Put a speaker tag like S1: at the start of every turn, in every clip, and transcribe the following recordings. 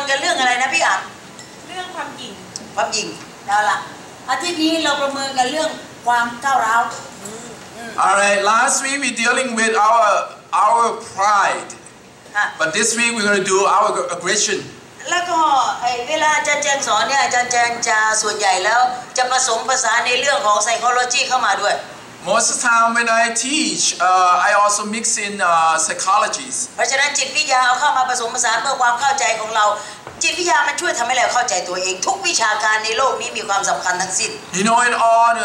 S1: กันเรื่องอะไรนะพี่อ่ะ
S2: เรื่องความหยิ่ง
S1: เอาล่ะอาทิตย์นี้เราประเมินกันเรื่องความก้าวร้าว
S3: Alright, last week we dealing with our pride, but this week we're going to do our aggression.
S1: แล้วก็เวลาอาจารย์แจงสอนเนี่ยอาจารย์แจงจะส่วนใหญ่แล้วจะผสมผสานในเรื่องของ psychology เข้ามาด้วย
S3: Most of the time when I teach, I also mix in psychologies.
S1: เพราะฉะนั้นจิตวิทยาเอาเข้ามาผสมผสานเพื่อความเข้าใจของเราจิตวิทยามันช่วยทำให้เราเข้าใจตัวเองทุกวิชาการในโลกนี้มีความสำคัญทั้งสิ้น
S3: You know, in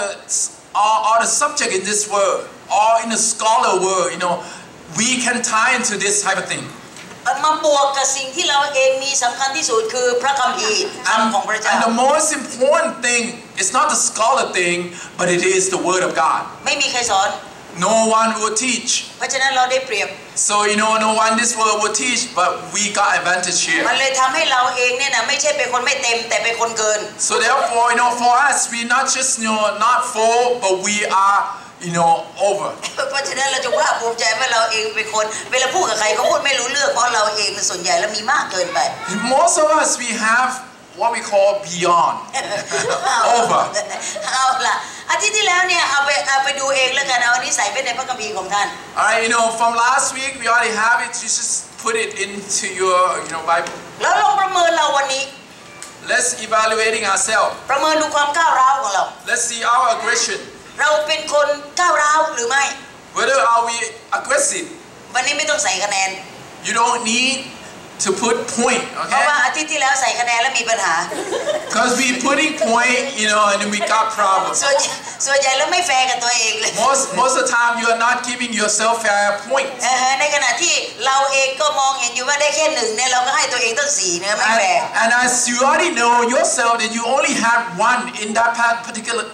S3: all the subject in this world, all in the scholar world, you know, we can tie into this type of thing.
S1: มาบวกกับสิ่งที่เราเองมีสำคัญที่สุดคือพระคัมภีร์คำของพระเจ้า
S3: And the most important thing is not the scholar thing, but it is the word of God.
S1: ไม่มีใครสอน
S3: No one will teach.
S1: เพราะฉะนั้นเราได้เปรียบ
S3: So you know, no one this world will teach, but we got advantage here.
S1: มันเลยทำให้เราเองเนี่ยนะไม่ใช่เป็นคนไม่เต็มแต่เป็นคนเกิน
S3: So therefore, you know, for us, we not just not full, but we are over.
S1: เพราะฉะนั้นเราจะว่าภูมิใจว่าเราเองเป็นคนเวลาพูดกับใครเขาพูดไม่รู้เรื่องเพราะเราเองส่วนใหญ่แล้วมีมากเกินไป
S3: Most of us we have what we call beyond over.
S1: เอาล่ะอาทิตย์ที่แล้วเนี่ยเอาไปดูเองแล้วกันเอาอันนี้ใส่ไปในพระคัมภีร์ของท่าน
S3: Alright, you know, from last week we already have it. You just put it into your Bible.
S1: แล้วลองประเมินเราวันนี้
S3: Let's evaluating ourselves.
S1: ประเมินดูความก้าวร้าวของเรา
S3: Let's see our aggression.
S1: เราเป็นคนก้าวร้าวหรือไม่
S3: Whether are we aggressive?
S1: วันนี้ไม่ต้องใส่คะแนน
S3: You don't need to put point,
S1: เพราะ
S3: okay?
S1: ว่าอาทิตย์ที่แล้วใส่คะแนนแล้วมีปัญหา
S3: Because we putting point, and then we got problems.
S1: ส่วนใหญ่แล้วไม่แฟร์กับตัวเองเลย
S3: Most of the time you are not giving yourself fair point.
S1: ในขณะที่เราเองก็มองเห็นอยู่ว่าได้แค่1เนี่ยเราก็ให้ตัวเองตั้ง4เนี่ยไม่แฟร์
S3: And as you already know yourself that you only have one in that particular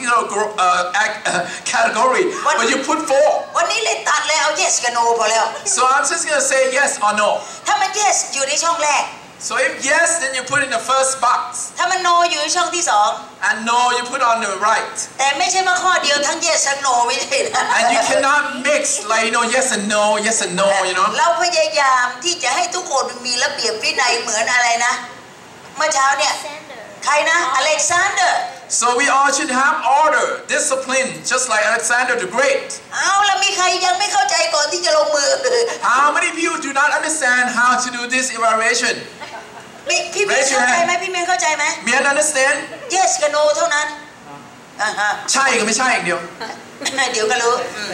S3: category, but you put 4.
S1: วันนี้เลยตัดเลยเอา yes กับ no พอแล้ว
S3: So I'm just gonna say yes or no.
S1: ถ้ามัน yes อยู่ในช่องแรก
S3: So if yes, then you put in the first box.
S1: ถ้ามัน no อยู่ในช่องที่2
S3: And no, you put on the right.
S1: แต่ไม่ใช่มาข้อเดียวทั้ง yes ทั้ง no ไม่ใช่นะ
S3: And you cannot mix like yes and no, yes and no,
S1: เราพยายามที่จะให้ทุกคนมีระเบียบวินัยเหมือนอะไรนะเมื่อเช้าเนี่ยใครนะอเล็กซานเดอร์
S3: So we all should have order, discipline, just like Alexander the Great.
S1: เอาแล้วมีใครยังไม่เข้าใจก่อนที่จะลงมือ
S3: How many people do not understand how to do this evaluation?
S1: พี่เมย์เข้าใจไหมพี่เมย์เข้าใจไหม
S3: Men understand?
S1: yes กับ no เท่านั้น
S3: ใช่กับไม่ใช่อย่างเดียว
S1: เดี๋ยวก็รู้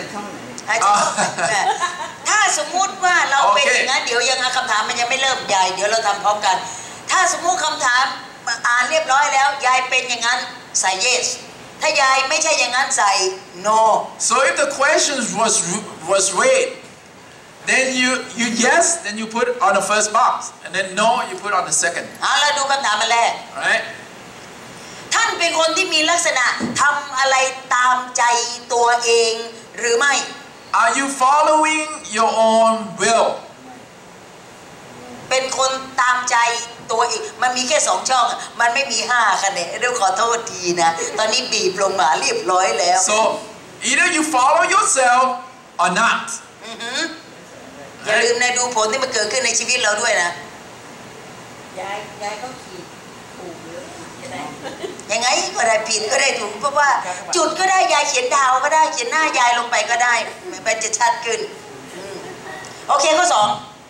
S1: ถ้าสมมุติว่าเราเป็นอย่างนั้นเดี๋ยวยังคำถามมันยังไม่เริ่มใหญ่เดี๋ยวเราทำพร้อมกันถ้าสมมุติคำถามอ่านเรียบร้อยแล้วยายเป็นอย่างนั้นใส่ yes ถ้ายายไม่ใช่อย่างนั้นใส่ no
S3: So if the question was read, then you yes, then you put on the first box, and then no, you put on the second.
S1: เราดูคำถามมาแรก
S3: Right?
S1: ท่านเป็นคนที่มีลักษณะทำอะไรตามใจตัวเองหรือไม่
S3: Are you following your own will?
S1: เป็นคนตามใจตัวเองมันมีแค่2ช่องมันไม่มี5คะแนนเดี๋ยวขอโทษทีนะตอนนี้บีบลงมาเรียบร้อยแล้ว
S3: So either you follow yourself or not.
S1: อย่าลืมนะดูผลที่มันเกิดขึ้นในชีวิตเราด้วยนะยายก็ขีดถูกหรือยังไงยังไงก็ได้ผิดก็ได้ถูกเพราะว่าจุดก็ได้ยายเขียนดาวก็ได้เขียนหน้ายายลงไปก็ได้มันจะชัดขึ้นโอเคข้อ2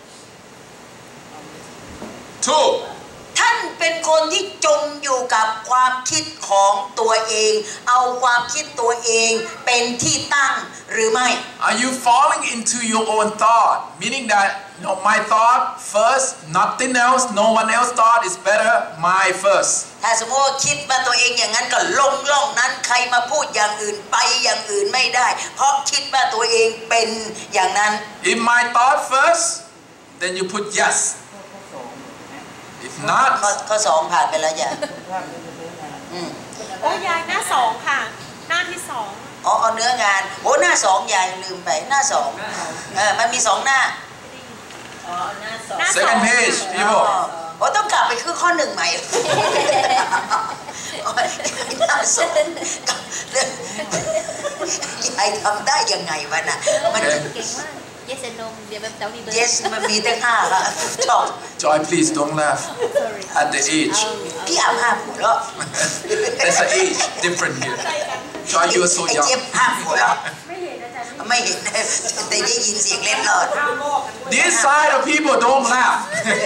S1: ท่านเป็นคนที่จมอยู่กับความคิดของตัวเองเอาความคิดตัวเองเป็นที่ตั้งหรือไม่
S3: Are you falling into your own thought, meaning that my thought first, nothing else, no one else thought is better, my first.
S1: ถ้าสมมติว่าคิดว่าตัวเองอย่างนั้นก็ลงล่องนั้นใครมาพูดอย่างอื่นไปอย่างอื่นไม่ได้เพราะคิดว่าตัวเองเป็นอย่างนั้น
S3: If my thought first, then you put yes. If not,
S1: ข้อ2ผ่านไปแล้วยาย
S2: โอ้ยายหน้า2ค่ะหน้าที่2
S1: เอาเนื้องานโอ้หน้า2ยายลืมไปหน้า2มันมี2หน้า
S3: second page, people.
S1: โอ้ต้องกลับไปคือข้อ1ใหม่หน้า2ยายทำได้ยังไงวะน่ะมัน
S2: yes and no เดี๋ยวแบบจะมีเบอร์
S1: yes มันมีตั้ง5ค่ะชอบ
S3: Joy, please don't laugh at the age.
S1: พี่อาบ5หัวแล้ว
S3: There's an age different here. Joy, you are so
S1: ไอ้
S3: young.
S1: เจี๊ยบ5หัวแล้ว
S2: ไม่เห็นอาจารย์
S1: ไม่เห็นแต่ได้ยินเสียงเล็ดลอด
S3: This side of people don't laugh.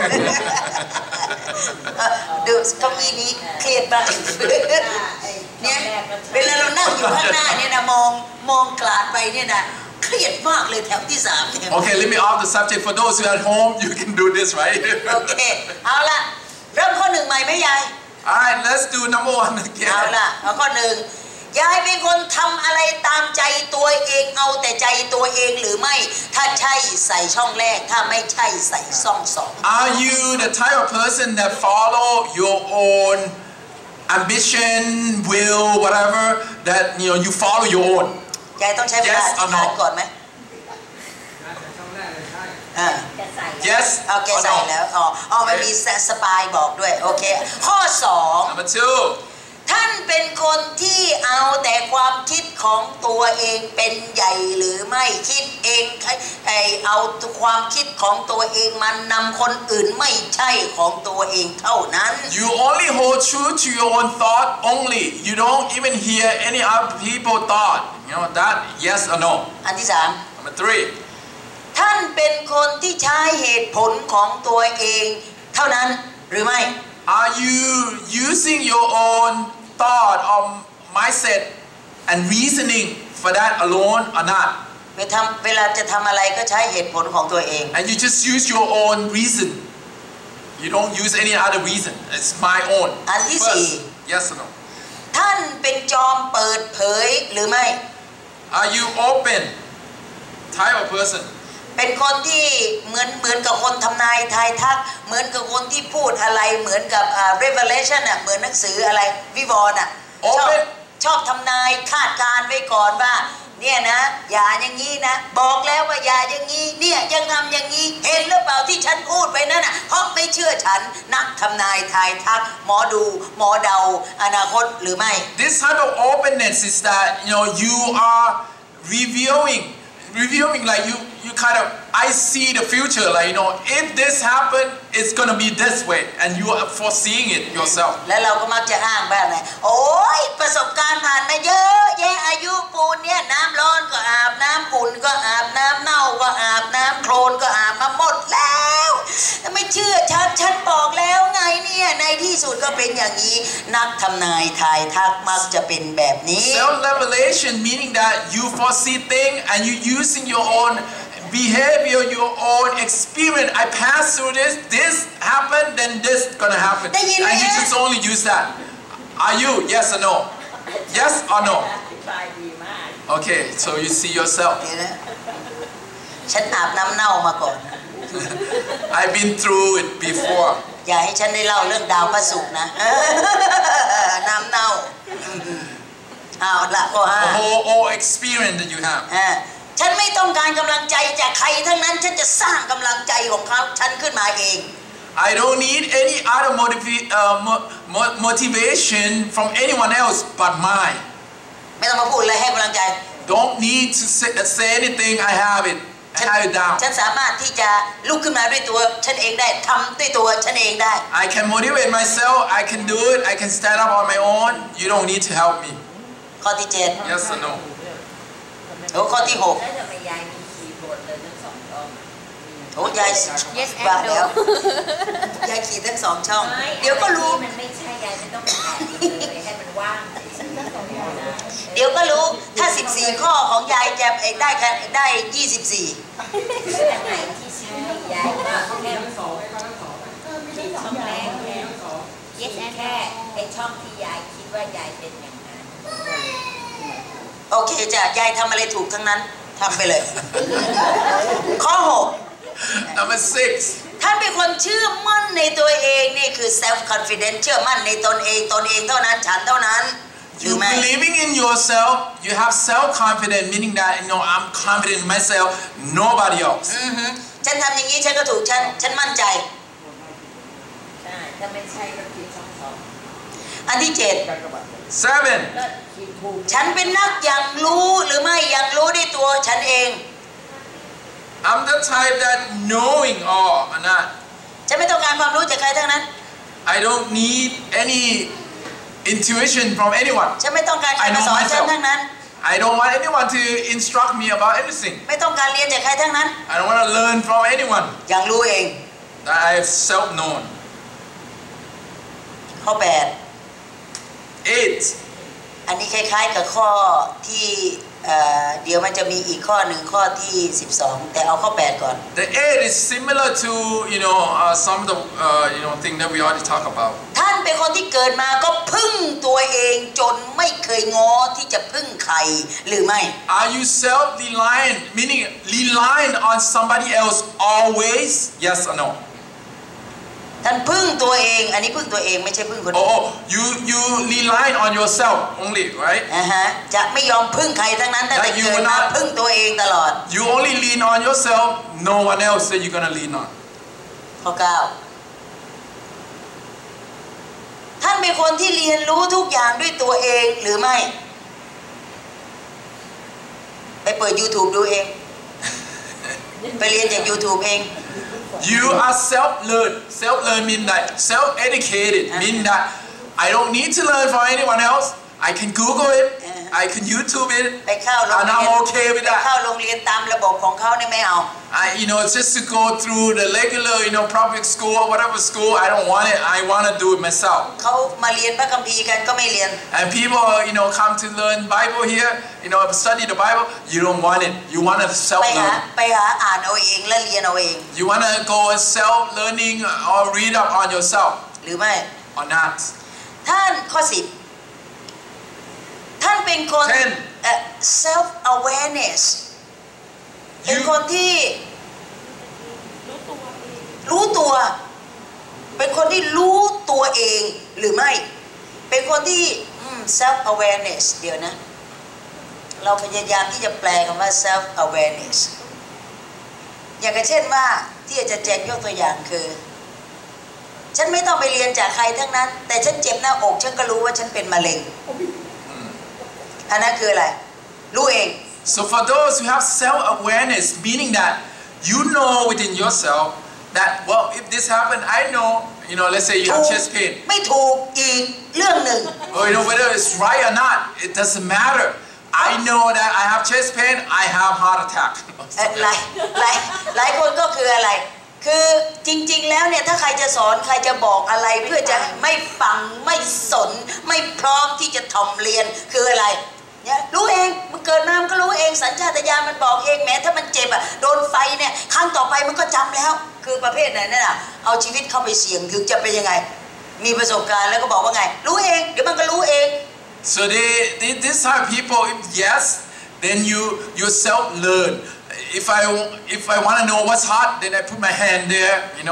S1: ดูเก้าอี้นี้เครียดมากเนี่ยเวลาเรานั่งอยู่ข้างหน้าเนี่ยนะมองกลาดไปเนี่ยนะเครียดมากเลยแถวที่3เนี่ย
S3: Okay, let me off the subject. For those who are at home, you can do this, right?
S1: โอเคเอาละเริ่มข้อ1ใหม่ไหมยาย
S3: Alright, let's do number 1
S1: เอา
S3: again.
S1: ละเอาข้อ1ยายเป็นคนทำอะไรตามใจตัวเองเอาแต่ใจตัวเองหรือไม่ถ้าใช่ใส่ช่องแรกถ้าไม่ใช่ใส่ช่อง2
S3: Are you the type of person that follow your own ambition, will, whatever, that you follow your own?
S1: ยายต้องใช้เวลาอธิษฐานก่อนไหม
S3: Yes
S1: โอเค
S3: or
S1: ใส่
S3: no?
S1: แล้วมันมีสปายบอกด้วยโอเคข้อ2
S3: Number 2.
S1: ท่านเป็นคนที่เอาแต่ความคิดของตัวเองเป็นใหญ่หรือไม่คิดเองเอาความคิดของตัวเองมันนำคนอื่นไม่ใช่ของตัวเองเท่านั้น
S3: You only hold true to your own thought only. You don't even hear any other people's thought. You know that? Yes or no?
S1: อันที่
S3: Number 3.
S1: 3ท่านเป็นคนที่ใช้เหตุผลของตัวเองเท่านั้นหรือไม่
S3: Are you using your own thought or mindset and reasoning for that alone or not?
S1: เวลาจะทำอะไรก็ใช้เหตุผลของตัวเอง
S3: And you just use your own reason. You don't use any other reason. It's my own.
S1: อันที่
S3: First, yes or no?
S1: ท่านเป็นจอมเปิดเผยหรือไม่
S3: Are you open type of person?
S1: เป็นคนที่เหมือนกับคนทำนายทายทักเหมือนกับคนที่พูดอะไรเหมือนกับrevelation อ่ะเหมือนหนังสืออะไรวิวรณ์อ่ะชอบทำนายคาดการไว้ก่อนว่าเนี่ยนะอย่าอย่างนี้นะบอกแล้วว่าอย่าอย่างนี้เนี่ยยังทำอย่างนี้เห็นหรือเปล่าที่ฉันพูดไปนั่นน่ะเพราะไม่เชื่อฉันนักทำนายทายทักหมอดูหมอเดาอนาคตหรือไม่
S3: This type of openness is that you are reviewing like you kind of I see the future like if this happen it's gonna be this way and you are foreseeing it yourself
S1: แล้วเราก็มักจะอ้างแบบไหนโอ้ยประสบการณ์ผ่านมาเยอะแยะอายุปูนเนี่ยน้ำร้อนก็อาบน้ำอุ่นก็อาบน้ำเน่าก็อาบน้ำโคลนก็อาบมาหมดแล้วไม่เชื่อฉันบอกแล้วไงเนี่ยในที่สุดก็เป็นอย่างนี้นักทำนายทายทักมักจะเป็นแบบนี้
S3: Self revelation meaning that you foresee things and you using your own behavior, your own experience. I passed through this happened, then this gonna happen. And you just only use that. Are you? Yes or no? Yes or no? Okay, so you see yourself.
S1: ฉันอาบน้ำเน่ามาก่อน
S3: I've been through it before.
S1: อย่าให้ฉันได้เล่าเรื่องดาวพระศุกร์นะ น้ำเน่าเอาละข้อ
S3: The whole experience that you have.
S1: ฉันไม่ต้องการกำลังใจจากใครทั้งนั้นฉันจะสร้างกำลังใจของเขาฉันขึ้นมาเอง
S3: I don't need any other motivation from anyone else but mine.
S1: ไม่ต้องมาพูดอะไรให้กำลังใจ
S3: Don't need to say anything. I have it. I have it down.
S1: ฉันสามารถที่จะลุกขึ้นมาด้วยตัวฉันเองได้ทำด้วยตัวฉันเองได้
S3: I can motivate myself. I can do it. I can stand up on my own. You don't need to help me.
S1: ข้อที่7
S3: Yes or no?
S1: ข้อที่6โอ้ยาย
S2: yes
S1: ว่า
S2: and
S1: แล้ว
S2: no
S1: ยายขีดทั้ง2 ช่องเดี๋ยวก็รู้
S4: มันไม่ใช่ยายไม่ต้องแอบเลยให้มันว่าง
S1: เดี๋ยวก็รู้ถ้า14ข้อของยายจะได้24
S4: อันไหนที่ใช่ยายก็แค่ช่องแรกแค่
S2: yes and
S4: แค่ไอ้ช่องที่ยายคิดว่ายายเป็นอย่างนั้น
S1: โอเคจ้ะยายทำอะไรถูกทั้งนั้นทำไปเลย ข้อ
S3: Number 6.
S1: 6ท่านเป็นคนเชื่อมั่นในตัวเองนี่คือ self confidence เชื่อมั่นในตนเองเท่านั้นฉันเท่านั้น
S3: You believing in yourself. You have self-confidence, meaning that I'm confident in myself. Nobody else.
S1: ฉันทำอย่างนี้ฉันก็ถูกฉันมั่นใจ
S4: ใช่ถ้าไม่ใช่ก็คิดช่องสอง
S1: อันที่
S3: 7.
S4: ก็คิดถูก
S1: 7ฉันเป็นนักอย่างรู้หรือไม่อย่างรู้ด้วยตัวฉันเอง
S3: I'm the type that knowing all or not.
S1: ฉันไม่ต้องการความรู้จากใครทั้งนั้น
S3: I don't need any intuition from anyone.
S1: ฉันไม่ต้องการใครมาสอนฉันทั้งนั้น
S3: I don't want anyone to instruct me about anything.
S1: ไม่ต้องการเรียนจากใครทั้งนั้น
S3: I don't want to learn from anyone.
S1: อย่างรู้เอง
S3: That I have self-known.
S1: ข้อ
S3: 8.
S1: 8 อันนี้คล้ายๆกับข้อที่เดี๋ยวมันจะมีอีกข้อหนึ่งข้อที่12แต่เอาข้อ 8 ก่อน
S3: The 8 is similar to some of the thing that we already talked about.
S1: ท่านเป็นคนที่เกิดมาก็พึ่งตัวเองจนไม่เคยง้อที่จะพึ่งใครหรือไม่
S3: Are you self-reliant, meaning relying on somebody else always? Yes or no?
S1: ท่านพึ่งตัวเองอันนี้พึ่งตัวเองไม่ใช่พึ่งคนอื่น
S3: Oh, you rely on yourself only, right?
S1: จะไม่ยอมพึ่งใครทั้งนั้นตั้งแต่เกิดมาพึ่งตัวเองตลอด
S3: You only lean on yourself, no one else that you're gonna lean on.
S1: ข้อ 9 ท่านเป็นคนที่เรียนรู้ทุกอย่างด้วยตัวเองหรือไม่ไปเปิด YouTube ดูเองไปเรียนจาก YouTube เอง
S3: You are self-learned. Self-learned means that self-educated, meaning that I don't need to learn from anyone else. I can Google it, I can YouTube it,
S1: ไปเข้าโรงเรีย
S3: and
S1: น
S3: I'm okay with
S1: ไปเข้า
S3: that.
S1: โรงเรียนตามระบบของเขาเนี่ยไม่เอา
S3: Just to go through the regular, public school or whatever school, I don't want it. I want to do it myself.
S1: เขามาเรียนพระคัมภีร์กันก็ไม่เรียน
S3: And people, come to learn Bible here, study the Bible. You don't want it. You want to
S1: ไปหา
S3: self-learn.
S1: อ่านเอาเองและเรียนเอาเอง
S3: You want to go and self-learning or read up on yourself
S1: หรือไม่
S3: or not.
S1: ท่านข้อ 10 ท่านเป็นคน self awareness เป็นคนที่รู้ตัวเป็นคนที่รู้ตัวเองหรือไม่เป็นคนที่self awareness เดี๋ยวนะเราพยายามที่จะแปลคำว่า self awareness อย่างเช่นว่าที่อาจารย์แจงยกตัวอย่างคือฉันไม่ต้องไปเรียนจากใครทั้งนั้นแต่ฉันเจ็บหน้าอกฉันก็รู้ว่าฉันเป็นมะเร็งอันนั้นคืออะไรรู้เอง
S3: So for those who have self-awareness, meaning that you know within yourself that, well, if this happened, I know, let's say you have chest pain.
S1: ไม่ถูกอีกเรื่องหนึ่ง
S3: Or whether it's right or not, it doesn't matter. I know that I have chest pain, I have heart attack.
S1: หลายคนก็คืออะไรคือจริงๆแล้วเนี่ยถ้าใครจะสอนใครจะบอกอะไรเพื่อจะไม่ฟังไม่สนไม่พร้อมที่จะถ่อมเรียนคืออะไรเนี่ยรู้เองมันเกิดมามันก็รู้เองสัญชาตญาณมันบอกเองแม้ถ้ามันเจ็บโดนไฟเนี่ยครั้งต่อไปมันก็จำแล้วคือประเภทไหนนั่นเอาชีวิตเข้าไปเสี่ยงถึงจะเป็นยังไงมีประสบการณ์แล้วก็บอกว่าไงรู้เองเดี๋ยวมันก็รู้เอง
S3: So this type of people, yes, then you self-learn. If I want to know what's hot, then I put my hand there,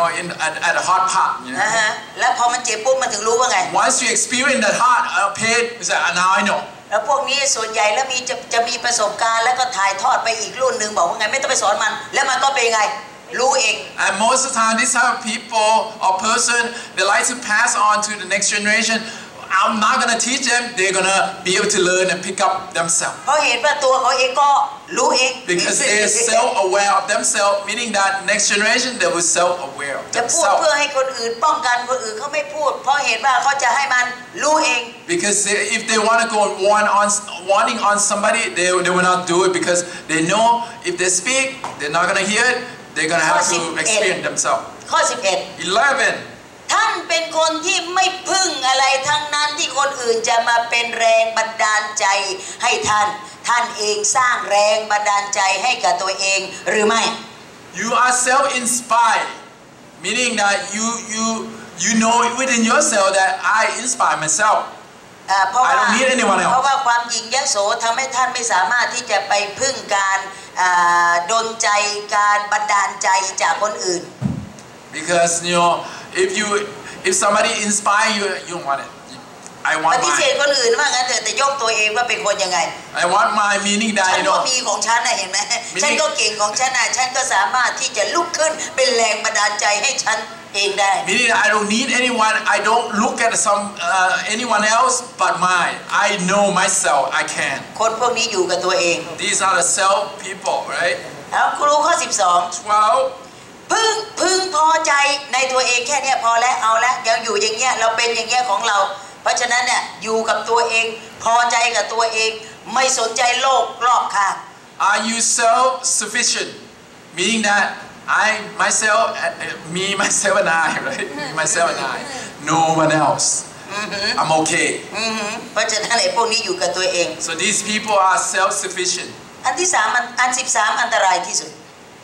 S3: at a hot pot.
S1: แล้วพอมันเจ็บปุ๊บมันถึงรู้ว่าไง
S3: Once you experience that hot pain, it's like, now I know.
S1: แล้วพวกนี้ส่วนใหญ่แล้วจะมีประสบการณ์แล้วก็ถ่ายทอดไปอีกรุ่นหนึ่งบอกว่าไงไม่ต้องไปสอนมันแล้วมันก็เป็นไงรู้เอง
S3: And most of the time, this type of people or person, they like to pass on to the next generation. I'm not gonna teach them. They're gonna be able to learn and pick up themselves.
S1: เพราะเห็นว่าตัวเขาเองก็รู้เอง
S3: Because they're self-aware of themselves, meaning that next generation they will self-aware of
S1: จะพูด
S3: themselves.
S1: เพื่อให้คนอื่นป้องกันคนอื่นเขาไม่พูดเพราะเห็นว่าเขาจะให้มันรู้เอง
S3: Because if they want to go warning on somebody, they will not do it because they know if they speak, they're not gonna hear it. They're gonna have to experience themselves.
S1: ข้อ
S3: 11.
S1: ท่านเป็นคนที่ไม่พึ่งอะไรทั้งนั้นที่คนอื่นจะมาเป็นแรงบันดาลใจให้ท่านเองสร้างแรงบันดาลใจให้กับตัวเองหรือไม่
S3: You are self-inspired, meaning that you know within yourself that I inspire myself.
S1: เพราะว่า
S3: I don't need anyone else.
S1: เพราะว่าความหยิ่งยโสทำให้ท่านไม่สามารถที่จะไปพึ่งการดลใจการบันดาลใจจากคนอื่น
S3: Because if somebody inspire you, you don't want it. I
S1: ป
S3: want
S1: ฏิเสธ
S3: mine.
S1: คนอื่นว่างั้นเถอะแต่ยกตัวengว่าเป็นคนยังไง
S3: I want mine, meaning
S1: ฉั
S3: that
S1: นก็มีของฉันเห็นไหมฉันก็เก่งของฉันฉันก็สามารถที่จะลุกขึ้นเป็นแรงบันดาลใจให้ฉันเองได้
S3: Meaning I don't need anyone. I don't look at anyone else but mine. I know myself. I can.
S1: คนพวกนี้อยู่กับตัวเอง
S3: These are the self people, right?
S1: เอาครูข้อ
S3: 12.
S1: พึงพอใจในตัวเองแค่นี้พอแล้วเอาแล้วยังอยู่อย่างเงี้ยเราเป็นอย่างเงี้ยของเราเพราะฉะนั้นเนี่ยอยู่กับตัวเองพอใจกับตัวเองไม่สนใจโลกรอบข้าง
S3: Are you self-sufficient? Meaning that I, myself, me, myself and I, right? Myself and I. No one else. I'm okay.
S1: เพราะฉะนั้นไอ้พวกนี้อยู่กับตัวเอง
S3: So these people are self-sufficient.
S1: อันที่3อัน13อันตรายที่สุด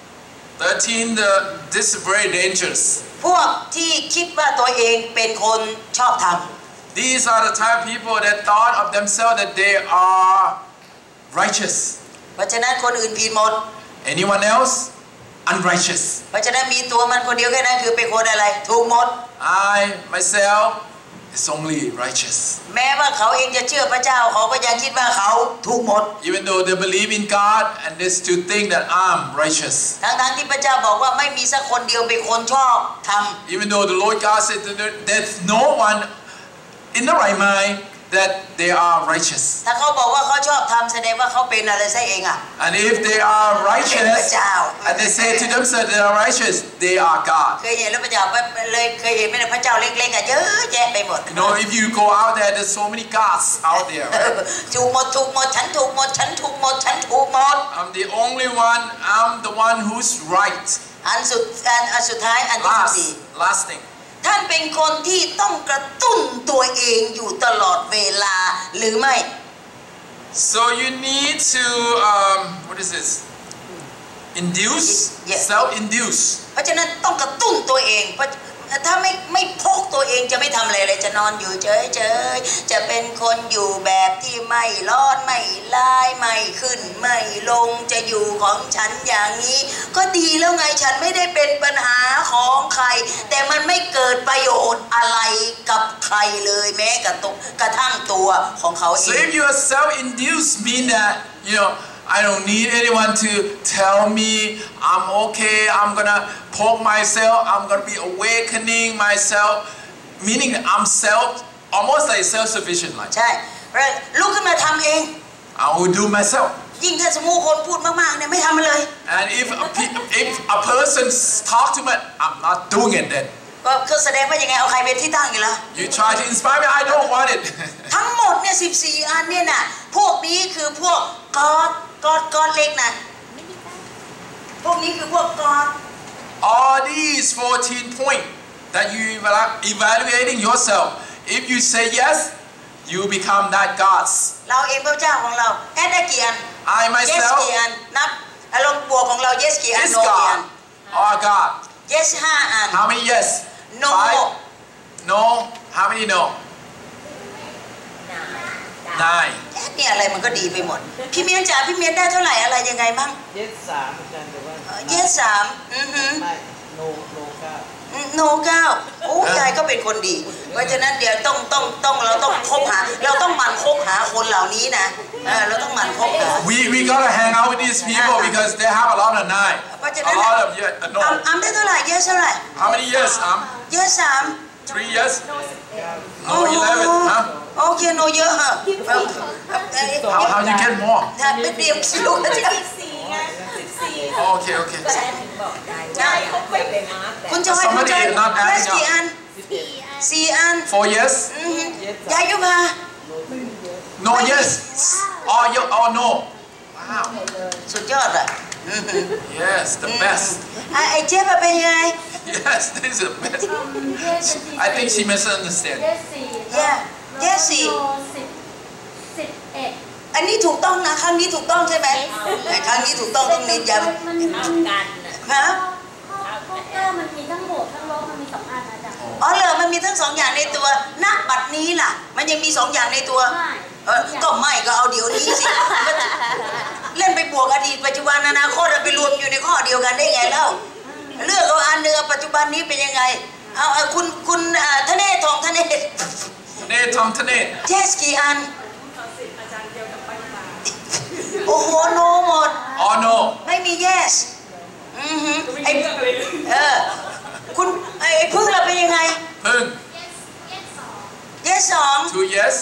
S3: 13, this is very dangerous.
S1: พวกที่คิดว่าตัวเองเป็นคนชอบธรรม
S3: These are the type of people that thought of themselves that they are righteous.
S1: เพราะฉะนั้นคนอื่นผิดหมด
S3: Anyone else? Unrighteous.
S1: เพราะฉะนั้นมีตัวมันคนเดียวแค่นั้นคือเป็นคนอะไรถูกหมด
S3: I, myself, is only righteous.
S1: แม้ว่าเขาเองจะเชื่อพระเจ้าเขาก็ยังคิดว่าเขาถูกหมด
S3: Even though they believe in God and they still think that I'm righteous.
S1: ทั้งที่พระเจ้าบอกว่าไม่มีสักคนเดียวเป็นคนชอบธรรม
S3: Even though the Lord God said that there's no one in the right mind that they are righteous.
S1: ถ้าเขาบอกว่าเขาชอบธรรมแสดงว่าเขาเป็นอะไรซะเองอ่ะ
S3: And if they are righteous and they say to themselves they are righteous, they are God.
S1: เคยเห็นแล้วพระเจ้าเลยเคยเห็นไหมพระเจ้าเล็กๆอ่ะเยอะแยะไปหมด
S3: You know, if you go out there, there's so many gods out there. Right?
S1: ถูกหมดฉันถูกหมดฉันถูกหมดฉันถูกหมด
S3: I'm the only one. I'm the one who's right.
S1: อันสุดท้ายอันที่14
S3: Last thing.
S1: ท่านเป็นคนที่ต้องกระตุ้นตัวเองอยู่ตลอดเวลาหรือไม่
S3: So you need to what is this? Induce, self-induce.
S1: เพราะฉะนั้นต้องกระตุ้นตัวเองเพราะถ้าไม่พกตัวเองจะไม่ทำอะไรเลยจะนอนอยู่เฉยๆจะเป็นคนอยู่แบบที่ไม่ร้อนไม่ร้ายไม่ขึ้นไม่ลงจะอยู่ของฉันอย่างนี้ก็ดีแล้วไงฉันไม่ได้เป็นปัญหาของใครแต่มันไม่เกิดประโยชน์อะไรกับใครเลยแม้กระทั่งตัวของเขาเอง
S3: So if you are self-induced, mean that you know. I don't need anyone to tell me I'm okay, I'm gonna poke myself, I'm gonna be awakening myself, meaning I'm almost like self-sufficient like.
S1: ใช่ลุกขึ้นมาทำเอง
S3: I will do myself.
S1: ยิ่งถ้าสมมุติคนพูดมากๆเนี่ยไม่ทำมันเลย
S3: And if a person talk to me, I'm not doing it then.
S1: ก็แสดงว่ายังไงเอาใครเป็นที่ตั้งอยู่แล้ว
S3: You try to inspire me, I don't want it.
S1: ทั้งหมดเนี่ย14อันเนี่ยนะพวกนี้คือพวกก้อนเล็กนะพวกนี้คือพวกก้อน
S3: All these 14 points that you evaluating yourself. If you say yes, you become that gods.
S1: เราเองพระเจ้าของเราแอดได้กี่อัน
S3: I
S1: yes
S3: myself
S1: กี่อันนับอารมณ์บวกของเรา yes กี่อัน
S3: is
S1: no กี่อัน
S3: God or God.
S1: yes 5 อัน
S3: How many yes?
S1: No.
S3: 5? No. How many no? 9.
S1: เนี่ยอะไรมันก็ดีไปหมดพี่เมียนจ๋าพี่เมียนได้เท่าไหร่อะไรยังไงบ้าง
S4: yes 3เหมือนกันแต่ว่า
S1: yes 3
S4: ไม่ no 9
S1: โน9โอ้ยายก็เป็นคนดีเพราะฉะนั้นเดี๋ยวต้องเราต้องคบหาเราต้องหมั่นคบหาคนเหล่านี้นะเราต้องหมั่นคบหา
S3: We gotta hang out with these people because they have a lot of 9.
S1: เพราะฉะ
S3: A
S1: นั้น
S3: lot of yes. No.
S1: ได้เท่าไหร่ yes เท่าไหร่
S3: How many yes?
S1: yes
S3: 3 yes. No 11. Huh?
S1: โอเคโนเยอะฮะ
S3: How you get more?
S1: ถ้าไม่เตรียมคิวก็จะ
S2: 14ไง14
S3: Oh, okay.
S1: คุณจอย
S3: Somebody not adding
S1: กี่อัน 4 อัน
S3: 4 yes.
S1: ยายยุพา
S3: No yes. Oh no. Wow.
S1: สุดยอดอ่ะ
S3: Yes, the best.
S1: ไอ้เจ๊บเป็นยังไง
S3: Yes, this is the best. I think she misunderstands.
S1: yes อันนี้ถูกต้องนะครั้งนี้ถูกต้องใช่ไหมครั้งนี้ถูกต้องต้องเน้นย้ำ
S2: มันเอากันนะ
S1: ฮะ
S5: ข้อมันมีทั้งบวกทั้งลบมันมี2 อันนะจ๊ะ
S1: อ๋อเหรอมันมีทั้ง2 อย่างในตัวณบัดนี้ล่ะมันยังมี2 อย่างในตัวก็ไม่ก็เอาเดี๋ยวนี้สิเล่นไปบวกอดีตปัจจุบันอนาคตไปรวมอยู่ในข้อเดียวกันได้ไงเล่าเลือกเอาอันเนื้อปัจจุบันนี้เป็นยังไงเอาคุณทเนศทองทเนศ
S3: Today.
S1: yes กี่อันโอ้โหโนหมด
S3: Oh no.
S1: ไม่มี yes ไอ้คุณไอ้พึ่งเราเป็นยังไง
S3: Pung.
S1: yes 2
S3: 2 yes.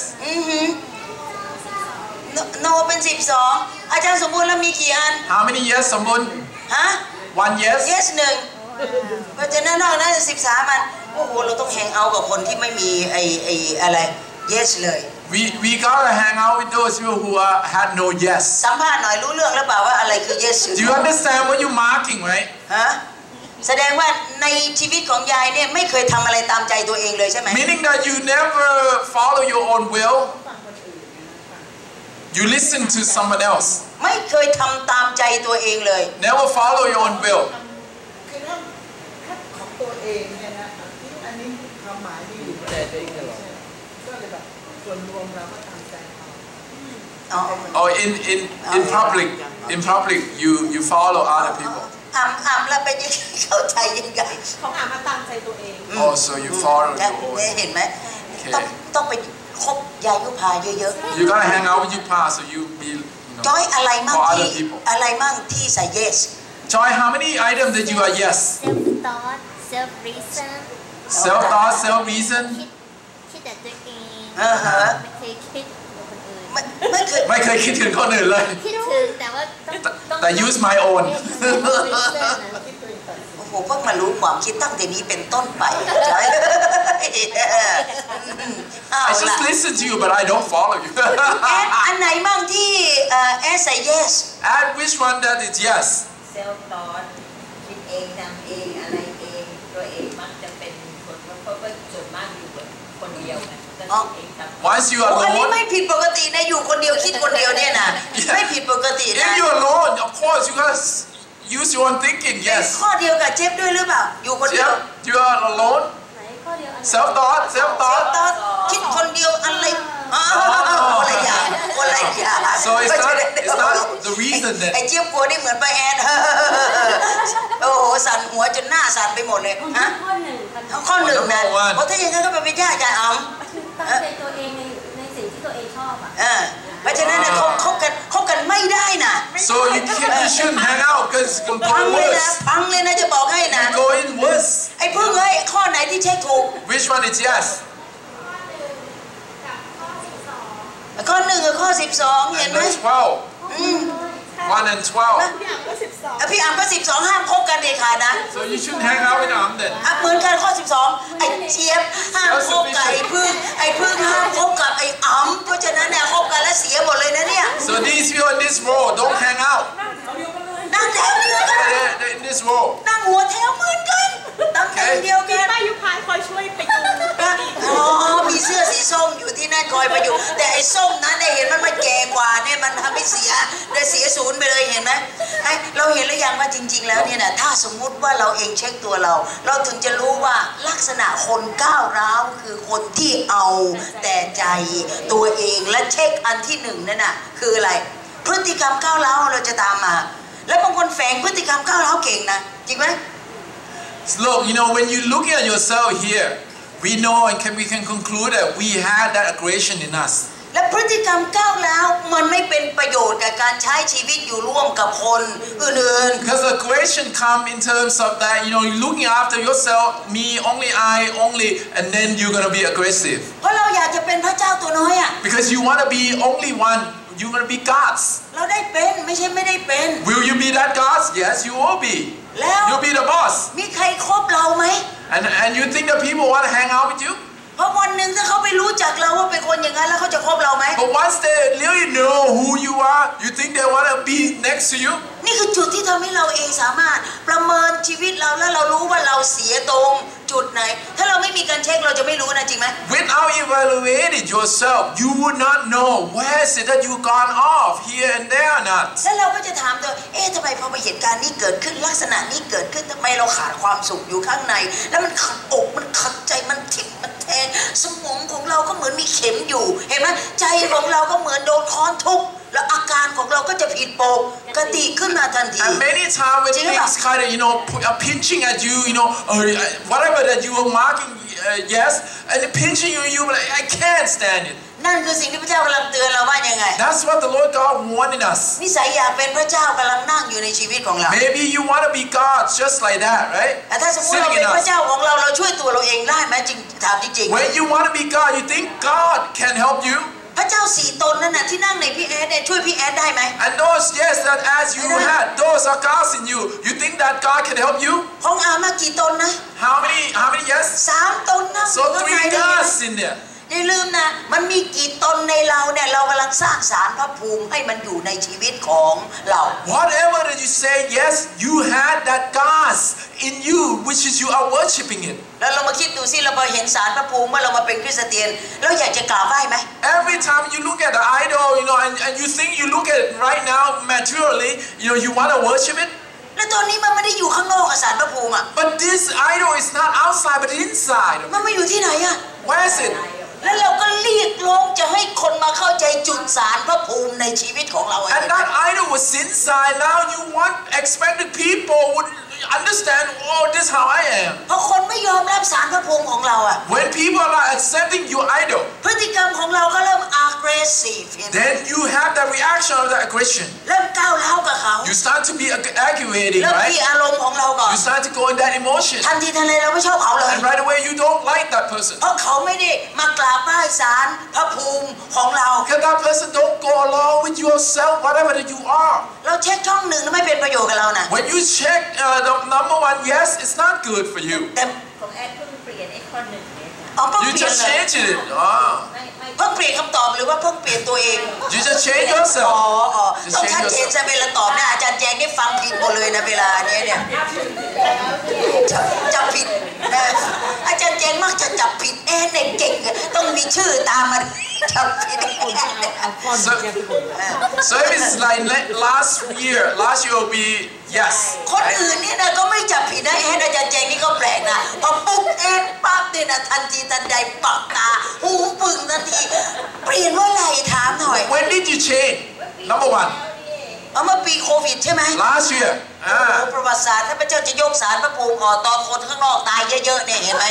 S1: no เป็น12อาจารย์สมบูรณ์แล้วมีกี่อัน
S3: How many yes, Sambun?
S1: ฮะ
S3: One yes.
S1: yes 1เพราะฉะนั้นนอกนั้น13มันโอ้โหเราต้องแฮงเอาท์กับคนที่ไม่มีไออะไร yes เลย
S3: We gotta hang out with those people who had no yes.
S1: สัมภาษณ์หน่อยรู้เรื่องหรือเปล่าว่าอะไรคือ yes
S3: Do you understand what you're marking, right?
S1: ฮะแสดงว่าในชีวิตของยายเนี่ยไม่เคยทำอะไรตามใจตัวเองเลยใช่ไหม
S3: Meaning that you never follow your own will. You listen to someone else.
S1: ไม่เคยทำตามใจตัวเองเลย
S3: Never follow your own will.
S4: คือถ้าของตัวเองเนี่ยนะอันนี้ความหมายดีอยู่แต่ตัวเองตลอดก็เลยแบบส่วนรวมเราก็ตามใจเขา
S3: Or in public, you follow other people.
S1: อ่ำแล้วเป็นยังไงเข้าใจยังไง
S2: ของอ่านมาตามใจตัวเอง
S3: Oh, so you follow
S1: แล้ว
S3: your own.
S1: เห็นไหมต้องไปคบยายยุพาเยอะ
S3: You gotta hang out with your past, so you be,
S1: ๆจอยอะไรมั่ง
S3: for
S1: ที่
S3: other people.
S1: อะไรมั่งที่ใส่ yes
S3: Joy, how many items did you are yes?
S5: self thought self reason
S3: Self thought, self reason.
S5: คิดแต่ตัวเอง
S1: ฮะ
S5: ไม่เคยคิดคนอื่น
S1: ไม่เคย
S3: ไม่เคยคิดถึงคนอื่นเลย
S5: คิดถึงแต่ว่าต้อง
S3: แต่ use my own
S1: โอ้โหเพิ่งมารู้ความคิดตั้งแต่นี้เป็นต้นไปจอยเอา
S3: I
S1: ล่ะ
S3: just listen to you, but I don't follow you.
S1: อันไหนมั่งที่แอดใส่ yes
S3: Add which one that is yes.
S6: เซลล์ตอนคิดเองทำเองอะไรเองตัวเองมักจะเป็นคนเพราะว่าส่วนมากอยู่คนเดียวไงก็คิดเองทำ
S3: Once you
S1: อันนี้
S3: alone,
S1: ไม่ผิดปกตินะอยู่คนเดียวคิดคนเดียวเนี่ยนะไม่ผิดปกตินะ
S3: if you're alone, of course you gotta use your own thinking.
S1: เป็น
S3: Yes.
S1: ข้อเดียวกับเจฟด้วยหรือเปล่าอยู่คนเดียว
S3: Yeah, you are alone.
S5: ไหนข้อเดียวอันไหน
S3: Self thought, self
S1: ต
S3: thought.
S1: อนคิดคนเดียวอะไรคนละอย่างคนละอย่าง
S3: So it's not the reason
S1: ไอ้
S3: that.
S1: เจี๊ยบกลัวนี่เหมือนป้าแอนโอ้โหสั่นหัวจนหน้าสั่นไปหมดเลยฮะ
S5: ข้อหนึ่งค่ะ
S1: ข้อหนึ่งนะเพราะถ้าอย่างนั้นก็เป็นญาติอาจารย์อ๋อม
S5: ตั้งใจตัวเองในสิ่งที่ตัวเองชอบอ่ะ
S1: เพราะฉะนั้นเนี่ยคบกันไม่ได้นะ
S3: So you shouldn't hang out because it's
S1: พัง
S3: going
S1: เลยนะ
S3: worse.
S1: พังเลยนะจะบอกให้นะ
S3: You go in worse.
S1: ไอ้พึ่งเอ้ยข้อไหนที่เช็คถูก
S3: Which one is yes?
S1: ข้อหนึ่งกับข้อ12เห็น
S3: And
S1: ไหม
S3: then 12. 1 and 12.
S2: พี่อ่านก็12
S1: พี่อ่ำก็12ห้ามคบกันเด็ดขาดนะ
S3: So you shouldn't hang out with them then.
S1: เหมือนกันข้อ12ไอ้เจี๊ยบห้ามคบกับไอ้พึ่งห้ามคบกับไอ้อ๋อมเพราะฉะนั้นเนี่ยคบกันแล้วเสียหมดเลยนะเนี่ย
S3: So these people in this row don't hang out.
S1: นั่งแถวนี้กัน
S3: They're in this row.
S1: นั่งหัวแถวเหมือนกันตำแหน่งเดียว
S2: มี
S1: กัน
S2: ป้ายุพาคอยช่วยไปดู
S1: อ๋อมีเสื้อสีส้มอยู่ที่นั่นคอยประยุกต์แต่ไอ้ส้มนั้นได้เห็นมันแก่กว่าเนี่ยมันทำให้เสียศูนย์ไปเลยเห็นไหมเราเห็นหรือยังว่าจริงๆแล้วเนี่ยนะถ้าสมมุติว่าเราเองเช็คตัวเราถึงจะรู้ว่าลักษณะคนก้าวร้าวคือคนที่เอาแต่ใจตัวเองและเช็คอันที่หนึ่งนั่นน่ะคืออะไรพฤติกรรมก้าวร้าวเราจะตามมาแล้วบางคนแฝงพฤติกรรมก้าวร้าวเก่งนะจริงไหม
S3: Look, when you look at yourself here, we know and we can conclude that we had that aggression in us.
S1: และพฤติกรรมก้าวร้าวมันไม่เป็นประโยชน์กับการใช้ชีวิตอยู่ร่วมกับคนอื่น
S3: Because aggression come in terms of that, you're looking after yourself, me, only, and then you're gonna be aggressive.
S1: ๆเพราะเราอยากจะเป็นพระเจ้าตัวน้อยอ่ะ
S3: Because you wanna be only one, you're gonna be gods.
S1: เราได้เป็นไม่ใช่ไม่ได้เป็น
S3: Will you be that gods? Yes, you will be.
S1: แล้ว
S3: You'll be the boss.
S1: มีใครคบเราไหม
S3: And you think that people wanna hang out with you?
S1: เพราะวันหนึ่งถ้าเขาไปรู้จักเราว่าเป็นคนอย่างนั้นแล้วเขาจะคบเราไหม
S3: But once they really know who you are, you think they wanna be next to you?
S1: นี่คือจุดที่ทำให้เราเองสามารถประเมินชีวิตเราแล้วเรารู้ว่าเราเสียตรงจุดไหนถ้าเราไม่มีการเช็คเราจะไม่รู้นะจริงไหม
S3: Without evaluating yourself, you would not know where is it that you gone off here and there or not.
S1: แล้วเราก็จะถามตัวทำไมพอเหตุการณ์นี้เกิดขึ้นลักษณะนี้เกิดขึ้นทำไมเราขาดความสุขอยู่ข้างในแล้วมันขัดอกมันขัดใจมันทิ่มมันแทงสมองของเราก็เหมือนมีเข็มอยู่เห็นไหมใจของเราก็เหมือนโดนค้อนทุบแล้วอาการของเราก็จะผิดปกติขึ้นมาทันที
S3: And many times when things kind of pinching at you, whatever that you were marking yes, and pinching you, you're like, I can't stand it.
S1: นั่นคือสิ่งที่พระเจ้ากำลังเตือนเราว่ายังไง
S3: That's what the Lord God wanted us.
S1: นิสัยอยากเป็นพระเจ้ากำลังนั่งอยู่ในชีวิตของเรา
S3: Maybe you want to be God just like that, right?
S1: แต่ถ้าสมมติเราเป็นพระเจ้าของเราช่วยตัวเราเองได้ไหมจริงถามจริง
S3: When you want to be God, you think God can help you?
S1: พพระเจ้า4 ตนนั่นน่ะที่นั่งในพี่แอดเนี่ยช่วยพี่แอดได้ไหม
S3: And those, yes, that as you had, those are gods in you. You think that God can help you?
S1: ของอามากี่ตนนะ
S3: How many, yes?
S1: 3 ตนนะ
S3: So 3 gods in there.
S1: อย่าลืมนะมันมีกี่ตนในเราเนี่ยเรากำลังสร้างศาลพระภูมิให้มันอยู่ในชีวิตของเรา
S3: Whatever that you say, yes, you had that gods in you, which is you are worshiping it.
S1: แล้วเรามาคิดดูสิเราพอเห็นศาลพระภูมิเมื่อเรามาเป็นคริสเตียนเราอยากจะกราบไหว้ไหม
S3: Every time you look at the idol, and you think you look at it right now materially, you want to worship it.
S1: แล้วตอนนี้มันไม่ได้อยู่ข้างนอกศาลพระภูมิอ่ะ
S3: But this idol is not outside, but inside.
S1: มันมาอยู่ที่ไหนอ่ะ
S3: Where is it?
S1: แล้วเราก็เรียกร้องจะให้คนมาเข้าใจจุดศาลพระภูมิในชีวิตของเรา
S3: And that idol was inside. Now you expected people would understand, oh, this is how I am.
S1: เพราะคนไม่ยอมรับศาลพระภูมิของเราอ่ะ
S3: When people are not accepting your idol,
S1: พฤติกรรมของเราก็เริ่ม aggressive เห็นไหม
S3: then you have that reaction of that aggression.
S1: เริ่มก้าวร้าวกับเขา
S3: You start to be aggravating,
S1: เริ่มมี
S3: right?
S1: อารมณ์ของเราก่อน
S3: You start to go in that emotion.
S1: ทันทีทันใดเราไม่ชอบเขาเลย
S3: And right away you don't like that person.
S1: เพราะเขาไม่ได้มากราบไหว้ศาลพระภูมิของเรา
S3: Because that person don't go along with yourself, whatever that you are.
S1: เราเช็คช่องหนึ่งไม่เป็นประโยชน์กับเรานะ
S3: When you check the number 1, yes, it's not good for you.
S1: แต่
S6: ของแอดเพิ่งเปลี่ยนไอ้ข้อ 1เนี่ยค่ะ
S1: อ๋อเพิ่ง
S3: You
S1: เปลี่ยน
S3: just
S1: เลย
S3: change it. Oh.
S6: ไม่
S1: เพิ่งเปลี่ยนคำตอบหรือว่าเพิ่งเปลี่ยนตัวเอง
S3: You just change
S1: อ๋อ
S3: yourself.
S1: ต้องชัดเจนซะเวลาตอบนะอาจารย์แจงได้ฟังผิดหมดเลยนะเวลานี้เนี่ย
S6: แล้วเนี่ย
S1: จับผิดนะอาจารย์แจงมักจะจับผิดแอนเนี่ยเก่งต้องมีชื่อตามมันจับผิด
S3: So if it's like last year will be yes.
S1: คนอื่นเนี่ยนะก็ไม่จับผิดนะแอนอาจารย์แจงนี่ก็แปลกนะพอปุ๊บแอนปั๊บเนี่ยนะทันทีทันใดปักตาหูปึ่งทันทีเปลี่ยนว่าอะไรถามหน่อย
S3: When did you change? Number 1.
S1: เอามาปีโควิดใช่ไหม
S3: Last year.
S1: ประวัติศาสตร์ถ้าพระเจ้าจะยกศาลพระภูมิออกตอนคนข้างนอกตายเยอะๆเนี่ยเห็นไหม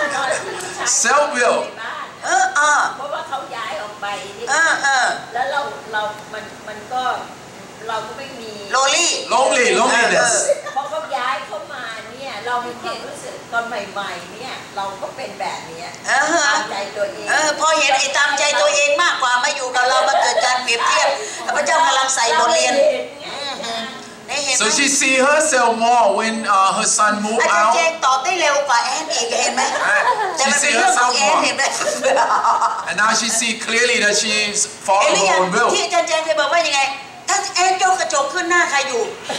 S3: Self will.
S6: เพราะว่าเขาย้ายออกไปนี่ แล้วมันก็เราก็ไม่มี
S1: โลลี่
S3: Loneliness.
S6: พอเขาย้ายเข้ามาเนี่ยเรามีความรู้สึกตอนใหม่ๆเนี่ยเราก็เป็นแบบนี้ตามใจตัวเอง
S1: พอเห็นไอ้ตามใจตัวเองมากกว่ามาอยู่กับเรามาเกิดการเปรียบเทียบพระเจ้ากำลังใส่บทเรียนเห็นไหม
S3: So she see herself more when her son
S1: อา
S3: moved
S1: จารย์
S3: out.
S1: แจงตอบได้เร็วกว่าแอนอีกเห็นไหมแต่มันเป็นเรื่องของแอนเห็นไหม
S3: And now she see clearly that she's
S1: เห็น
S3: following
S1: หรือ
S3: her
S1: ยัง
S3: own will.
S1: ที่อาจารย์แจงเคยบอกว่ายังไงถ้าแอนยกกระจกขึ้นหน้าใครอยู่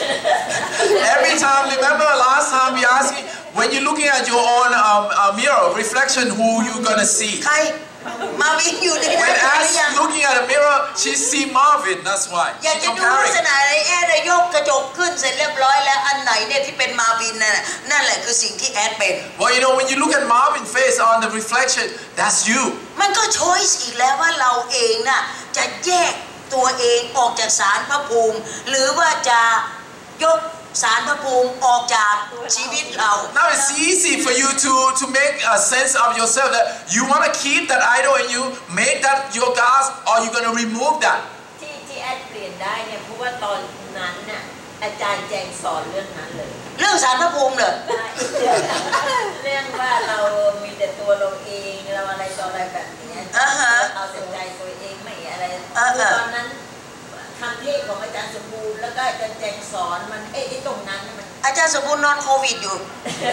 S3: Every time, remember last time we asked you, when you're looking at your own mirror reflection, who you gonna see?
S1: ใครมาวินอยู่ในนั้
S3: When
S1: นหรือ
S3: Ash
S1: ยัง
S3: looking at the mirror, she see Marvin. That's why
S1: อยาก
S3: she
S1: จะดูลักษ
S3: comparing.
S1: ณะอะไรแอนยกกระจกขึ้นเสร็จเรียบร้อยแล้วอันไหนเนี่ยที่เป็นมาวินนั่นแหละคือสิ่งที่แอนเป็น
S3: Well, when you look at Marvin's face on the reflection, that's you.
S1: มันก็ช้อยส์อีกแล้วว่าเราเองน่ะจะแยกตัวเองออกจากศาลพระภูมิหรือว่าจะยกศาลพระภูมิออกจากชีวิตเรา
S3: Now it's easy for you to make a sense of yourself that you want to keep that idol in you, make that your God, or you're gonna remove that.
S6: ที่แอดเปลี่ยนได้เนี่ยเพราะว่าตอนนั้นน่ะอาจารย์แจงสอนเรื่องนั้นเลย
S1: เรื่องศาลพระภูมิเลย
S6: เรื่องว่าเรามีแต่ตัวเราเองเราอะไรต่ออะไรแบบนี้เอาแต่ใจตัวเองไม่อะไรคือตอนนั้นคำเทศของอาจารย์สมบูรณ์แล้วก็อาจารย์แจงสอนมันไอ้ตรงนั้นมัน
S1: อาจารย์สมบูรณ์นอนโควิดอยู่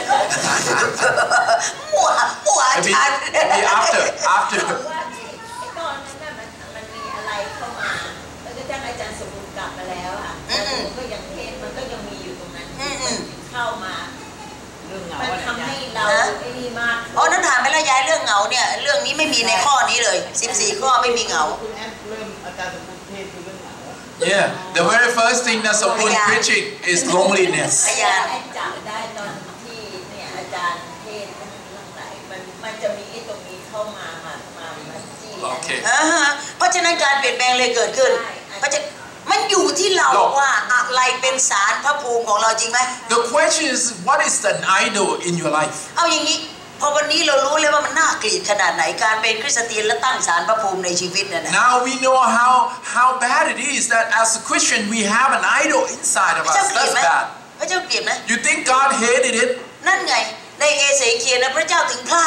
S1: มั่วอาจารย์
S3: Maybe after.
S6: ว่าไอ้ตอนนั้นน่ะมันมีอะไรเข้ามาแล้วก็จ้างอาจารย์สมบูรณ์กลับมาแล้วอ่ะมันก็ยังเทศมันก็ยังมีอยู่ตรงนั้นเข้ามามันทำให้เราไอ้นี่มาก
S1: อ๋อนั่นถามไปแล้วย้ายเรื่องเหงาเนี่ยเรื่องนี้ไม่มีในข้อนี้เลย14ข้อไม่มีเหงา
S4: คุณแอนเริ่มอาจารย์สมบูรณ์เทศคือเรื่องเหงา
S3: Yeah, the very first thing that's upon preaching is loneliness.
S1: พยาน
S6: แอนจับได้ตอนที่เนี่ยอาจารย์เทศทั้งหลายมันจะมีไอ้ตรงนี้เข้ามาจี้
S3: Okay.
S1: เพราะฉะนั้นการเปลี่ยนแปลงเลยเกิดขึ้นเพราะฉะนั้นมันอยู่ที่เราว่าอะไรเป็นศาลพระภูมิของเราจริงไหม
S3: The question is, what is an idol in your life?
S1: เอาอย่างนี้พอวันนี้เรารู้เลยว่ามันน่าเกลียดขนาดไหนการเป็นคริสเตียนและตั้งศาลพระภูมิในชีวิตเนี่ยนะ
S3: Now we know how bad it is that as a Christian we have an idol inside of
S1: พระเจ้า
S3: us.
S1: เกลียด
S3: That's
S1: ไหม
S3: bad.
S1: พระเจ้าเกลียดไหม
S3: You think God hated it?
S1: นั่นไงในเอเสเคียนะพระเจ้าถึงพลาด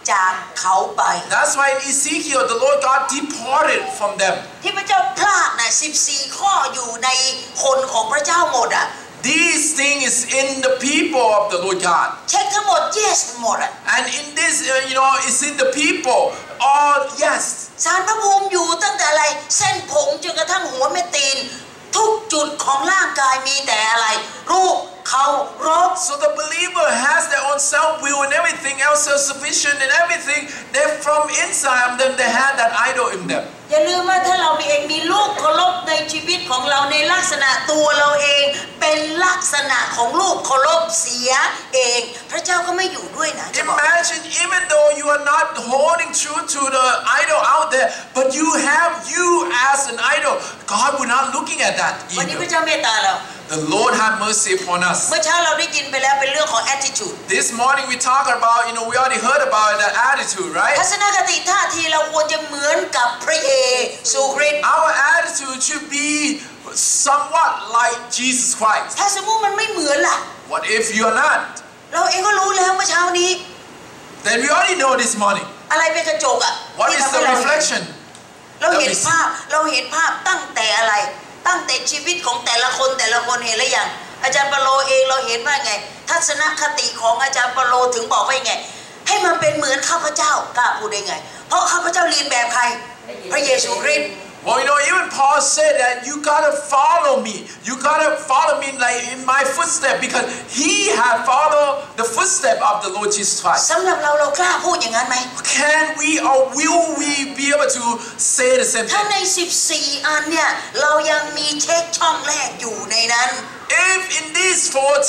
S1: จากเขาไป
S3: That's why in Ezekiel the Lord God departed from them.
S1: ที่พระเจ้าพลากนะ14 ข้ออยู่ในคนของพระเจ้าหมดอ่ะ
S3: These things is in the people of the Lord God.
S1: เช็คทั้งหมด yes หมดอ่ะ
S3: And in this, it's in the people. All yes.
S1: สารพระภูมิอยู่ตั้งแต่อะไรเส้นผมจนกระทั่งหัวแม่ตีนทุกจุดของร่างกายมีแต่อะไรรูปเขารบ
S3: So the believer has their own self-will and everything else self-sufficient and everything. They're from inside of them. They have that idol in them.
S1: อย่าลืมว่าถ้าเรามีลูกเคารพในชีวิตของเราในลักษณะตัวเราเองเป็นลักษณะของลูกเคารพเสียเองพระเจ้าก็ไม่อยู่ด้วยนะ
S3: Imagine even though you are not holding true to the idol out there, but you have you as an idol. God will not looking at that
S1: วันนี้พ
S3: either.
S1: ระเจ้าเมตตาเรา
S3: The Lord have mercy upon us.
S1: เมื่อเช้าเราได้ยินไปแล้วเป็นเรื่องของ attitude
S3: This morning we talk about, we already heard about the attitude,
S1: ทั
S3: right?
S1: ศนคติท่าทีเราควรจะเหมือนกับพระเยซูคริสต์
S3: Our attitude should be somewhat like Jesus Christ.
S1: ถ้าสมมุติมันไม่เหมือนล่ะ
S3: What if you are not?
S1: เราเองก็รู้แล้วเมื่อเช้านี้
S3: Then we already know this morning.
S1: อะไรเป็นกระจกอ่ะ
S3: What
S1: ที่
S3: is
S1: ทำให้
S3: the
S1: เรา
S3: reflection?
S1: เราเห็นภาพตั้งแต่อะไรตั้งแต่ชีวิตของแต่ละคนเห็นแล้วอย่างอาจารย์เปโลเองเราเห็นว่าไงทัศนคติของอาจารย์เปโลถึงบอกว่าไงให้มันเป็นเหมือนข้าพเจ้ากล้าพูดได้ไงเพราะข้าพเจ้าเรียนแบบใครพระเยซูคริสต์
S3: Well, even Paul said that you gotta follow me. You gotta follow me like in my footsteps because he had followed the footstep of the Lord Jesus Christ.
S1: สำหรับเรากล้าพูดอย่างนั้นไหม
S3: Can we or will we be able to say the same
S1: ถ้า
S3: thing?
S1: ใน14 อันเนี่ยเรายังมีเช็คช่องแรกอยู่ในนั้น
S3: If in this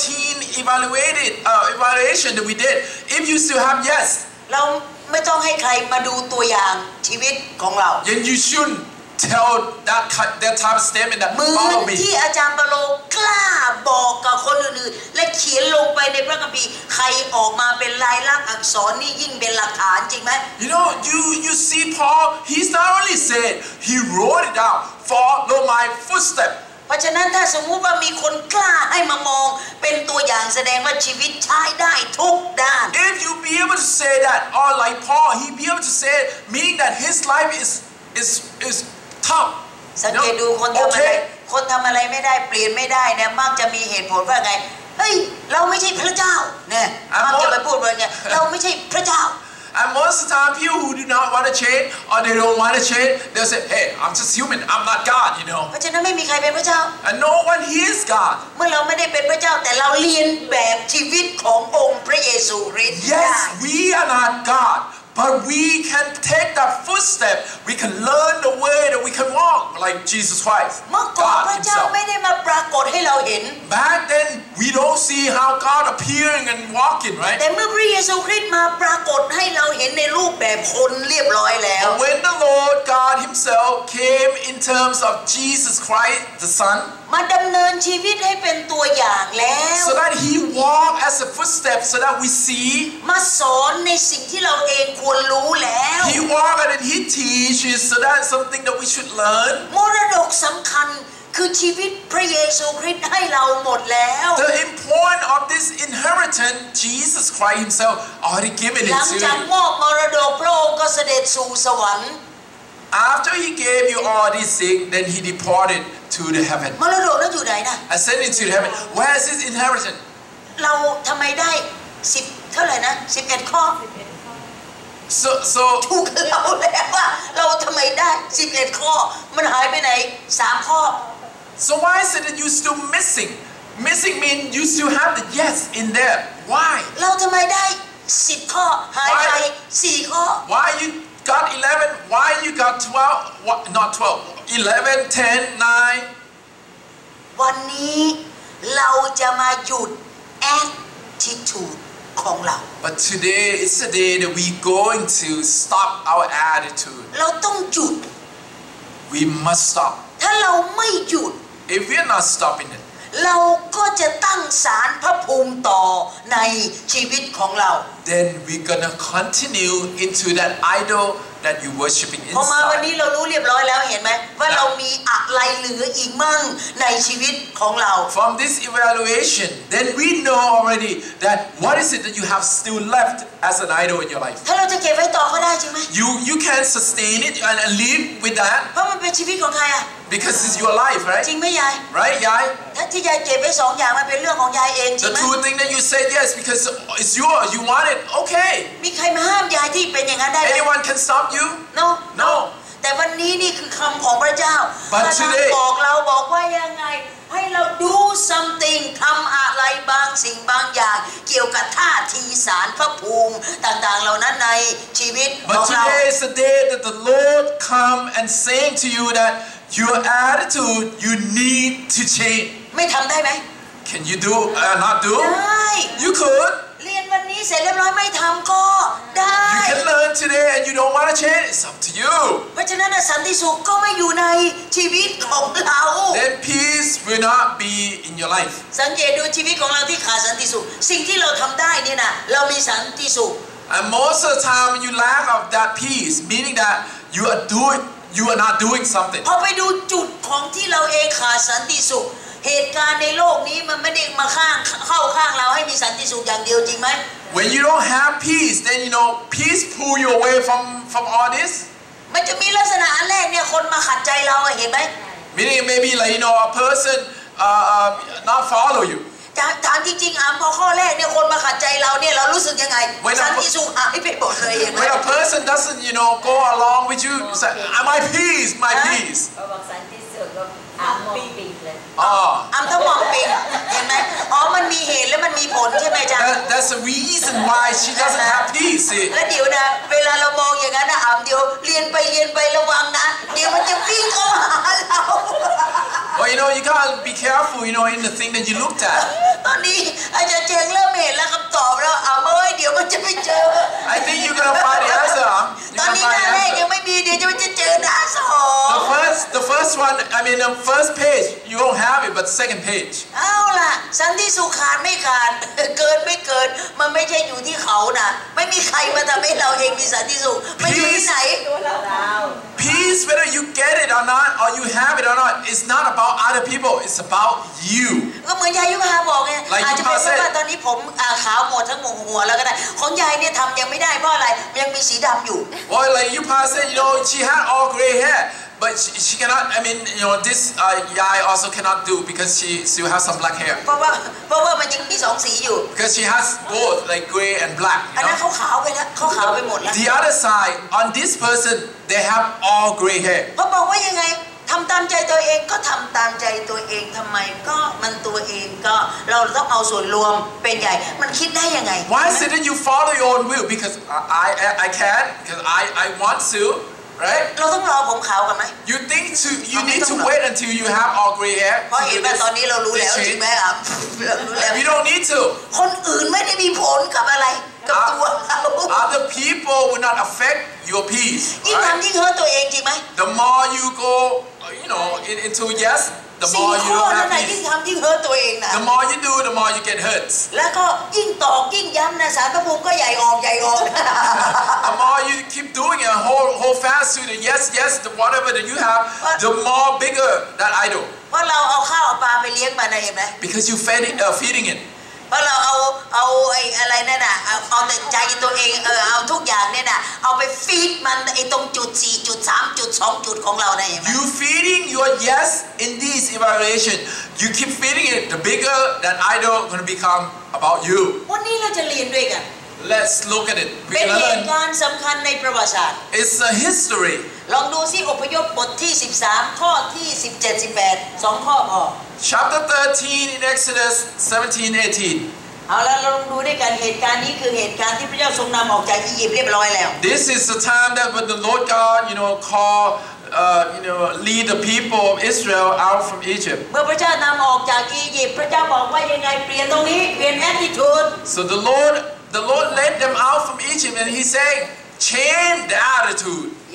S3: 14 evaluation that we did, if you still have yes,
S1: เราไม่ต้องให้ใครมาดูตัวอย่างชีวิตของเรา
S3: then you shouldn't tell that type of statement that
S1: เหมือน
S3: follow me.
S1: ที่อาจารย์เปโลกล้าบอกกับคนอื่นๆและเขียนลงไปในพระคัมภีร์ใครออกมาเป็นลายลักษณ์อักษรนี่ยิ่งเป็นหลักฐานจริงไหม
S3: You see Paul, he's not only said, he wrote it down, follow my footsteps.
S1: เพราะฉะนั้นถ้าสมมุติว่ามีคนกล้าให้มามองเป็นตัวอย่างแสดงว่าชีวิตใช้ได้ทุกด้าน
S3: If you be able to say that, or like Paul, he be able to say it, meaning that his life is tough.
S1: สังเกตดูคนทำอะไรไม่ได้เปลี่ยนไม่ได้เนี่ยมักจะมีเหตุผลว่าไงเฮ้ยเราไม่ใช่พระเจ้าเนี่ยมักจะไปพูดว่าไงเราไม่ใช่พระเจ้า
S3: And most of the time, people who do not want to change or they don't want to change, they'll say, "Hey, I'm just human. I'm not God,"
S1: เพราะฉะนั้นไม่มีใครเป็นพระเจ้า
S3: And no one is God.
S1: เมื่อเราไม่ได้เป็นพระเจ้าแต่เราเรียนแบบชีวิตขององค์พระเยซูคริสต์ได้
S3: Yes, we are not God, but we can take that footstep. We can learn the way that we can walk like Jesus Christ,
S1: เมื่อก่อน
S3: God
S1: พระเจ้า
S3: Himself.
S1: ไม่ได้มาปรากฏให้เราเห็น
S3: Back then, we don't see how God appearing and walking, right?
S1: แต่เมื่อพระเยซูคริสต์มาปรากฏให้เราเห็นในรูปแบบคนเรียบร้อยแล้ว
S3: But when the Lord God Himself came in terms of Jesus Christ, the Son,
S1: มาดำเนินชีวิตให้เป็นตัวอย่างแล้ว
S3: so that He walked as a footstep, so that we see.
S1: มาสอนในสิ่งที่เราเองควรรู้แล้ว
S3: He walked and He teaches, so that's something that we should learn.
S1: มรดกสำคัญคือชีวิตพระเยซูคริสต์ให้เราหมดแล้ว
S3: The importance of this inheritance, Jesus Christ Himself already given
S1: หลั
S3: it
S1: ง
S3: to
S1: จาก
S3: you.
S1: มอบมรดกพระองค์ก็เสด็จสู่สวรรค์
S3: After He gave you all these things, then He departed to the heaven.
S1: มรดกนั้นอยู่ไหนนะ
S3: Ascended to the heaven. Where is His inheritance?
S1: เราทำไมได้10เท่าไหร่นะ11 ข้อ
S3: So
S1: ถูกเราแล้วว่าเราทำไมได้11 ข้อมันหายไปไหน3 ข้อ
S3: why is it that you still missing? Missing means you still have the yes in there. Why?
S1: เราทำไมได้10 ข้อหายไป4 ข้อ
S3: Why you got 11? Why you got 12? What, not 12. 11, 10, 9.
S1: วันนี้เราจะมาหยุด attitude ของเรา
S3: But today is the day that we going to stop our attitude.
S1: เราต้องหยุด
S3: We must stop.
S1: ถ้าเราไม่หยุด
S3: If we're not stopping it,
S1: เราก็จะตั้งศาลพระภูมิต่อในชีวิตของเรา
S3: then we're gonna continue into that idol that you worshiping
S1: พอมาวัน
S3: inside.
S1: นี้เรารู้เรียบร้อยแล้วเห็นไหมว่าเรามีอะไรเหลืออีกมั่งในชีวิตของเรา
S3: From this evaluation, then we know already that what is it that you have still left as an idol in your life.
S1: ถ้าเราจะเก็บไว้ต่อก็ได้จริงไหม
S3: You can sustain it and live with that
S1: เพราะมันเป็นชีวิตของใครอะ
S3: because it's your life,
S1: จริ
S3: right?
S1: งไหมยาย
S3: Right, Yai?
S1: ถ้าที่ยายเก็บไว้สองอย่างมันเป็นเรื่องของยายเองจริ
S3: The
S1: งไหม
S3: two things that you said yes because it's yours, you want it, okay.
S1: มีใครมาห้ามยายที่เป็นอย่างนั้นได้ไหม
S3: Anyone can stop you?
S1: no
S3: No.
S1: แต่วันนี้นี่คือคำของพระเจ้า
S3: But
S1: พระเจ้า
S3: today-
S1: บอกเราบอกว่ายังไงให้เรา do something ทำอะไรบางสิ่งบางอย่างเกี่ยวกับท่าทีสารพระภูมิต่างๆเหล่านั้นในชีวิตข
S3: But
S1: องเรา
S3: today is the day that the Lord come and saying to you that your attitude you need to change.
S1: ไม่ทำได้ไหม
S3: Can you do not do?
S1: ได้
S3: You could.
S1: เรียนวันนี้เสร็จเรียบร้อยไม่ทำก็ได้
S3: You can learn today and you don't want to change. It's up to you.
S1: เพราะฉะนั้นสันติสุขก็ไม่อยู่ในชีวิตของเรา
S3: Then peace will not be in your life.
S1: สังเกตดูชีวิตของเราที่ขาดสันติสุขสิ่งที่เราทำได้นี่นะเรามีสันติสุข
S3: And most of the time when you lack of that peace, meaning that you are not doing something.
S1: พอไปดูจุดของที่เราเองขาดสันติสุขเหตุการณ์ในโลกนี้มันไม่ได้มาเข้าข้างเราให้มีสันติสุขอย่างเดียวจริงไหม
S3: When you don't have peace, then peace pull you away from all this.
S1: มันจะมีลักษณะอันแรกเนี่ยคนมาขัดใจเราเห็นไหม
S3: Meaning maybe like a person not follow you.
S1: ถามจริงๆพอข้อแรกเนี่ยคนมาขัดใจเราเนี่ยเรารู้สึกยังไง
S3: When a-
S1: สันติสุขหายไปหมดเลยเห็นไหม
S3: When a person doesn't go along with you, say, my peace, my peace.
S6: เขาบอกสันติสุขก็อ่ามองปิงเลย
S3: Oh.
S1: ต้องมองเป็นเห็นไหมมันมีเหตุและมันมีผลใช่ไหมจ๊ะ
S3: That's the reason why she doesn't have peace. See?
S1: แล้วเดี๋ยวนะเวลาเรามองอย่างนั้นนะเดี๋ยวเรียนไประวังนะเดี๋ยวมันจะวิ่งเข้ามาหาเรา
S3: Well, you gotta be careful, in the thing that you looked at.
S1: ตอนนี้อาจารย์เจงเริ่มเห็นแล้วคำตอบแล้วเดี๋ยวมันจะไปเจอ
S3: I think you're gonna find the answer.
S1: ตอนนี้หน้าแรกยังไม่มีเดี๋ยวมันจะเจอหน้าสอง
S3: The first one, the first page, you won't have it, but the second page.
S1: เอาล่ะสันติสุขขาดไม่ขาด เกินไม่เกินมันไม่ใช่อยู่ที่เขานะไม่มีใครมาทำให้เราเองมีสันติสุขมันอยู่ที่ไหน
S6: ตัวเรา
S3: Peace, whether you get it or not, or you have it or not, it's not about other people, it's about you.
S1: ก็เหมือนยายยุพาบอกไง
S3: Like
S1: อาจจะเป็นเพราะ
S3: Yupa
S1: ว่า
S3: said
S1: ตอนนี้ผมขาวหมดทั้งหัวแล้วก็ได้ของยายเนี่ยทำยังไม่ได้เพราะอะไรยังมีสีดำอยู่
S3: Or like Yupa said, she had all gray hair, but she cannot, this Yai also cannot do because she still has some black hair.
S1: เพราะว่ามันยังมีสองสีอยู่
S3: Because she has both, like gray and black.
S1: อันนั้นเขาขาวไปแล้วเขาขาวไปหมดแล้ว
S3: The other side, on this person, they have all gray hair.
S1: เขาบอกว่ายังไงทำตามใจตัวเองก็ทำตามใจตัวเองทำไมก็มันตัวเองก็เราต้องเอาส่วนรวมเป็นใหญ่มันคิดได้ยังไง
S3: Why is it that you follow your own will? Because I can, because I want to, right?
S1: เราต้องรอผมขาวกันไหม
S3: You need to wait until you have all gray hair.
S1: เพราะเห็นว่าตอนนี้เรารู้แล้วจริงไหมครับเรารู้แล้ว
S3: You don't need to.
S1: คนอื่นไม่ได้มีผลกับอะไรกับตัวเรา
S3: Other people will not affect your peace.
S1: ยิ่ง
S3: Right?
S1: ทำยิ่งเฮิร์ตตัวเองจริงไหม
S3: The more you go, into yes, the
S1: สิ่ง
S3: more you
S1: ข้อ
S3: don't
S1: นั้น
S3: have
S1: นะยิ่ง
S3: peace.
S1: ทำยิ่งเฮิร์ตตัวเองนะ
S3: The more you do, the more you get hurt.
S1: แล้วก็ยิ่งตอกยิ่งย้ำนะสารพระภูมิก็ใหญ่ออก
S3: The more you keep doing it, hold fast to the yes, whatever that you have, the more bigger that idol.
S1: เพราะเราเอาข้าวเอาปลาไปเลี้ยงมันนะเห็นไหม
S3: Because you feeding it.
S1: เพราะเราเอาอะไรนั่นน่ะเอาแต่ใจตัวเองเอาทุกอย่างเนี่ยน่ะเอาไปฟีดมันตรงจุด4จุด3จุด2จุดของเราเนี่ยเห็นไหม
S3: You feeding your yes in this evaluation. You keep feeding it. The bigger that idol gonna become about you.
S1: วันนี้เราจะเรียนด้วยกัน
S3: Let's look at it.
S1: เป็น
S3: We're
S1: เห
S3: gonna
S1: ตุ
S3: learn.
S1: การณ์สำคัญในประวัติศาสตร์
S3: It's a history.
S1: ลองดูซิอพยพบทที่13ข้อที่17 18 2ข้อพอ
S3: Chapter 13 in Exodus 17-18.
S1: เอาแล้วเราลองดูด้วยกันเหตุการณ์นี้คือเหตุการณ์ที่พระเจ้าทรงนำออกจากอียิปต์เรียบร้อยแล้ว
S3: This is the time that when the Lord God, call, lead the people of Israel out from Egypt.
S1: เมื่อพระเจ้านำออกจากอียิปต์พระเจ้าบอกว่ายังไงเปลี่ยนตรงนี้เปลี่ยน attitude
S3: So the Lord led them out from Egypt, and He saying, change the attitude.
S1: ย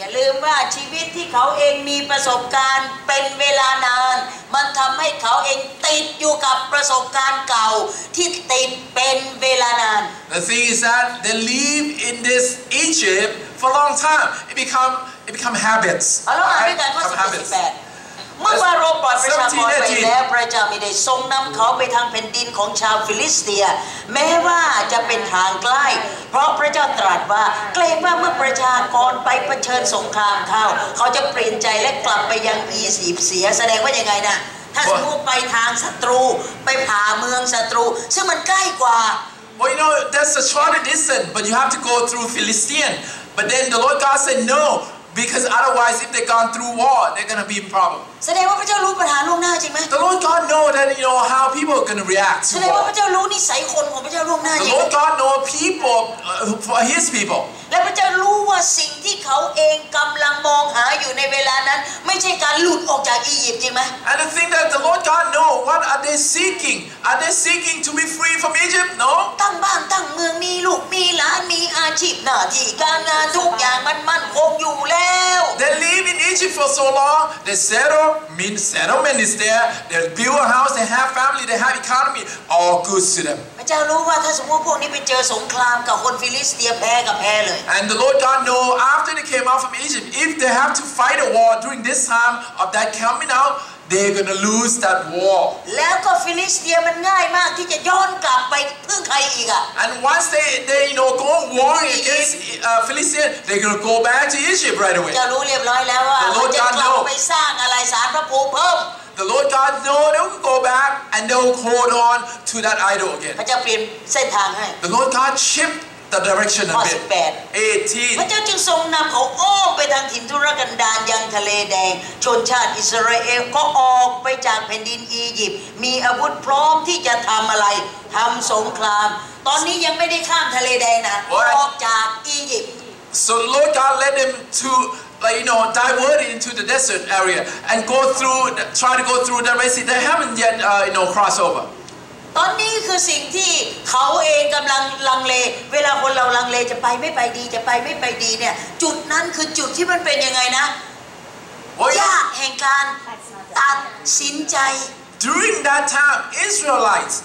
S1: อย่าลืมว่าชีวิตที่เขาเองมีประสบการณ์เป็นเวลานานมันทำให้เขาเองติดอยู่กับประสบการณ์เก่าที่ติดเป็นเวลานาน
S3: The thing is that they live in this Egypt for a long time. It become habits.
S1: เอาแล้วอ่านด้วยกันข้อ 18เมื่อฟาโรห์ปล่อยประชากรไปแล้วพระเจ้ามิได้ทรงนำเขาไปทางแผ่นดินของชาวฟิลิสเตียแม้ว่าจะเป็นทางใกล้เพราะพระเจ้าตรัสว่าเกรงว่าเมื่อประชากรไปเผชิญสงครามเขาจะเปลี่ยนใจและกลับไปยังอียิปต์เสียแสดงว่ายังไงนะถ้าสมมติไปทางศัตรูไปผ่าเมืองศัตรูซึ่งมันใกล้กว่า
S3: Well, you know, that's a shorter distance, but you have to go through Philistine. But then the Lord God said no, because otherwise if they gone through war, they're going to be in problem.
S1: แสดงว่าพระเจ้ารู้ปัญหาล่วงหน้าจริงไหม
S3: The Lord God know that, you know, how people are going to react
S1: แส
S3: to
S1: ดงว่า
S3: war.
S1: พระเจ้ารู้นิสัยคนของพระเจ้าล่วงหน้าจ
S3: The
S1: ริง
S3: Lord God know people for His people.
S1: และพระเจ้ารู้ว่าสิ่งที่เขาเองกำลังมองหาอยู่ในเวลานั้นไม่ใช่การหลุดออกจากอียิปต์จริงไหม
S3: And the thing that the Lord God know, what are they seeking? Are they seeking to be free from Egypt? No.
S1: ตั้งบ้านตั้งเมืองมีลูกมีหลานมีอาชีพหน้าที่การงานทุกอย่างมันมั่นคงอยู่แล้ว
S3: They live in Egypt for so long. They settle. Means settlement is there. They build a house. They have family. They have economy. All good to them.
S1: พระเจ้ารู้ว่าถ้าสมมติพวกนี้ไปเจอสงครามกับคนฟิลิสเตียแพ้กับแพ้เลย
S3: And the Lord God know after they came out from Egypt, if they have to fight a war during this time of that coming out, they're gonna lose that war.
S1: แล้วก็ฟิลิสเตียมันง่ายมากที่จะย้อนกลับไปพึ่งใครอีกอ่ะ
S3: And once they you know go warring against Philistines, they're gonna go back to Egypt right away.
S1: จะรู้เรียบร้อยแล้วว่าเขาจะกลับไปสร้างอะไรศาลพระภูมิเพิ่ม
S3: The Lord God know they will go back and they will hold on to that idol again.
S1: พระเจ้าเปลี่ยนเส้นทางให้
S3: The Lord God shift the direction a
S1: ข้อ
S3: bit.
S1: 18 พระเจ้าจึงทรงนำเขาอ้อมไปทางถิ่นทุรกันดารยังทะเลแดงชนชาติอิสราเอลก็ออกไปจากแผ่นดินอียิปต์มีอาวุธพร้อมที่จะทำอะไรทำสงครามตอนนี้ยังไม่ได้ข้ามทะเลแดงนะออกจากอียิปต์
S3: So the Lord God led them to divert into the desert area and try to go through the Red Sea. They haven't yet crossed over.
S1: ตอนนี้คือสิ่งที่เขาเองกำลังลังเลเวลาคนเราลังเลจะไปไม่ไปดีจะไปไม่ไปดีเนี่ยจุดนั้นคือจุดที่มันเป็นยังไงนะยากแห่งการตัดสินใจ
S3: During that time, Israelites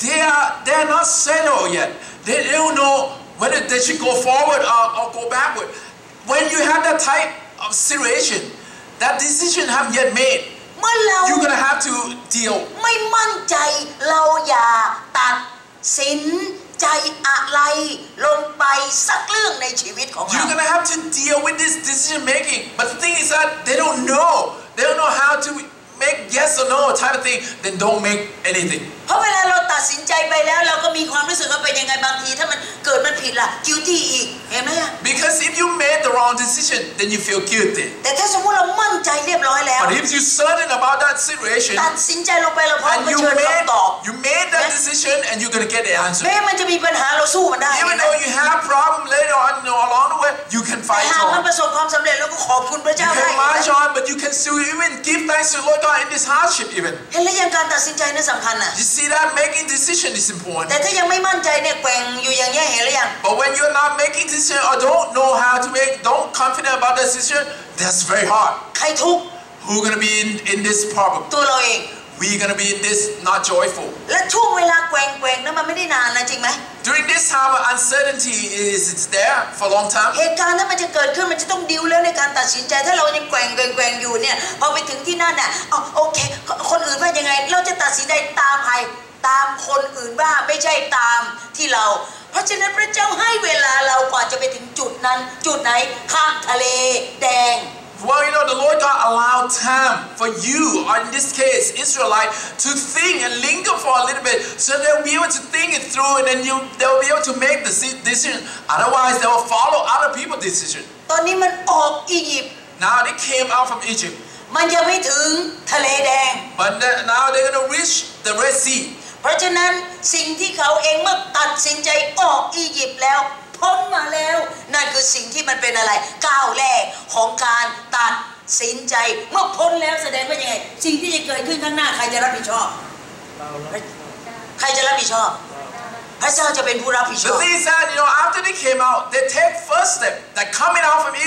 S3: they're not settled yet. They don't know whether they should go forward or go backward. When you have that type of situation, that decision haven't yet made.
S1: เมื่อเรา
S3: You're gonna have to deal.
S1: ไม่มั่นใจเราอย่าตัดสินใจอะไรลงไปสักเรื่องในชีวิตของเรา
S3: You're gonna have to deal with this decision making. But the thing is that they don't know. They don't know how to make yes or no type of thing. Then don't make anything.
S1: เพราะเวลาเราตัดสินใจไปแล้วเราก็มีความรู้สึกว่าเป็นยังไงบางทีถ้ามันเกิดมันผิดล่ะ guilty อีกเห็นไหมอะ
S3: Because if you made the wrong decision, then you feel guilty.
S1: แต่ถ้าสมมติเรามั่นใจเรียบร้อยแล้ว
S3: But if you're certain about that situation
S1: ตัดสินใจลงไปเราพร้อม
S3: and
S1: เผชิญคำตอบ
S3: you made that decision and you're gonna get the answer.
S1: แม้มันจะมีปัญหาเราสู้มันได้
S3: Even though you have problem later on along the way, you can
S1: แต่
S3: fight
S1: หากมัน
S3: on.
S1: ประสบความสำเร็จแล้วก็ขอบคุณพระ
S3: You
S1: เจ้าได้
S3: can march on, but you can still even give thanks to the Lord God in this hardship even.
S1: เห็นหรือยังการตัดสินใจนั้นสำคัญนะ
S3: You see that making decision is important.
S1: แต่ถ้ายังไม่มั่นใจเนี่ยแกว่งอยู่อย่างนี้เห็นหรือยัง
S3: But when you're not making decision or don't know how to don't confident about that decision, that's very hard.
S1: ใครทุกข์
S3: Who's gonna be in this problem?
S1: ตัวเราเอง
S3: We're gonna be in this not joyful.
S1: และช่วงเวลาแกว่งนั้นมันไม่ได้นานนะจริงไหม
S3: During this time, uncertainty is there for a long time.
S1: เหตุการณ์นั้นมันจะเกิดขึ้นมันจะต้องดิวแล้วในการตัดสินใจถ้าเรายังแกว่งอยู่เนี่ยพอไปถึงที่นั่นน่ะโอเคคนอื่นว่ายังไงเราจะตัดสินใจตามใครตามคนอื่นบ้างไม่ใช่ตามที่เราเพราะฉะนั้นพระเจ้าให้เวลาเรากว่าจะไปถึงจุดนั้นจุดไหนข้ามทะเลแดง
S3: Well, you know, the Lord God allowed time for you, or in this case, Israelite, to think and linger for a little bit, so they'll be able to think it through, and then they'll be able to make the decision. Otherwise, they will follow other people's decision.
S1: ตอนนี้มันออกอียิปต์
S3: Now they came out from Egypt,
S1: มันยังไม่ถึงทะเลแดง
S3: but now they're going to reach the Red Sea.
S1: เพราะฉะนั้นสิ่งที่เขาเองเมื่อตัดสินใจออกอียิปต์แล้วพ้นมาแล้วนั่นคือสิ่งที่มันเป็นอะไรก้าวแรกของการตัดสินใจเมื่อพ้นแล้วแสดงว่ายังไงสิ่งที่จะเกิดขึ้นข้างหน้าใครจะรับผิดชอบใครจะรับผิดชอบพระเจ้าจะเป็นผู้รับผิดช
S3: The
S1: อบ
S3: thing is that, you know, after they came out, they take first step, that coming out from Egypt,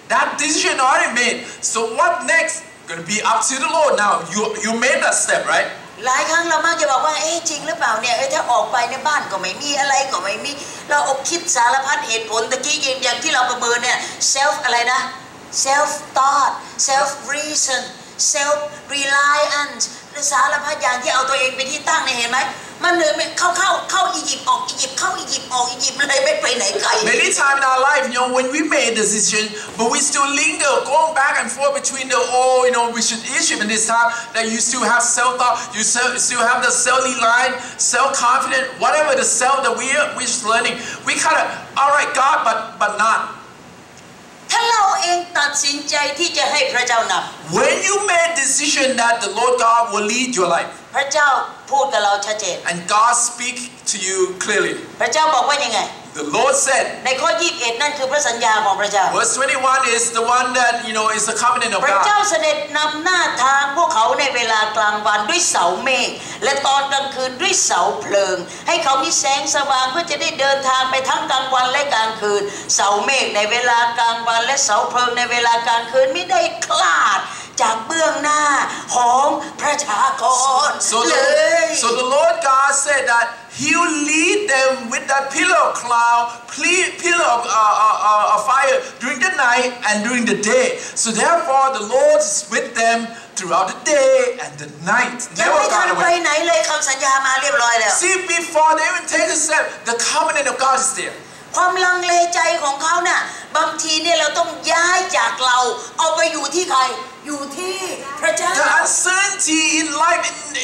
S3: That decision already made. So what next? Going to be up to the Lord. Now you made that step, right?
S1: หลายครั้งเรามักจะบอกว่าจริงหรือเปล่าเนี่ยถ้าออกไปในบ้านก็ไม่มีอะไรก็ไม่มีเราอกคิดสารพัดเหตุผลตะกี้อย่างที่เราประเมินเนี่ย self อะไรนะ self thought self reason self reliance สารพัดอย่างที่เอาตัวเองเป็นที่ตั้งเนี่ยเห็นไหมมันเลยเข้าอียิปต์ออกอียิปต์เข้าอียิปต์ออกอียิปต์เลยไม่ไปไหนไกล
S3: Many times in our life, when we made a decision, but we still linger, going back and forth between we should Egypt and this time that you still have self-thought, you still have the self-reliant, self-confident, whatever the self that we're learning. We kind of, all right, God, but not.
S1: ถ้าเราเองตัดสินใจที่จะให้พระเจ้านำ
S3: When you made decision that the Lord God will lead your life.
S1: พระเจ้าพูดกับเราชัดเจน
S3: And God speak to you clearly.
S1: พระเจ้าบอกว่ายังไง
S3: The Lord said.
S1: ในข้อ21นั่นคือพระสัญญาของพระเจ้า
S3: Verse 21 is the one that is the covenant of
S1: พระเจ้า
S3: God.
S1: เสด็จนำหน้าทางพวกเขาในเวลากลางวันด้วยเสาเมฆและตอนกลางคืนด้วยเสาเพลิงให้เขามีแสงสว่างเพื่อจะได้เดินทางไปทั้งกลางวันและกลางคืนเสาเมฆในเวลากลางวันและเสาเพลิงในเวลากลางคืนไม่ได้คลาดจากเบื้องหน้าของประชากรเลย
S3: So the Lord God said that He will lead them with that pillar of cloud, pillar of fire during the night and during the day. So therefore, the Lord is with them throughout the day and the night.
S1: ยัง
S3: Never
S1: ไม่ทัน
S3: gone
S1: ไป
S3: away.
S1: ไหนเลยคำสัญญามาเรียบร้อยแล้ว
S3: See, before they even take a step, the covenant of God is there.
S1: ความลังเลใจของเขาน่ะบางทีเนี่ยเราต้องย้ายจากเราเอาไปอยู่ที่ใครอยู่ที่พระเจ้า
S3: The uncertainty in life,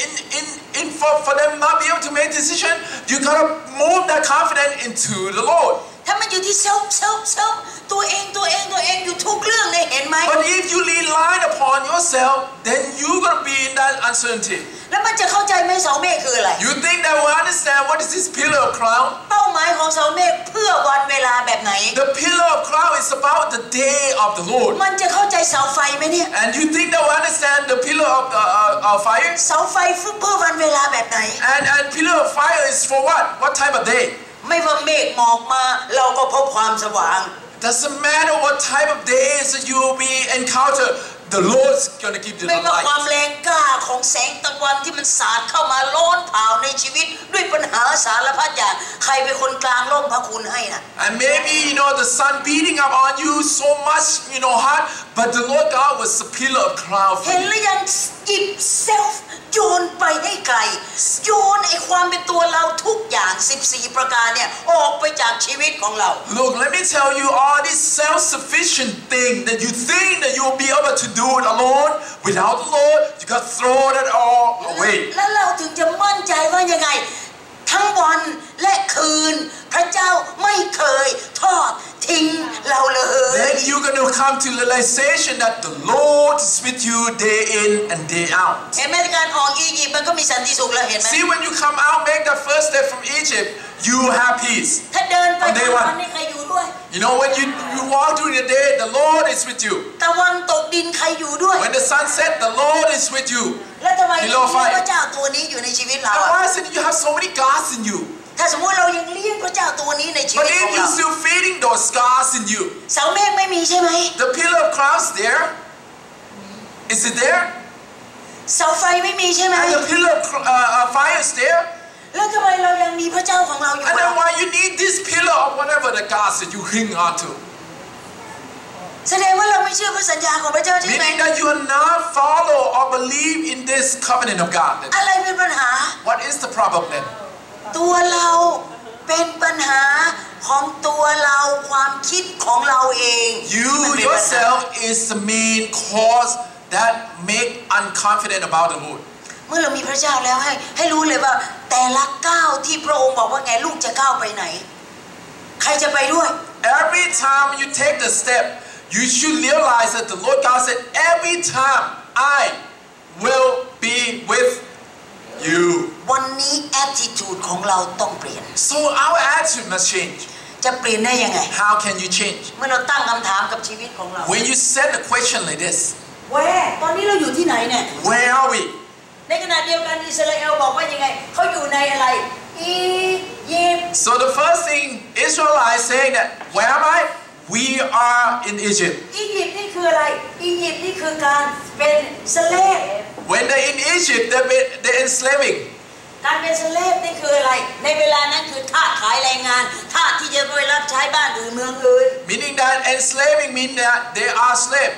S3: for them not be able to make decision, you gotta move that confidence into the Lord.
S1: ถ้ามันอยู่ที่เซลตัวเองอยู่ทุกเรื่องเลยเห็นไหม
S3: But if you rely upon yourself, then you're gonna be in that uncertainty.
S1: แล้วมันจะเข้าใจไหมเสาเมฆคืออะไร
S3: You think that we understand what is this pillar of cloud?
S1: เป้าหมายของเสาเมฆเพื่อวันเวลาแบบไหน
S3: The pillar of cloud is about the day of the Lord.
S1: มันจะเข้าใจเสาไฟไหมเนี่ย
S3: And you think that we understand the pillar of fire?
S1: เสาไฟเพื่อวันเวลาแบบไหน
S3: And pillar of fire is for what? What type of day?
S1: ไม่ว่าเมฆหมอกมาเราก็พบความสว่าง
S3: Doesn't matter what type of days that you will be encounter. The Lord's gonna give you
S1: ไม่
S3: the
S1: ว่าความ
S3: light.
S1: แรงกล้าของแสงตะวันที่มันสาดเข้ามาร้อนเผาในชีวิตด้วยปัญหาสารพัดอย่างใครเป็นคนกลางร่มพระคุณให้นะ
S3: And maybe the sun beating up on you so much hot, but the Lord God was a pillar of cloud for
S1: เห็น
S3: you.
S1: หรือยังหยิบเซลฟ์โยนไปให้ไกลโยนไอ้ความเป็นตัวเราทุกอย่าง14ประการเนี่ยออกไปจากชีวิตของเรา
S3: Look, let me tell you, all this self-sufficient thing that you think that you'll be able to do it alone without the Lord, you got to throw that all away.
S1: แล้วเราถึงจะมั่นใจว่ายังไงทั้งวันและคืนพระเจ้าไม่เคยทอดทิ้งเราเลย
S3: Then you're going to come to realization that the Lord is with you day in and day out.
S1: เห็นไหมการออกอียิปต์มันก็มีสันติสุขแล้วเห็นไหม
S3: See, when you come out, make that first step from Egypt, you have peace.
S1: ถ้าเดินไป
S3: On
S1: ตะ
S3: day
S1: วัน
S3: one.
S1: นี่ใครอยู่ด้วย
S3: When you walk during the day, the Lord is with you.
S1: ตะวันตกดินใครอยู่ด้วย
S3: When the sun set, the Lord is with you.
S1: แล้วทำไม
S3: Below
S1: พ
S3: fire.
S1: ระเจ้าตัวนี้อยู่ในชีวิตเรา
S3: And why is it you have so many gods in you?
S1: ถ้าสมมติเรายังเลี้ยงพระเจ้าตัวนี้ในชี
S3: But
S1: วิตขอ
S3: if
S1: ง
S3: you're
S1: เรา
S3: still feeding those gods in you,
S1: เสาเมฆไม่มีใช่ไหม
S3: the pillar of clouds there, is it there?
S1: เสาไฟไม่มีใช่ไหม
S3: And the pillar of fire is there?
S1: แล้วทำไมเรายังมีพระเจ้าของเราอยู่
S3: And
S1: ล่ะ
S3: then why you need this pillar of whatever the gods that you hang on to?
S1: แสดงว่าเราไม่เชื่อพระสัญญาของพระเจ้าใช่ไหม
S3: Meaning that you are not follow or believe in this covenant of God.
S1: อะไรเป็นปัญหา
S3: What is the problem then?
S1: ตัวเราเป็นปัญหาของตัวเราความคิดของเราเอง
S3: You
S1: มันเป็นปัญหา
S3: yourself is the main cause that make unconfident about the Lord.
S1: เมื่อเรามีพระเจ้าแล้วให้รู้เลยว่าแต่ละก้าวที่พระองค์บอกว่าไงลูกจะก้าวไปไหนใครจะไปด้วย
S3: Every time you take the step, you should realize that the Lord God said, every time I will be with you.
S1: วันนี้ attitude ของเราต้องเปลี่ยน
S3: So our attitude must change.
S1: จะเปลี่ยนได้ยังไง
S3: How can you change?
S1: เมื่อเราตั้งคำถามกับชีวิตของเรา
S3: When you set a question like this,
S1: ตอนนี้เราอยู่ที่ไหนเนี่ย
S3: where are we?
S1: ในขณะเดียวกันอิสราเอลบอกว่ายังไงเขาอยู่ในอะไรอียิปต์
S3: So the first thing Israelites saying that, where am I? We are in Egypt.
S1: อียิ
S6: คืออะไรอียิปต์นี่คือการเป็นสเลฟ
S3: When they're in Egypt, they're enslaving.
S6: การเป็นสเลฟนี่คืออะไรในเวลานั้นคือทาสขายแรงงานทาสที่จะไปรับใช้บ้านอื่นเมืองอื่น
S3: Meaning that enslaving means that they are slaves.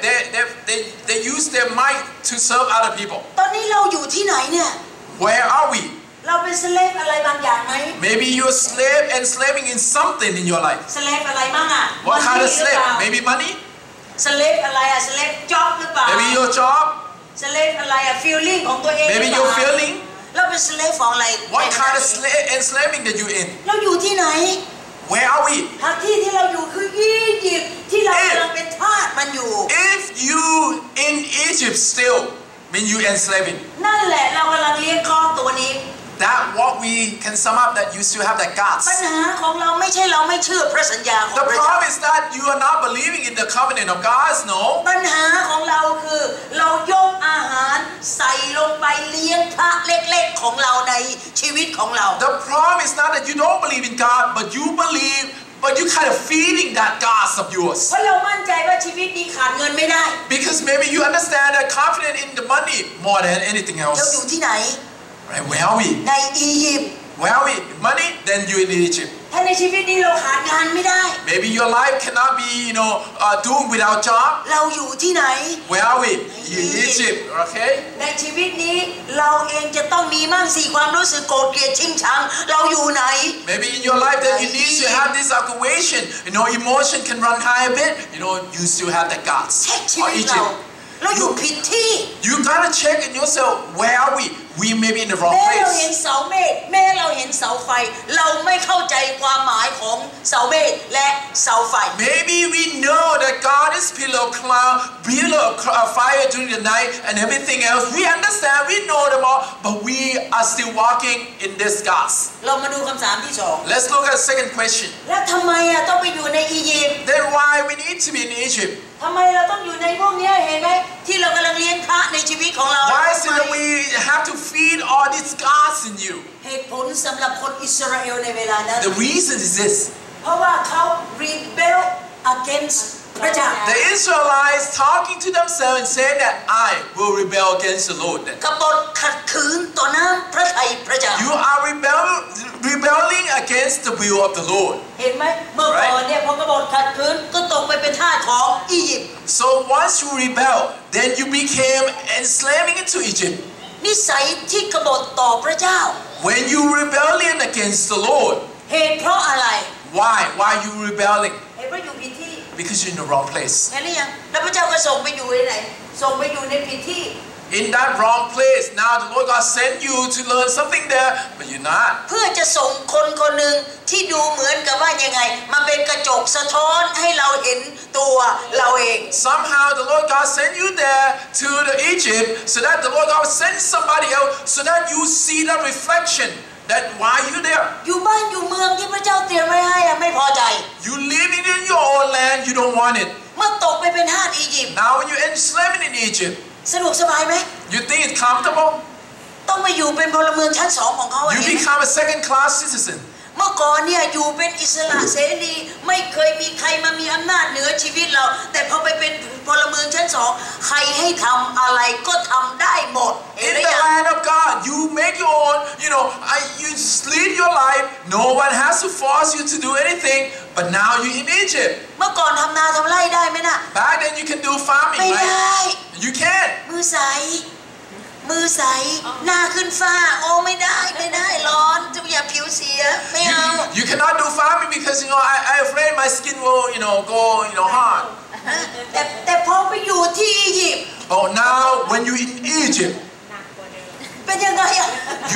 S3: They use their might to serve other people.
S6: ตอนนี้เราอยู่ที่ไหนเนี่ย
S3: Where are we?
S6: เราเป็นสเลฟอะไรบางอย่างไหม
S3: Maybe you're slave enslaving in something in your life.
S6: สเลฟอะไรบ้างอ่ะ
S3: What kind of slave? Maybe money?
S6: สเลฟอะไรอ่ะสเลฟจ็อบหรือเปล่า
S3: Maybe your job?
S6: สเลฟอะไรอ่ะฟีลลิ่งของตัวเอง
S3: Maybe your feeling?
S6: เราเป็นสเลฟของอะไร
S3: What kind of enslaving that you in?
S6: เราอยู่ที่ไหน
S3: Where are we?
S6: ที่ที่เราอยู่คืออียิปต์ที่เรากำลังเป็นทาสมันอยู่
S3: If you in Egypt still, mean you enslaving.
S6: นั่นแหละเรากำลังเลี้ยงคอตัวนี้
S3: That what we can sum up that you still have that guts.
S6: ปัญหาของเราไม่ใช่เราไม่เชื่อพระสัญญาของ
S3: The
S6: พระเจ้า
S3: problem is that you are not believing in the covenant of God. No.
S6: ปัญหาของเราคือเรายกอาหารใส่ลงไปเลี้ยงพระเล็กๆของเราในชีวิตของเรา
S3: The problem is not that you don't believe in God, but you believe, but you kind of feeding that gods of yours.
S6: เพราะเรามั่นใจว่าชีวิตนี้ขาดเงินไม่ได้
S3: Because maybe you understand that confident in the money more than anything
S6: เราอยู่
S3: else.
S6: ที่ไหน
S3: Right? Where are we?
S6: ในอียิปต์
S3: Where are we? Money? Then you in Egypt.
S6: ถ้าในชีวิตนี้เราขาดงานไม่ได้
S3: Maybe your life cannot be, doing without job.
S6: เราอยู่ที่ไหน
S3: Where are we? You in Egypt. Okay?
S6: ในชีวิตนี้เราเองจะต้องมีมั่งสี่ความรู้สึกโกรธเกลียดชิงชังเราอยู่ไหน
S3: Maybe in your life that you need to have this occupation. Emotion can run high a bit. You still have that guts.
S6: เช็คชี
S3: Or
S6: วิตเรา
S3: Egypt.
S6: เราอยู่ผิดที่
S3: You gotta check in yourself. Where are we? We may be in the wrong
S6: แม้เราเห็น
S3: place.
S6: เสาเมฆแม้เราเห็นเสาไฟ เราไม่เข้าใจความหมายของเสาเมฆและเสาไฟ
S3: Maybe we know that God is pillar of cloud, pillar of fire during the night, and everything else. We understand, we know them all, but we are still walking in this gods.
S6: เรามาดูคำถามที่สอง
S3: Let's look at the second question.
S6: แล้วทำไมต้องไปอยู่ในอียิปต์
S3: Then why we need to be in Egypt?
S6: ทำไมเราต้องอยู่ในพวกนี้เห็นไหมที่เรากำลังเลี้ยงพระในชีวิตของเรา
S3: Why is it that we have to feed all these gods in you?
S6: เหตุผลสำหรับคนอิสราเอลในเวลานั้น
S3: The reason is this.
S6: เพราะว่าเขา rebel against พระเจ้า
S3: The Israelites talking to themselves and saying that I will rebel against the Lord. Then.
S6: กบฏขัดขืนต่อน้ำพระทัยพระเจ้า
S3: You are rebelling against the will of the Lord.
S6: เห็นไหมเมื่อก่อนเนี่ยพอกบฏขัดขืนก็ตกไปเป็นทาสของอียิปต์
S3: So once you rebel, then you became enslaving into Egypt.
S6: นิสัยที่กบฏต่อพระเจ้า
S3: When you rebelling against the Lord,
S6: เหตุเพราะอะไร
S3: why? Why are you rebelling?
S6: เหตุเพราะอยู่ผิดที่
S3: Because you're in the wrong place.
S6: เห็นหรือยังแล้วพระเจ้าก็ส่งไปอยู่ไหนส่งไปอยู่ในผิดที่
S3: In that wrong place. Now the Lord God sent you to learn something there, but you're not.
S6: เพื่อจะส่งคนคนหนึ่งที่ดูเหมือนกับว่ายังไงมาเป็นกระจกสะท้อนให้เราเห็นตัวเราเอง
S3: Somehow the Lord God sent you there to the Egypt so that the Lord God sent somebody else so that you see that reflection. That why you there?
S6: อยู่บ้านอยู่เมืองที่พระเจ้าเตรียมไว้ให้ไม่พอใจ
S3: You living in your own land, you don't want it.
S6: เมื่อตกไปเป็นทาสอียิปต์
S3: Now when you're enslaved in Egypt,
S6: สะดวกสบายไหม
S3: you think it's comfortable?
S6: ต้องมาอยู่เป็นพลเมืองชั้นสองของเขา
S3: You become a second-class citizen.
S6: เมื่อก่อนเนี่ยอยู่เป็นอิสระเสรีไม่เคยมีใครมามีอำนาจเหนือชีวิตเราแต่พอไปเป็นพลเมืองชั้นสองใครให้ทำอะไรก็ทำได้หมด
S3: In the land of God, you make your own, you just live your life. No one has to force you to do anything. But now you're in Egypt.
S6: เมื่อก่อนทำนาทำไร่ได้ไหมน่ะ
S3: Back then you can do farming,
S6: ไม่ได้
S3: right? You can.
S6: มือใสหน้าขึ้นฟ้าโอ้ไม่ได้ร้อนจะอย่าผิวเสียไม่เอา
S3: You cannot do farming because I afraid my skin will go hard.
S6: แต่พอไปอยู่ที่อียิปต์
S3: Oh, now when you're in Egypt,
S6: เป็นยังไงอะ
S3: you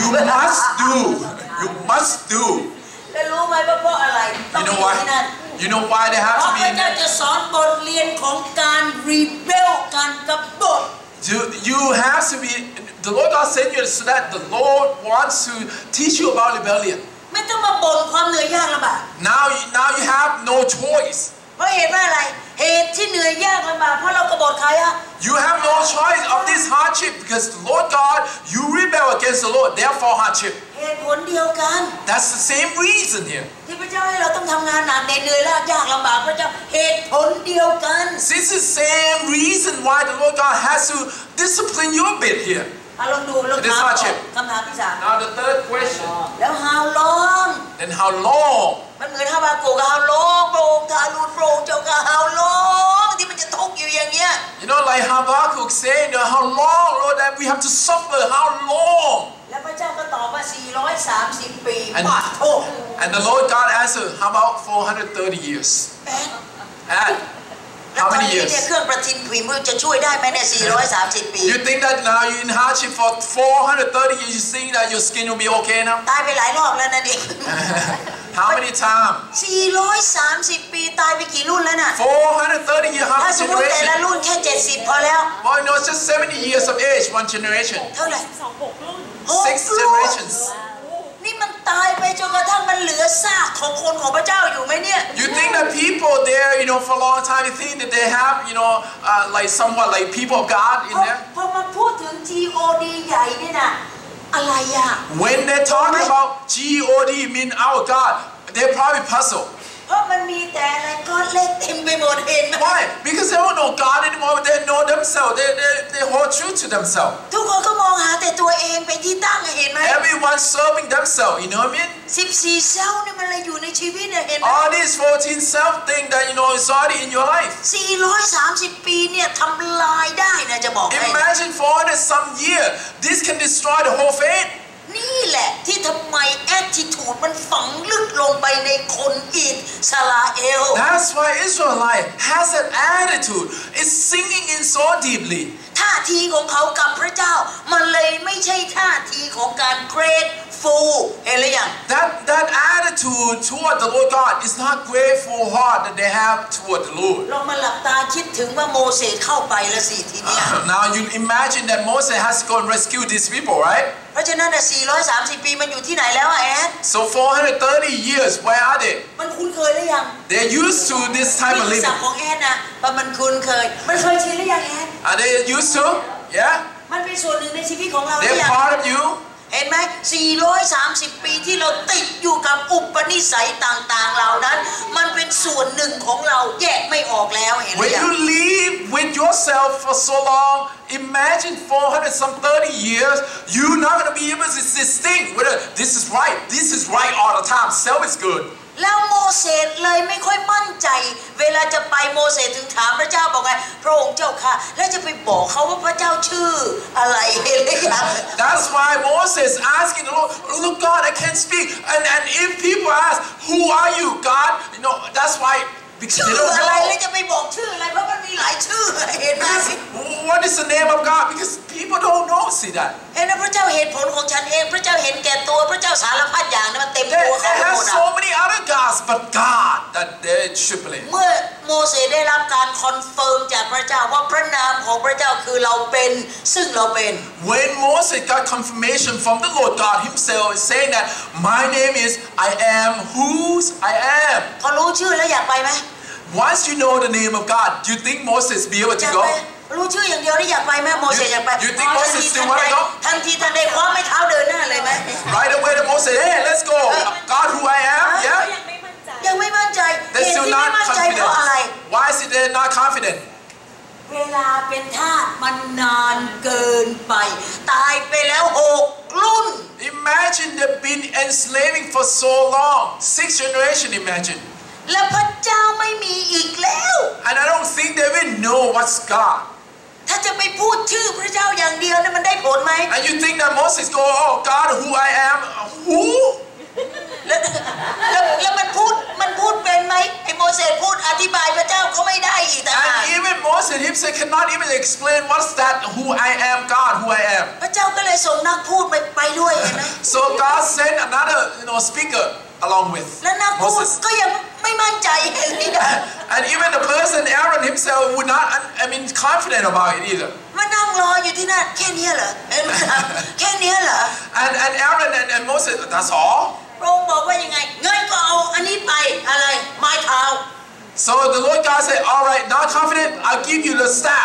S3: must do.
S6: แล้วรู้ไหมว่าเพราะอะไรต้อง
S3: You
S6: ไป
S3: know
S6: อยู่ที่นั่น
S3: why? You know why they
S6: เพ
S3: have
S6: ราะ
S3: to
S6: พ
S3: be
S6: ระ
S3: in
S6: เจ้า
S3: there?
S6: จะสอนบทเรียนของการรีเบลการกบฏ
S3: You have to be. The Lord God sent you so that the Lord wants to teach you about rebellion.
S6: ไม่ต้องมาบ่นความเหนื่อยยากลำบาก
S3: Now you have no choice.
S6: เพราะเหตุว่าอะไรเหตุที่เหนื่อยยากลำบากเพราะเรากบฏใครอะ
S3: You have no choice of this hardship because the Lord God, you rebel against the Lord, therefore hardship.
S6: เหตุผลเดียวกัน
S3: That's the same reason here.
S6: ที่พระ
S1: ระเจ้าให้เราต้องทำงานหนักเหนื่อยยากลำบากพระเจ้าเหตุผลเดียวกัน
S3: This is the same reason why the Lord God has to discipline you a bit here.
S1: ลองดูลองถามคำถามที่ 3
S3: Now the third question.
S1: แล้ว how long
S3: Then how long?
S1: มันเหมือนฮาบากุก how long พระองค์ทารุณพระองค์เจ้าค่ะ how long ที่มันจะทุกข์อยู่อย่างเงี้ย
S3: You know, like Habakkuk saying, how long, Lord, that we have to suffer? How long?
S1: แล้วพระเจ้าก็ตอบว่า430 ปี
S3: And,
S1: ปะโอ้
S3: and the Lord God answered, how about 430 years? And how many
S1: เนี่ย
S3: years?
S1: เครื่องประทินผิวจะช่วยได้ไหมเนี่ย430 ปี
S3: You think that now you're in hardship for 430 years, you think that your skin will be okay now?
S1: ตายไปหลายรอบแล้วนะเด็ก
S3: How many times?
S1: 430 ปีตายไปกี่รุ่นแล้วน่ะ
S3: 430 years, how
S1: ถ้า
S3: many
S1: สมมติแต่ละ
S3: generations?
S1: รุ่นแค่70พอแล้ว
S3: Well, you know, it's just 70 years of age, one generation.
S1: เท่าไหร่
S2: 12 6 รุ่น
S3: 6 generations.
S1: นี่มันตายไปจนกระทั่งมันเหลือซากของคนของพระเจ้าอยู่ไหมเนี่ย
S3: You think that people there, you know, for a long time, you think that they have, you know, like somewhat like people of God in there?
S1: พอมาพูดถึง God ใหญ่เนี่ยนะอะไรอะ
S3: When they talk about God, mean our God, they're probably puzzled.
S1: เพราะมันมีแต่อะไรก้อนเล็กเต็มไปหมดเห็นไหม
S3: Why? Because they don't know God anymore, but they know themselves. They hold true to themselves.
S1: ทุกคนก็มองหาแต่ตัวเองเป็นที่ตั้งเห็นไหม
S3: Everyone serving themselves, you know what I mean?
S1: 14 เซลล์เนี่ยมันเลยอยู่ในชีวิตเนี่ยเห็นไหม
S3: All these 14 self-thing that, you know, is already in your life.
S1: 430 ปีเนี่ยทำลายได้นะจะบอกให้
S3: Imagine 400 some year, this can destroy the whole faith.
S1: นี่แหละที่ทำไม attitude มันฝังลึกลงไปในคนอิสราเอล
S3: That's why Israelite has that attitude. It's sinking in so deeply.
S1: ท่าทีของเขากับพระเจ้ามันเลยไม่ใช่ท่าทีของการ grateful เห็นหรือยัง
S3: That attitude toward the Lord God is not grateful heart that they have toward the Lord.
S1: ลองมาหลับตาคิดถึงว่าโมเสสเข้าไปแล้วสิทีเนี้ย
S3: Now you imagine that Moses has to go and rescue these people, right?
S1: เพราะฉะนั้น430 ปีมันอยู่ที่ไหนแล้วอะแอน
S3: So 430 years, where are they?
S1: มันคุ้นเคยหรือยัง
S3: They're used to this type of
S1: นี่คือศัพ
S3: living.
S1: ท์ของแอนนะว่ามันคุ้นเคยมันเคยชินหรือยังแอน
S3: Are they used to? Yeah?
S1: มันเป็นส่วนหนึ่งในชีวิตของเราหรือ
S3: They're
S1: ยัง
S3: part of you.
S1: เห็นไหม430 ปีที่เราติดอยู่กับอุปนิสัยต่างๆเหล่านั้นมันเป็นส่วนหนึ่งของเราแยกไม่ออกแล้วเห็นไหม
S3: When you live with yourself for so long, imagine 400 some 30 years, you're not going to be able to distinct whether this is right all the time. Self is good.
S1: แล้วโมเสสเลยไม่ค่อยมั่นใจเวลาจะไปโมเสสถึงถามพระเจ้าบอกไงพระองค์เจ้าค่ะแล้วจะไปบอกเขาว่าพระเจ้าชื่ออะไรเห็นหรือยัง
S3: That's why Moses asking the Lord, look God, I can't speak. And if people ask, who are you, God? You know, that's why because they
S1: ชื่อ
S3: don't
S1: อะไร
S3: know.
S1: แล้วจะไปบอกชื่ออะไรเพราะมันมีหลายชื่อเห็นไหม
S3: What is the name of God? Because people don't know, see that.
S1: เห็นไหมพระเจ้าเหตุผลของฉันเองพระเจ้าเห็นแก่ตัวพระเจ้าสารพัดอย่างเนี่ยมันเต็ม
S3: They
S1: ตัวเขาไปหมด
S3: have
S1: อะ
S3: so many other gods, but God that they should believe.
S1: เมื่อโมเสสได้รับการคอนเฟิร์มจากพระเจ้าว่าพระนามของพระเจ้าคือเราเป็นซึ่งเราเป็น
S3: When Moses got confirmation from the Lord God himself saying that my name is I am whose I am.
S1: เขารู้ชื่อแล้วอยากไปไหม
S3: Once you know the name of God, do you think Moses be able
S1: อ
S3: to
S1: ยาก
S3: go?
S1: ไปรู้ชื่ออย่างเดียวแล้วอยากไปไหมโมเสสอยากไป
S3: You think Moses still wanna go?
S1: ทันทีทันใดคว้าไม้เท้าเดินหน้าเลยไหม
S3: Right away the Moses, hey, let's go. God who I am,
S2: ก็
S3: yeah?
S2: ยังไม่มั่นใจ
S1: ยังไม่มั่นใจเห
S3: They're
S1: ตุ
S3: still
S1: ที่ไม่
S3: not
S1: มั่นใจเพราะอะไร
S3: confident. Why is it they're not confident?
S1: เวลาเป็นทาสมันนานเกินไปตายไปแล้ว6 รุ่น
S3: Imagine they've been enslaving for so long. 6 generation, imagine.
S1: และพระเจ้าไม่มีอีกแล้ว
S3: And I don't think they will know what's God.
S1: ถ้าจะไปพูดชื่อพระเจ้าอย่างเดียวเนี่ยมันได้ผลไหม
S3: And you think that Moses go, oh God, who I am, who?
S1: แล้วมันพูดเป็นไหมไอ้โมเสสพูดอธิบายพระเจ้าก็ไม่ได้อีกต่างหาก
S3: And even Moses himself cannot even explain what's that, who I am, God, who I am.
S1: พระเจ้าก็เลยส่งนักพูดไปด้วยเห็นไหม
S3: So God sent another, speaker along with
S1: และนักพูด
S3: Moses.
S1: ก็ยังไม่มั่นใจเห็นไหมนะ
S3: And even the person, Aaron himself, would not, confident about it either.
S1: มานั่งรออยู่ที่นั่นแค่นี้เหรอเห็นไหมนะแค่นี้เหรอ
S3: And Aaron and Moses, that's all.
S1: พระองค์บอกว่ายังไงงั้นก็เอาอันนี้ไปอะไรไม้เท้า
S3: So the Lord God said, all right, not confident, I'll give you the staff.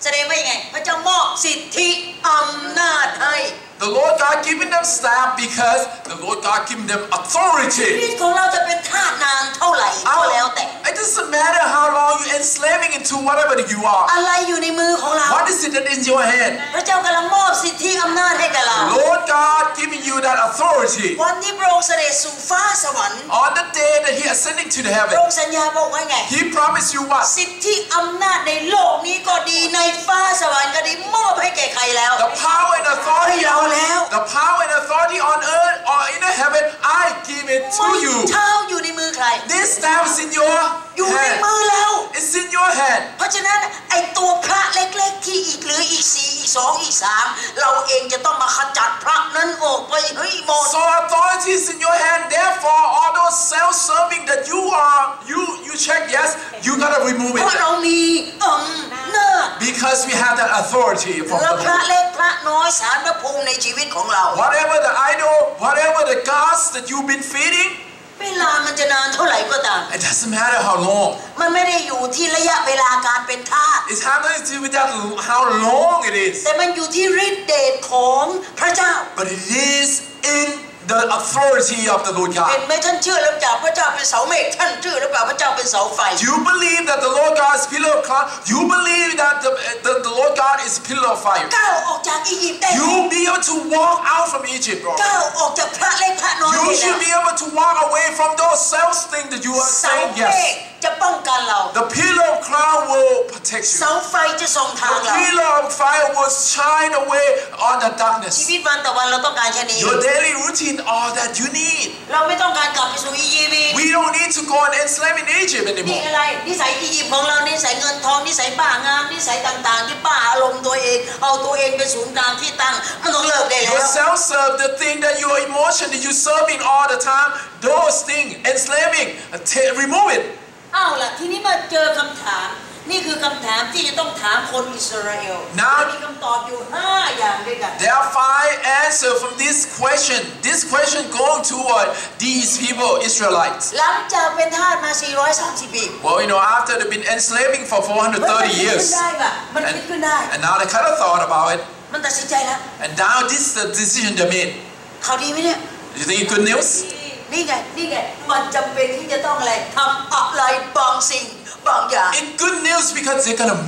S1: แสดงว่ายังไงพระเจ้ามอบสิทธิอำนาจให้
S3: The Lord God giving them staff because the Lord God giving them
S1: ชีวิต
S3: authority.
S1: ของเราจะเป็นทาสนานเท่าไหร่ก็แล้วแต่
S3: It doesn't matter how long you enslaving into whatever that you are.
S1: อะไรอยู่ในมือของเรา
S3: What is it that is in your hand?
S1: พระเจ้ากำลังมอบสิทธิอำนาจให้กับเรา
S3: Lord God giving you that authority.
S1: วันที่พระองค์เสด็จสู่ฟ้าสวรรค์
S3: On the day that He ascending to the
S1: พ
S3: heaven,
S1: ระองค์สัญญาบอกว่าไง
S3: He promised you what?
S1: สิทธิอำนาจในโลกนี้ก็ดีในฟ้าสวรรค์ก็ดีมอบให้แก่ใครแล้ว
S3: The power and authority
S1: ให้เราแล้ว
S3: the power and authority on earth or in the heaven, I give it to you.
S1: เท้าอยู่ในมือใคร
S3: This staff is in your
S1: อยู่ใน
S3: hand.
S1: มือเรา
S3: It's in your hand.
S1: เพราะฉะนั้นไอ้ตัวพระเล็กๆที่อีกเหลืออีก4อีก2อีก3เราเองจะต้องมาขจัดพระนั้นออกไปให้หมด
S3: So authority is in your hand. Therefore, all those self-serving that you are, you check yes, you gotta remove
S1: เพราะ
S3: it
S1: เรามีอำนาจ
S3: because we have that authority
S1: เห
S3: from
S1: ลือ
S3: the
S1: พระ
S3: Lord.
S1: เล็กพระน้อยสารพระภูมิในชีวิตของเรา
S3: Whatever the idol, whatever the gods that you've been feeding,
S1: เวลามันจะนานเท่าไหร่ก็ตาม
S3: it doesn't matter how long.
S1: มันไม่ได้อยู่ที่ระยะเวลาการเป็นทาส
S3: It's not nothing to do with that how long it is,
S1: แต่มันอยู่ที่ฤทธิ์เดชของพระเจ้า
S3: but it is in the authority of the Lord
S1: เห็น
S3: God.
S1: ไหมท่านเชื่อหรือเปล่าพระเจ้าเป็นเสาเมฆท่านเชื่อหรือเปล่าพระเจ้าเป็นเสาไฟ
S3: Do you believe that the Lord God is pillar of cloud? You believe that the Lord God is pillar of fire?
S1: ก้าวออกจากอียิปต์ได้
S3: You'll be able to walk out from Egypt, bro.
S1: ก้าวออกจากพระเล็กพระน้อย
S3: You
S1: นี่
S3: should
S1: นะ
S3: be able to walk away from those self things that you are
S1: เสา
S3: saying
S1: เมฆ
S3: yes.
S1: จะป้องกันเรา
S3: The pillar of cloud will protect
S1: เสา
S3: you.
S1: ไฟจะส่องทาง
S3: The
S1: เรา
S3: pillar of fire will shine away on the
S1: ชี
S3: darkness.
S1: วิตวันต่อวันเราต้องการแค่นี้
S3: Your daily routine, all that you need.
S1: เราไม่ต้องการกลับไปสู่อียิปต์
S3: We don't need to go and enslave in Egypt
S1: นี่
S3: anymore.
S1: อะไรนิสัยอียิปต์ของเรานิสัยเงินทองนิสัยบ้างานนิสัยต่างๆที่บ้าอารมณ์ตัวเองเอาตัวเองเป็นศูนย์กลางที่ตั้งมันต้องเลิกได้แล้
S3: Your
S1: ว
S3: self-serve, the thing that your emotion that you serving all the time, those things, enslaving, remove it.
S1: เอาล่ะทีนี้มาเจอคำถามนี่คือคำถามที่จะต้องถามคนอิสราเอล
S3: Now
S1: มีคำตอบอยู่5อย่างด้วยกัน
S3: There are 5 answers from this question. This question going toward these people, Israelites.
S1: หลังจากเป็นทาสมา430 ปี
S3: Well, after they've been enslaving for 430 years,
S1: มันคิดขึ้นได้
S3: and now they kind of thought about it,
S1: มันตัดสินใจแล้ว
S3: and now this is the decision they made.
S1: ข่าวดีไหมเนี่ย
S3: You think it's good news?
S1: นี่ไงมันจำเป็นที่จะต้องอะไรทำอะไรบางสิ่งบางอย่าง
S3: It's good news because they're gonna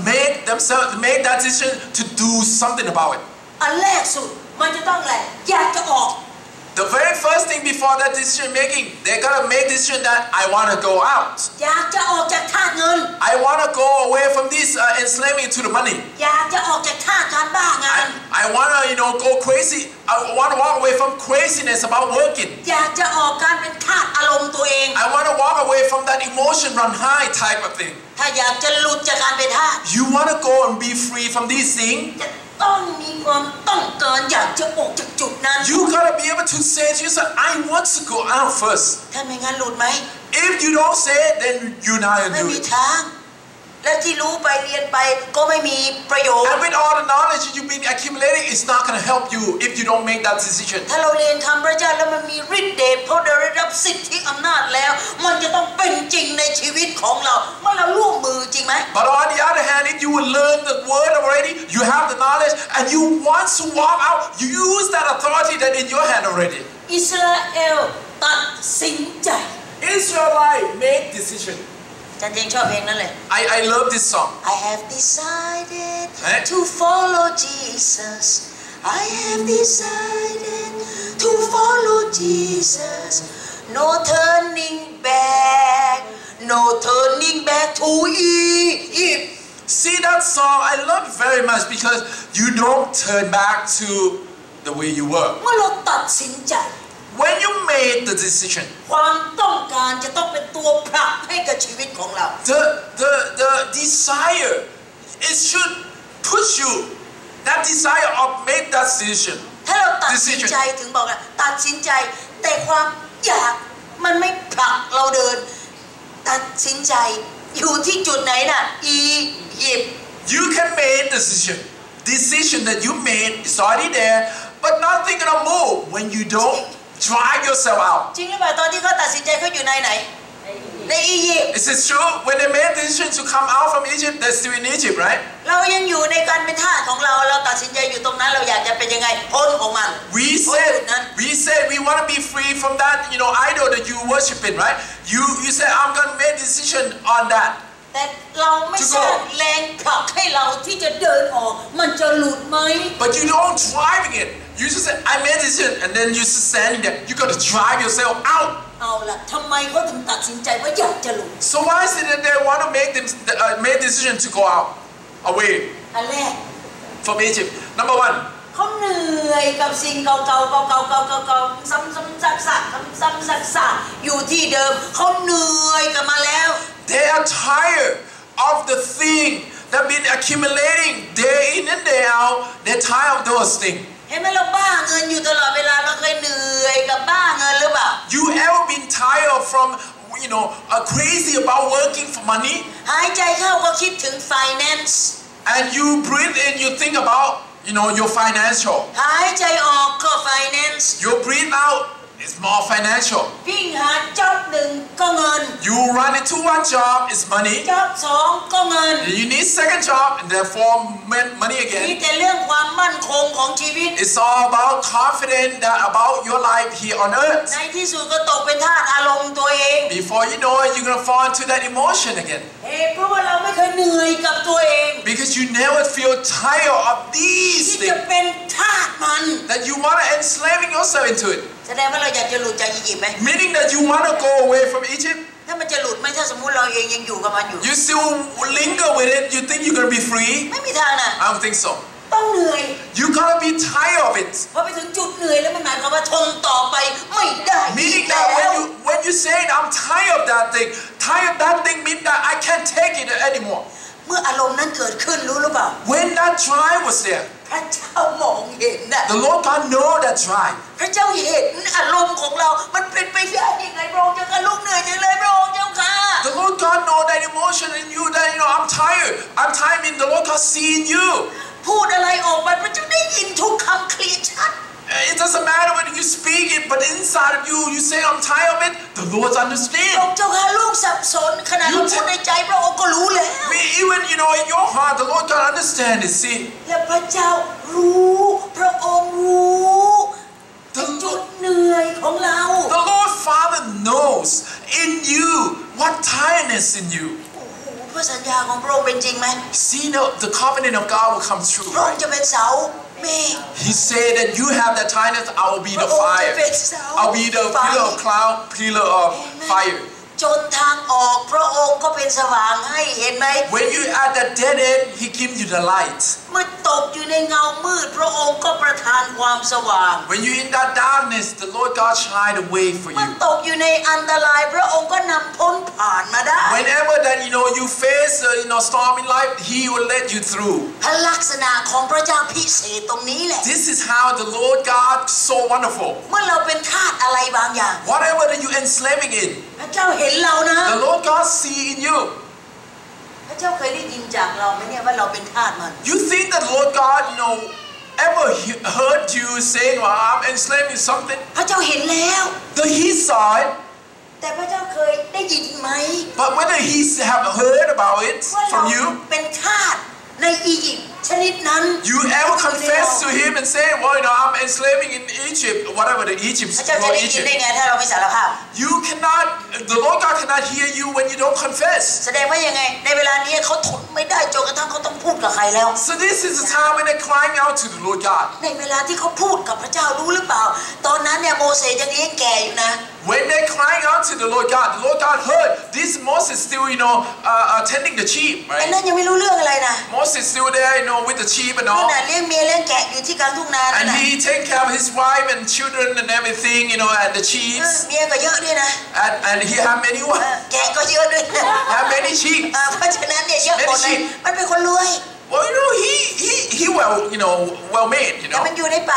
S3: make that decision to do something about it.
S1: อันแรกสุดมันจะต้องอะไรอยากจะออก
S3: The very first thing before that decision making, they're gonna make decision that I wanna go out.
S1: อยากจะออกจากทาสเงิน
S3: I wanna go away from this enslaving to the money.
S1: อยากจะออกจากทาสการบ้างาน
S3: I wanna, go crazy. I wanna walk away from craziness about working.
S1: อยากจะออกการเป็นทาสอารมณ์ตัวเอง
S3: I wanna walk away from that emotion run high type of thing.
S1: ถ้าอยากจะหลุดจากการเป็นทาส
S3: You wanna go and be free from these things.
S1: จะต้องมีความต้องการอยากจะออกจากจุดนั้น
S3: You gotta be able to say to yourself, I want to go out first.
S1: ถ้าไม่งั้นหลุดไหม
S3: If you don't say it, then you're not
S1: ไม่
S3: gonna do
S1: มี
S3: it.
S1: ทาง และที่รู้ไปเรียนไปก็ไม่มีประโยชน์
S3: And with all the knowledge that you've been accumulating, it's not gonna help you if you don't make that decision.
S1: ถ้าเราเรียนคำพระเจ้าแล้วมันมีฤทธิ์เดชเพราะเราได้รับสิทธิอำนาจแล้ว มันจะต้องเป็นจริงในชีวิตของเราเมื่อเราร่วมมือจริงไหม
S3: But on the other hand, if you will learn the word already, you have the knowledge, and you want to walk out, you use that authority that in your hand already.
S1: อิสราเอลตัดสินใจ
S3: Israelite make decision.
S1: จันเจงชอบเพลงนั้นเลย
S3: I love this song.
S1: I have decided
S3: Eh?
S1: to follow Jesus. I have decided to follow Jesus. No turning back. No turning back to Egypt.
S3: See that song? I love it very much because you don't turn back to the way you were.
S1: เมื่อเราตัดสินใจ
S3: When you made the decision,
S1: ความต้องการจะต้องเป็นตัวผลักให้กับชีวิตของเรา
S3: the desire, it should push you. That desire of make that decision.
S1: ถ้าเราตัดสินใจถึงบอกนะตัดสินใจแต่ความอยากมันไม่ผลักเราเดิน ตัดสินใจอยู่ที่จุดไหนน่ะอียิปต์
S3: You can make decision that you made is already there, but nothing gonna move when you don't drive yourself out.
S1: จริงหรือเปล่าตอนที่เขาตัดสินใจเขาอยู่ในไหน
S6: ไอ้อี
S1: ในอียิปต์
S3: Is this true? When they made the decision to come out from Egypt, they're still in Egypt, right?
S1: เรายังอยู่ในการเป็นทาสของเราตัดสินใจอยู่ตรงนั้นเราอยากจะเป็นยังไงพ้นของมัน
S3: We said we want to be free from that, idol that you worshiping, right? You said I'm going to make a decision on that.
S1: แต่เราไม่สร้างแรงผลักให้เราที่จะเดินออกมันจะหลุดไหม
S3: But you don't driving it. You just say I made a decision, and then you just standing there. You got to drive yourself out.
S1: เอาล่ะทำไมเขาถึงตัดสินใจว่าอยากจะหลุด
S3: So why is it that they want to make decision to go out, away
S1: อันแรก
S3: from Egypt? Number one.
S1: เขาเหนื่อยกับสิ่งเก่าๆซ้ำซักอยู่ที่เดิมเขาเหนื่อยกับมาแล้ว
S3: They are tired of the thing that been accumulating day in and day out. They're tired of those things.
S1: เห็นไหมเราบ้าเงินอยู่ตลอดเวลาเราเคยเหนื่อยกับบ้าเงินหรือเปล่า
S3: You ever been tired from crazy about working for money?
S1: หายใจเข้าก็คิดถึง finance
S3: And you breathe in, you think about your financial.
S1: หายใจออกก็ finance
S3: You breathe out, it's more financial.
S1: วิ่งหาจ็อบหนึ่งก็เงิน
S3: You run into one job, it's money.
S1: จ็อบสองก็เงิน
S3: You need second job, and therefore money
S1: มี
S3: again.
S1: แต่เรื่องความมั่นคงของชีวิต
S3: It's all about confidence about your life here on earth.
S1: ในที่สุดก็ตกเป็นทาสอารมณ์ตัวเอง
S3: Before you know it, you're gonna fall into that emotion again.
S1: เพราะว่าเราไม่เคยเหนื่อยกับตัวเอง
S3: Because you never feel tired of these
S1: ที่จะ
S3: things.
S1: เป็นทาสมัน
S3: That you wanna enslaving yourself into it.
S1: แสดงว่าเราอยากจะหลุดจากอียิปต์ไหม
S3: Meaning that you wanna go away from Egypt.
S1: ถ้ามันจะหลุดไหมถ้าสมมุติเราเองยังอยู่กับมันอยู่
S3: You still linger with it. You think you're gonna be free?
S1: ไม่มีทางนะ
S3: I don't think so.
S1: ต้องเหนื่อย
S3: You gotta be tired of it.
S1: พอไปถึงจุดเหนื่อยแล้วมันหมายความว่าทนต่อไปไม่ได้อี
S3: Meaning
S1: กแล้
S3: that
S1: ว
S3: when you say I'm tired of that thing means that I can't take it anymore.
S1: เมื่ออารมณ์นั้นเกิดขึ้นรู้หรือเปล่า
S3: When that drive was there,
S1: พระเจ้ามองเห็นนะ
S3: the Lord God know that drive.
S1: พระเจ้าเห็นอารมณ์ของเรามันเป็นไปได้ยังไงพระองค์เจ้าค่ะลูกเหนื่อยจังเลยพระองค์เจ้าค่ะ
S3: The Lord God know that emotion in you that I'm tired. I'm tired means the Lord God seeing you.
S1: พูดอะไรออกไปพระเจ้าได้ยินทุกคำเคลียร์ชัด
S3: It doesn't matter when you speak it, but inside of you, you say I'm tired of it. The Lord
S1: พระ
S3: understands.
S1: องค์เจ้าค่ะลูกสับสนขณะเราพูดในใจพระองค์ก็รู้แล้ว
S3: Even in your heart, the Lord God understands it. See,
S1: และพระเจ้ารู้พระองค์รู้จุดเหนื่อยของเรา
S3: the Lord Father knows in you what tiredness in you.
S1: พระสัญญาของพระองค์เป็นจริงไหม
S3: See, the covenant of God will come true,
S1: พระองค์
S3: right?
S1: จะเป็นเสาเมฆ
S3: He said that you have that tiredness, I will be the fire. I'll be the pillar of cloud, pillar of fire.
S1: จนทางออกพระองค์ก็เป็นสว่างให้เห็นไหม
S3: When you at that dead end, He gives you the light.
S1: เมื่อตกอยู่ในเงามืดพระองค์ก็ประทานความสว่าง
S3: When you're in that darkness, the Lord God shine the way for
S1: เมื่อ
S3: you.
S1: ตกอยู่ในอันตรายพระองค์ก็นำพ้นผ่านมาได้
S3: Whenever that you face storm in life, He will let you through.
S1: พระลักษณะของพระเจ้าพิเศษตรงนี้แหละ
S3: This is how the Lord God is so wonderful.
S1: เมื่อเราเป็นทาสอะไรบางอย่าง
S3: Whatever that you enslaving in,
S1: พระเจ้าเห็นเรานะ
S3: the Lord God see in you.
S1: พระเจ้าเคยได้ยินจากเราไหมเนี่ยว่าเราเป็นทาสมัน
S3: You think that Lord God, ever heard you saying, well, I'm enslaved in something?
S1: พระเจ้าเห็นแล้ว
S3: He saw it,
S1: แต่พระเจ้าเคยได้ยินไหม
S3: but whether He have heard about it
S1: ว่าเรา
S3: from you,
S1: เป็นทาสในอียิปต์ชนิดนั้น
S3: you ever confess to Him and say, well, I'm enslaving in Egypt, whatever the Egypt,
S1: พระเจ้าจะได้ยินได้ไงถ้าเราไม่สารภาพ
S3: You cannot, the Lord God cannot hear you when you don't confess.
S1: แสดงว่ายังไงในเวลานี้เขาทนไม่ได้จนกระทั่งเขาต้องพูดกับใครแล้ว
S3: So this is the time when they're crying out to the Lord God.
S1: ในเวลาที่เขาพูดกับพระเจ้ารู้หรือเปล่าตอนนั้นเนี่ยโมเสสยังเลี้ยงแก่อยู่นะ
S3: When they're crying out to the Lord God heard this Moses still, tending the sheep,
S1: ไอ้
S3: right?
S1: นั่นยังไม่รู้เรื่องอะไรนะ
S3: Moses still there, with the sheep and
S1: ข
S3: all.
S1: นาดเลี้ยงเมียเลี้ยงแกะอยู่ที่กลางทุ่งนานั่น
S3: And
S1: น่ะ
S3: he take care of his wife and children and everything, and the sheep.
S1: เมียก็เยอะด้วยนะ
S3: And he have many
S1: แกะก็เยอะด้วยนะ
S3: have many sheep.
S1: เพราะฉะนั้นเนี่ยเยอะหมดเลยมันเป็นคนรวย
S3: Well, he well made,
S1: แต่มันอยู่ในป่า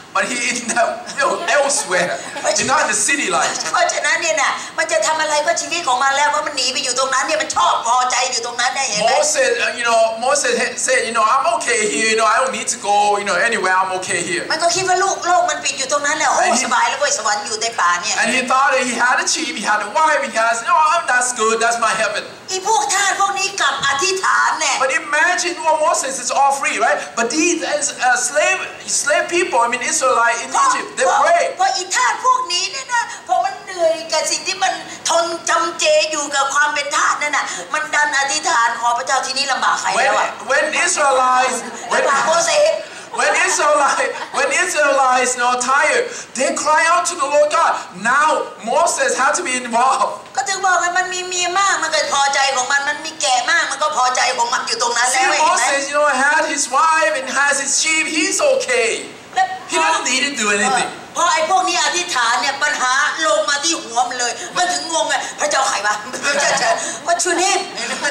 S3: but he in the, elsewhere. He's not in the city life.
S1: เพราะฉะนั้นเนี่ยนะมันจะทำอะไรก็ชีวิตของมันแล้วว่ามันหนีไปอยู่ตรงนั้นเนี่ยมันชอบพอใจอยู่ตรงนั้นได้เห็นไหม
S3: Moses said, I'm okay here. I don't need to go, anywhere. I'm okay here.
S1: มันก็คิดว่าโลกมันปิดอยู่ตรงนั้นแล้วโอ้สบายแล้วเว้ยสวรรค์อยู่ในป่าเนี่ย
S3: And he thought that he had a sheep, he had a wife, he has, that's good, that's my heaven.
S1: อีพวกทาสพวกนี้กลับอธิษฐานเนี่ย
S3: But imagine Moses is all free, right? But these slave people, Israelite in Egypt, they pray.
S1: เพราะอีทาสพวกนี้เนี่ยนะพอมันเหนื่อยกับสิ่งที่มันทนจำเจอยู่กับความเป็นทาสนั่นน่ะมันดันอธิษฐานขอพระเจ้าที่นี่ลำบากใครแล้วอ่ะ
S3: When Israelites,
S1: ลำบากโมเสส
S3: when Israelites tired, they cry out to the Lord God. Now Moses had to be involved.
S1: ก็ถึงบอกไงมันมีเมียมากมันก็พอใจของมันมีแก่มากมันก็พอใจของมันอยู่ตรงนั้นแล้ว
S3: See, Moses, had his wife and has his sheep. He's okay. He doesn't need to do anything.
S1: พอไอ้พวกนี้อธิษฐานเนี่ยปัญหาลงมาที่หัวมันเลยมันถึงงงไงพระเจ้าใครวะWhat's your name?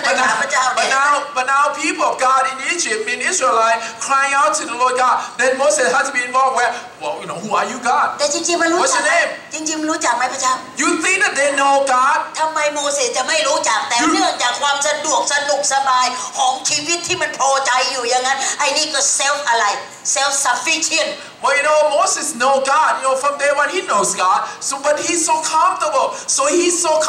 S3: But now people of God in Egypt, in Israelite, crying out to the Lord God. Then Moses had to be involved. Who are you, God?
S1: แต่จริงๆมันรู้
S3: What's
S1: จั
S3: your
S1: ก
S3: name?
S1: จริงๆมันรู้จักไหมพระเจ้า
S3: You think that they know God?
S1: ทำไมโมเสสจะไม่รู้จักแต่เนื่องจากความสะดวกสนุกสบายของชีวิตที่มันพอใจอยู่อย่างนั้นไอ้นี่ก็ self sufficient
S3: Well, Moses knows God. From day one he knows God. But he's so comfortable. So he's so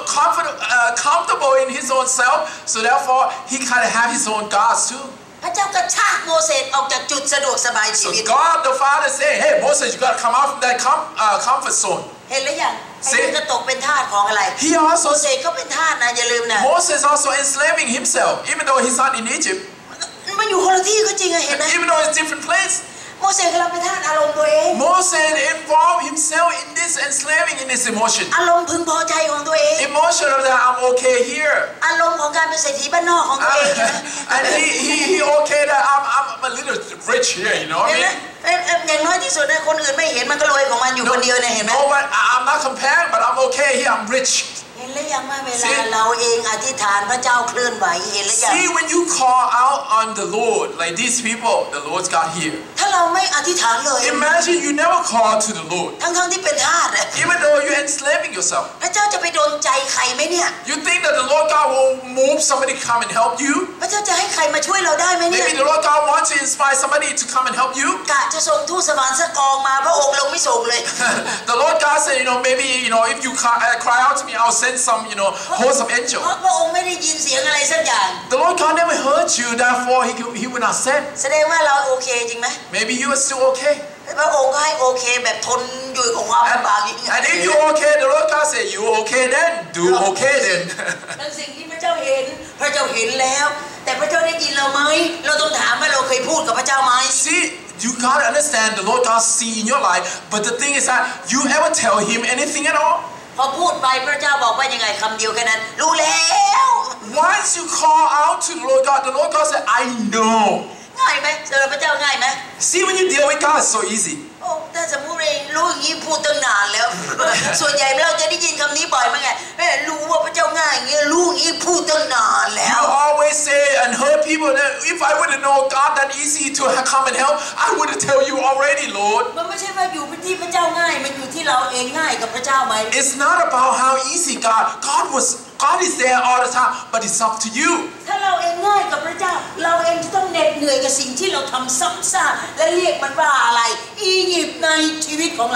S3: comfortable in his own self. So therefore, he kind of have his own gods too.
S1: พระเจ้ากระชากโมเสสออกจากจุดสะดวกสบายชี
S3: So
S1: วิต
S3: God the Father say, "Hey, Moses, you got to come out from that comfort zone."
S1: เห็นหรือยังไอ้นี่ก็ตกเป็นทาสของอะไร
S3: He also
S1: โมเสสก็เป็นทาสนะอย่าลืมนะ
S3: Moses also enslaving himself, even though he's not in Egypt.
S1: มันอยู่คนละที่ก็จริงอะเห็นไหม
S3: Even though it's different place.
S1: โมเสสกำลังเป็นทาสอารมณ์ตัวเอง
S3: Moses involved himself in this enslaving in this emotion.
S1: อารมณ์พึงพอใจของตัวเอง
S3: Emotion of that I'm okay here.
S1: อารมณ์ของการเป็นเศรษฐีบ้านนอกของตัวเองนะ
S3: And he okay that I'm a little rich here, you know what
S1: เห็น
S3: I
S1: ไหม
S3: mean?
S1: อย่างน้อยที่สุดนะคนอื่นไม่เห็นมันก็รวยของมันอยู่คนเดียวเนี่ยเห็นไหม
S3: No, but I'm not comparing, but I'm okay here. I'm rich.
S1: เห็นหรือยังว่าเวลาเราเองอธิษฐานพระเจ้าเคลื่อนไหวเห็นหรือยัง
S3: See, when you call out on the Lord, like these people, the Lord's got here.
S1: ถ้าเราไม่อธิษฐานเลย
S3: Imagine you never call to the Lord,
S1: ทั้งที่เป็นทาส
S3: even though you're enslaving yourself.
S1: พระเจ้าจะไปโดนใจใครไหมเนี่ย
S3: You think that the Lord God will move somebody to come and help you?
S1: พระเจ้าจะให้ใครมาช่วยเราได้ไหมเนี่ย
S3: Maybe the Lord God wants to inspire somebody to come and help you.
S1: กะจะส่งทูตสวรรค์สักกองมาพระองค์ลงไม่ส่งเลย
S3: The Lord God said, maybe, if you cry out to me, I'll send some, host of angels.
S1: เพราะพระองค์ไม่ได้ยินเสียงอะไรสักอย่าง
S3: The Lord God never heard you, therefore He will not send.
S1: แสดงว่าเราโอเคจริงไหม
S3: Maybe you are still okay.
S1: พระองค์ก็ให้โอเคแบบทนอยู่กับความลำบากอย่างนี้
S3: And if you okay, the Lord God said, you okay then? Do okay then.
S1: นั่นสิ่งที่พระเจ้าเห็นพระเจ้าเห็นแล้วแต่พระเจ้าได้ยินเราไหมเราต้องถามว่าเราเคยพูดกับพระเจ้าไหม
S3: See, you gotta understand the Lord God see in your life, but the thing is that you ever tell Him anything at all?
S1: พอพูดไปพระเจ้าบอกว่ายังไงคำเดียวแค่นั้นรู้แล้ว
S3: Once you call out to the Lord God said, I know.
S1: ง่ายไหมสำหรับพระเจ้าง่ายไหม
S3: See, when you deal with God, it's so easy.
S1: โอ้ถ้าสมมุติเองรู้อย่างนี้พูดตั้งนานแล้ว ส่วนใหญ่เราจะได้ยินคำนี้บ่อยมั้งไงรู้ว่าพระเจ้าง่ายอย่างนี้รู้อย่างนี้พูดตั้งนานแล้
S3: You
S1: ว
S3: always say and heard people that if I would have known God that easy to come and help, I would have tell you already, Lord.
S1: มันไม่ใช่ว่าอยู่ที่พระเจ้าง่ายมันอยู่ที่เราเองง่ายกับพระเจ้าไหม
S3: It's not about how easy God is there all the time, but it's up to you.
S1: ถ้าเราเองง่ายกับพระเจ้าเราเองจะต้องเหน็ดเหนื่อยกับสิ่งที่เราทำซ้ำซากและเรียกมันว่าอะไรอียิปต์ในชีวิตของเรา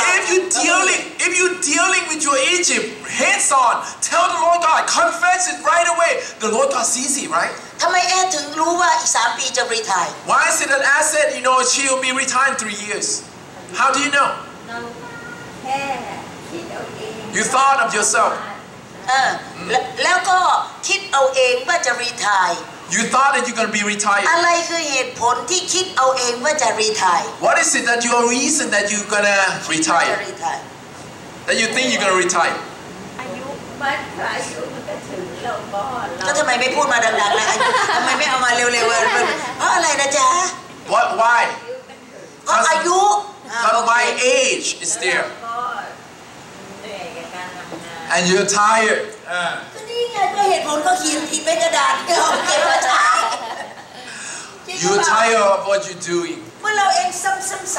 S3: If you dealing with your Egypt hands on, tell the Lord God, confess it right away. The Lord God sees it, right?
S1: ทำไมแอดถึงรู้ว่าอีก3 ปีจะรีไทร์
S3: Why is it that I said, she'll be retired in 3 years? How do you know?
S6: เราแค่คิดเอาเอง
S3: You thought of yourself.
S1: แล้วก็คิดเอาเองว่าจะรีไทร์
S3: You thought that you're going to be retired.
S1: อะไรคือเหตุผลที่คิดเอาเองว่าจะรีไทร์
S3: What is it that your reason that you're going to
S1: จะ
S3: retire?
S1: รีไทร์
S3: That you think you're going to retire?
S6: อายุมันอายุมันก็ถึงเราก็
S1: ก็ทำไมไม่พูดมาดังๆเลยทำไมไม่เอามาเร็วๆเพราะอะไรนะจ๊ะ
S3: Why?
S1: ก็อายุ
S3: But my age is there.
S6: ก็เหนื่อยกับการทำงาน
S3: And you're tired.
S1: ก็นี่ไงก็เหตุผลก็เขียนผิดเป็นกระดาษเอาเก็บมาใช้จ
S3: You're tired of what you're doing.
S1: เมื่อเราเองซ้ำ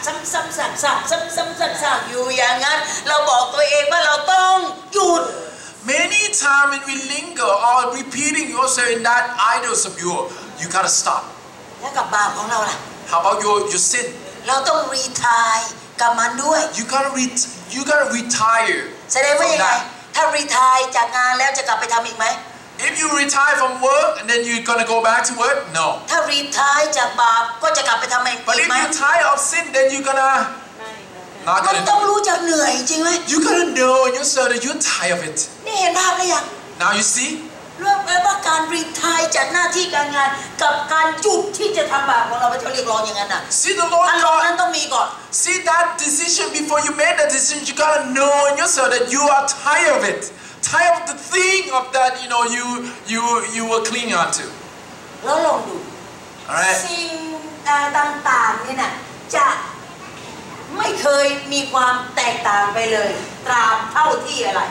S1: ๆอยู่อย่างนั้นเราบอกตัวเองว่าเราต้องหยุด
S3: Many times when we linger or repeating yourself in that idols of yours, you gotta stop.
S1: แล้วกับบาปของเราล่ะ
S3: How about your sin?
S1: เราต้องรีไทร์กับมันด้วย
S3: You gotta retire.
S1: แสดงว่ายังไงถ้ารีไทร์จากงานแล้วจะกลับไปทำอีกไหม
S3: If you retire from work and then you're gonna go back to work, no.
S1: ถ้ารีไทร์จากบาปก็จะกลับไปทำอีก
S3: But if
S1: ไหม
S3: you're tired of sin, then you're gonna
S1: มัน
S3: not
S1: ต้อง
S3: gonna.
S1: รู้จักเหนื่อยจริงไหม
S3: You gotta know in yourself that you're tired of it.
S1: นี่เห็นภาพหรือยัง
S3: Now you see.
S1: เรื่องว่าการรีไทร์จากหน้าที่การงานกับการหยุดที่จะทำบาปของเราไปเรียกร้องอย่างนั้นน่ะ
S3: See the Lord
S1: อารมณ์นั้น
S3: God.
S1: ต้องมีก่อน
S3: See that decision before you made that decision. You gotta know in yourself that you are tired of it. Tired of the thing of that you were clinging onto.
S1: แล้วลองดู
S3: Alright.
S1: สิ่งต่างๆนี่นะจะไม่เคยมีความแตกต่างไปเลยตราบเท่าที่อะไร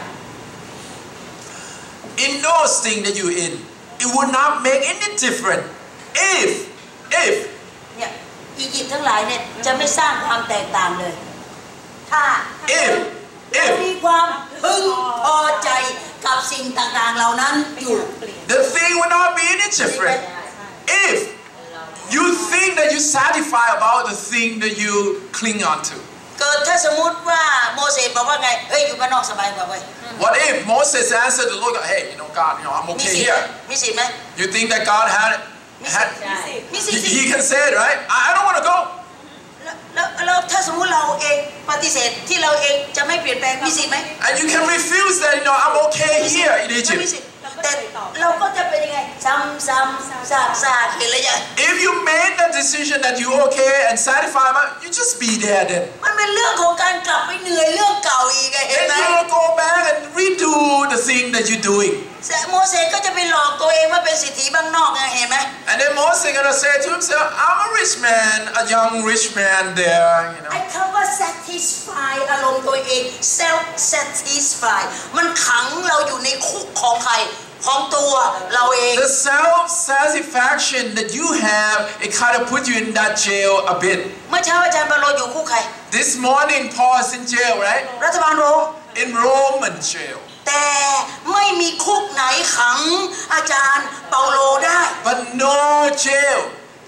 S3: In those things that you're in, it would not make any difference if
S1: เนี่ยอียิปต์ทั้งหลายเนี่ยจะไม่สร้างความแตกต่างเลยถ้า
S3: if
S1: มีความพึงพอใจกับสิ่งต่างๆเหล่านั้นอยู่
S3: the thing would not be any different. If you think that you satisfy about the thing that you cling onto.
S1: เกิดถ้าสมมุติว่าโมเสสบอกว่าไงเฮ้ยอยู่บ้านนอกสบายกว่าเว้ย
S3: What if Moses answered the Lord, hey, God, I'm
S1: มี
S3: okay
S1: สิทธิ์
S3: here.
S1: มีสิทธิ์ไหม
S3: You think that God had
S1: มีสิทธิ์
S3: he can say it, right? I don't want to go.
S1: แล้วถ้าสมมุติเราเองปฏิเสธที่เราเองจะไม่เปลี่ยนแปลงมีสิทธิ์ไหม
S3: And you can refuse that, I'm okay here in
S1: ไม่มี
S3: Egypt.
S1: สิทธิ์แต่เราก็จะเป็นยังไงซ้ำซากเห็นหรือยัง
S3: If you made the decision that you're okay and satisfied, you just be there then.
S1: มันเป็นเรื่องของการกลับไปเหนื่อยเรื่องเก่าอีกเห็น
S3: Then
S1: ไหม
S3: you'll go back and redo the thing that you're doing.
S1: โมเสสก็จะไปหลอกตัวเองว่าเป็นเศรษฐีบ้างนอกไงเห็นไหม
S3: And then Moses gonna say to himself, I'm a rich man, a young rich man there,
S1: ไอ้คำว่า satisfy อารมณ์ตัวเอง self satisfy มันขังเราอยู่ในคุกของใครของตัวเราเอง
S3: The self-satisfaction that you have, it kind of put you in that jail a bit.
S1: เมื่อเช้าอาจารย์เปาโลอยู่คุกใคร
S3: This morning, Paul is in jail, right?
S1: รัฐบาลโรม
S3: In Roman jail.
S1: แต่ไม่มีคุกไหนขังอาจารย์เปาโลได้
S3: But no jail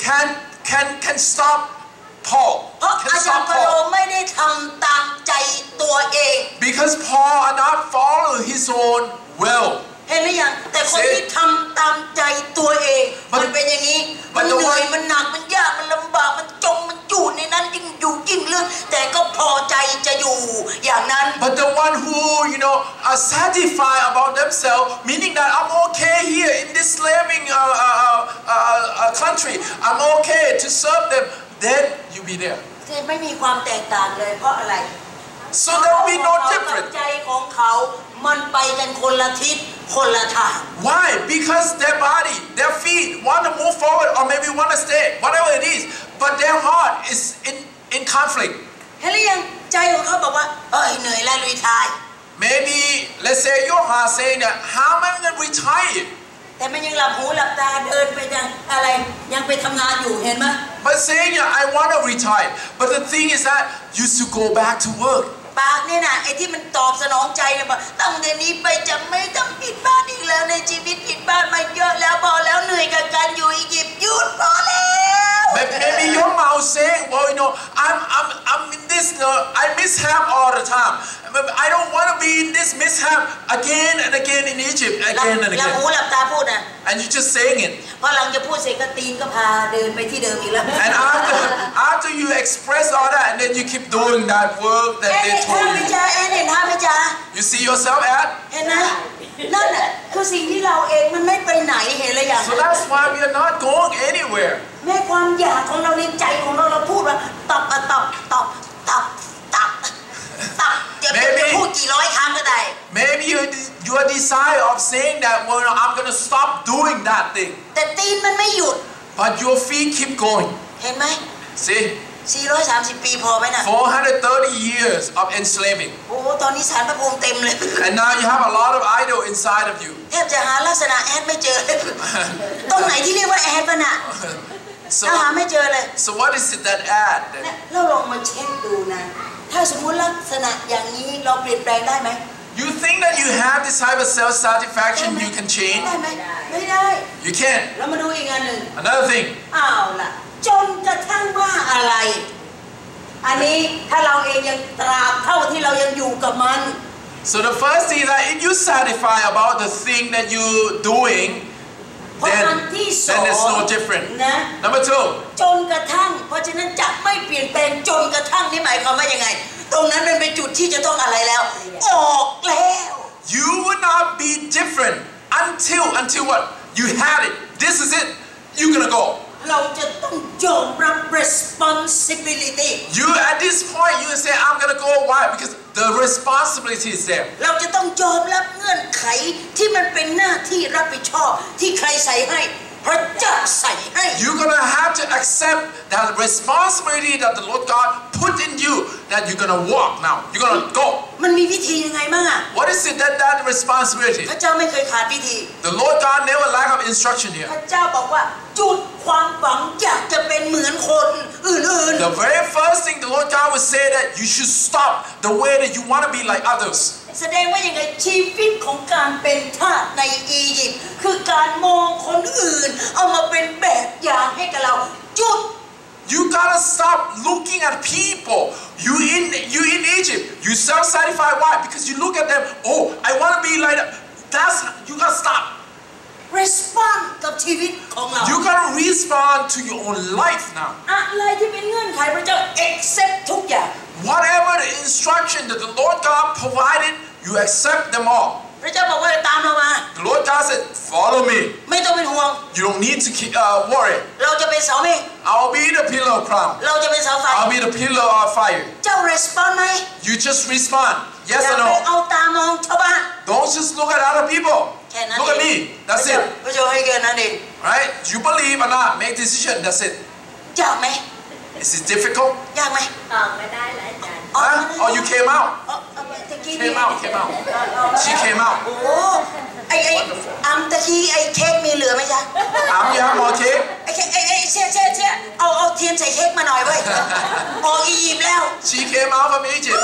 S3: can stop Paul.
S1: เพราะ
S3: Can
S1: อาจารย์
S3: stop
S1: เปาโล
S3: Paul.
S1: ไม่ได้ทำตามใจตัวเอง
S3: Because Paul are not follow his own will.
S1: เห็นหรือยังแต่คนที่ทำตามใจตัวเองมันเป็นอย่างนี้มันเหนื่อยมันหนักมันยากมันลำบากมันจมมันอยู่ในนั้นยิ่งอยู่ยิ่งเรื่องแต่ก็พอใจจะอยู่อย่างนั้น
S3: But the one who are satisfied about themselves, meaning that I'm okay here in this slaving country, I'm okay to serve them, then you be there.
S1: ไม่มีความแตกต่างเลยเพราะอะไร
S3: So there will be no
S1: ใจ
S3: difference.
S1: ของเขามันไปกันคนละทิศคนละทาง
S3: Why? Because their body, their feet want to move forward or maybe want to stay, whatever it is, but their heart is in conflict.
S1: เห็นหรือยังใจของเขาบอกว่าเอ้ยเหนื่อยแล้วรีไทร์
S3: Maybe, let's say your heart saying that, how am I going to retire?
S1: แต่มันยังหลับหูหลับตาเดินไปยังอะไรยังไปทำงานอยู่เห็นไหม
S3: But saying, I want to retire. But the thing is that you should go back to work.
S1: ปากเนี่ยนะไอ้ที่มันตอบสนองใจเนี่ยบอกตั้งแต่นี้ไปจะไม่ต้องผิดบ้านอีกแล้วในชีวิตผิดบ้านมาเยอะแล้วพอแล้วเหนื่อยกับการอยู่อียิปต์หยุดพอแล้ว
S3: Maybe your mouth saying, well, I'm in this, I mishap all the time. I don't want to be in this mishap again and again in Egypt, again and
S1: หลับหู
S3: again.
S1: หลับตาพูดนะ
S3: And you're just saying it.
S1: พอหลังจะพูดเสร็จก็ตีนก็พาเดินไปที่เดิมอีกแล้ว
S3: And after you express all that, and then you keep doing that work that
S1: เห็น
S3: they
S1: ท่า
S3: told
S1: ไหม
S3: you.
S1: จ๊ะเห็นท่าไหมจ๊ะ
S3: You see yourself at?
S1: เห็นนะนั่นแหละคือสิ่งที่เราเองมันไม่ไปไหนเห็นเลยอย่าง
S3: So that's why we are not going anywhere.
S1: แม้ความอยากของเราในใจของเราพูดว่าตอบอย่าไปพูดกี่ร้อยครั้งก็ได้
S3: Maybe your desire of saying that, well, I'm going to stop doing that thing.
S1: แต่ตีนมันไม่หยุด
S3: But your feet keep going.
S1: เห็นไหม
S3: See?
S1: 430 ปีพอไหมน่ะ
S3: 430 years of enslaving.
S1: โอ้ตอนนี้ศาลพระภูมิเต็มเลย
S3: And now you have a lot of idol inside of you.
S1: แทบจะหาลักษณะแอดไม่เจอ ตรงไหนที่เรียกว่าแอดมันอ่ะถ้าหาไม่เจอเลย
S3: So what is it that add?
S1: เราลองมาเช็คดูนะถ้าสมมุติลักษณะอย่างนี้เราเปลี่ยนแปลงได้ไหม
S3: You think that you have this type of self-satisfaction you can change?
S1: ได้ไหมไม่ได้
S3: You can't.
S1: เรามาดูอีกอันหนึ่ง
S3: Another thing.
S1: อ้าวล่ะจนกระทั่งว่าอะไรอันนี้ถ้าเราเองยังตราบเท่าที่เรายังอยู่กับมัน
S3: So the first thing is that if you satisfy about the thing that you're doing,
S1: เพราะ
S3: then
S1: อันที่สอง
S3: it's no different.
S1: นะ
S3: Number two.
S1: จนกระทั่งเพราะฉะนั้นจะไม่เปลี่ยนแปลงจนกระทั่งนี่หมายความว่ายังไงตรงนั้นมันเป็นจุดที่จะต้องอะไรแล้วออกแล้ว
S3: You will not be different until what? You had it. This is it. You're gonna go.
S1: เราจะต้องยอมรับ responsibility
S3: You at this point you say I'm gonna go. Why? Because the responsibility is there.
S1: เราจะต้องยอมรับเงื่อนไขที่มันเป็นหน้าที่รับผิดชอบที่ใครใส่ให้พระเจ้าใส่ให้
S3: You're gonna have to accept that responsibility that the Lord God put in you. That you're gonna walk now. You're gonna go.
S1: มันมีวิธียังไงบ้างอะ
S3: What is it that responsibility?
S1: พระเจ้าไม่เคยขาดวิธี
S3: The Lord God never lack of instruction here.
S1: พระเจ้าบอกว่าจุดความหวังอยากจะเป็นเหมือนคนอื่น
S3: The very first thing the Lord God would say that you should stop the way that you want to be like others.
S1: ๆแสดงว่าอย่างไรชีวิตของการเป็นทาสในอียิปต์คือการมองคนอื่นเอามาเป็นแบบอย่างให้กับเราหยุด
S3: You gotta stop looking at people. You in Egypt. You self-satisfied. Why? Because you look at them. Oh, I want to be like that. You gotta stop.
S1: respond กับชีวิตของเรา
S3: You gotta respond to your own life now.
S1: อะไรที่เป็นเงื่อนไขพระเจ้า accept ทุกอย่าง
S3: Whatever the instruction that the Lord God provided, you accept them all.
S1: พระเจ้าบอกว่าตามเรามา
S3: The Lord God said, "Follow me.
S1: ไม่ต้องเป็นห่วง
S3: You don't need to worry.
S1: เราจะเป็นเสาเมฆ
S3: I'll be the pillar of cloud.
S1: เราจะเป็นเสาไฟ
S3: I'll be the pillar of fire.
S1: เจ้า respond ไหม
S3: You just respond.
S1: อย่า
S3: Yes or
S1: ไป
S3: no?
S1: เอาตามองชาวบ้าน
S3: Don't just look at other people.
S1: แค่นั้น
S3: Look at me. That's
S1: พระ
S3: it.
S1: เจ้าให้แค่นั้นเอง
S3: Right? You believe or not, make decision. That's it.
S1: ยากไหม
S3: Is it difficult?
S1: ยากไหม
S6: ออกไม่ได้หลายจาน
S3: Huh? Oh, you came out.
S1: ตะกี้
S3: Came out. She came out.
S1: โอ้ไอ้อัมตะกี้ไอ้เค้กมีเหลือไหมจ๊ะ
S3: You have more cake?
S1: ไอ้เชี่ยเอาเทียนใส่เค้กมาหน่อยเว้ยออกอียิปต์แล้ว
S3: She came out from Egypt.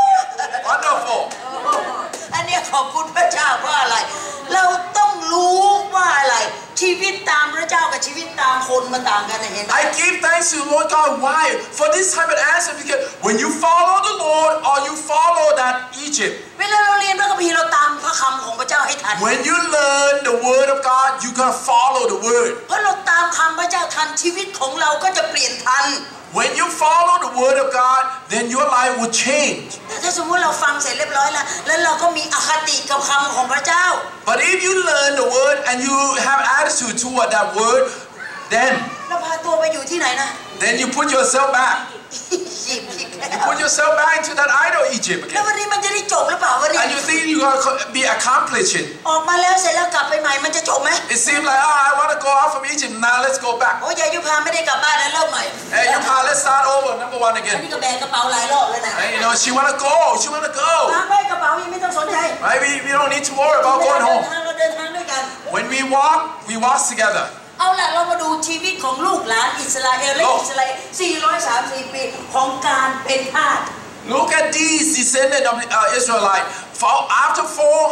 S3: Wonderful.
S1: อันนี้ขอบคุณพระเจ้าเพราะอะไร เราต้องรู้ว่าอะไรชีวิตตามพระเจ้ากับชีวิตตามคนมันต่างกันเห็นไหม
S3: I give thanks to the Lord God. Why? For this type of answer, because when you follow the Lord or you follow that Egypt,
S1: เวลาเราเรียนพระคัมภีร์เราตามพระคำของพระเจ้าให้ทัน
S3: when you learn the word of God, you gotta follow the word.
S1: เพราะเราตามคำพระเจ้าทันชีวิตของเราก็จะเปลี่ยนทัน
S3: When you follow the word of God, then your life will change.
S1: แต่ถ้าสมมติเราฟังเสร็จเรียบร้อยแล้วเราก็มีอคติกับคำของพระเจ้า
S3: But if you learn the word and you have attitude toward that word, then
S1: เราพาตัวไปอยู่ที่ไหนนะ
S3: you put yourself back.
S1: ยิบอีก
S3: You
S1: แล้ว
S3: put yourself back into that idol Egypt
S1: แล้ว
S3: again.
S1: วันนี้มันจะได้จบหรือเปล่าวันนี้
S3: And you think you're gonna be accomplishing.
S1: ออกมาแล้วเสร็จแล้วกลับไปใหม่มันจะจบไหม
S3: It seems like, oh, I want to go out from Egypt. Now let's go back.
S1: โอ้ยยายยุพาไม่ได้กลับบ้านแล้วเริ่มใหม่
S3: Hey, you pa, let's start over. Number one
S1: อัน
S3: again.
S1: นี้ก็แบกกระเป๋าหลายรอบแล้วนะ
S3: And, she wanna go. She wanna
S1: วาง
S3: go.
S1: ไว้กระเป๋ายังไม่ต้องสนใจ
S3: Right? We don't need to worry about going
S1: เดิน
S3: home.
S1: ทางเราเดินทางด้วยกัน
S3: When we walk together.
S1: เอาล่ะเรามาดูชีวิตของลูกหลานอิสราเอลและอิสราเอล430 ปีของการเป็นทาส
S3: Look at these descendants of Israelite. After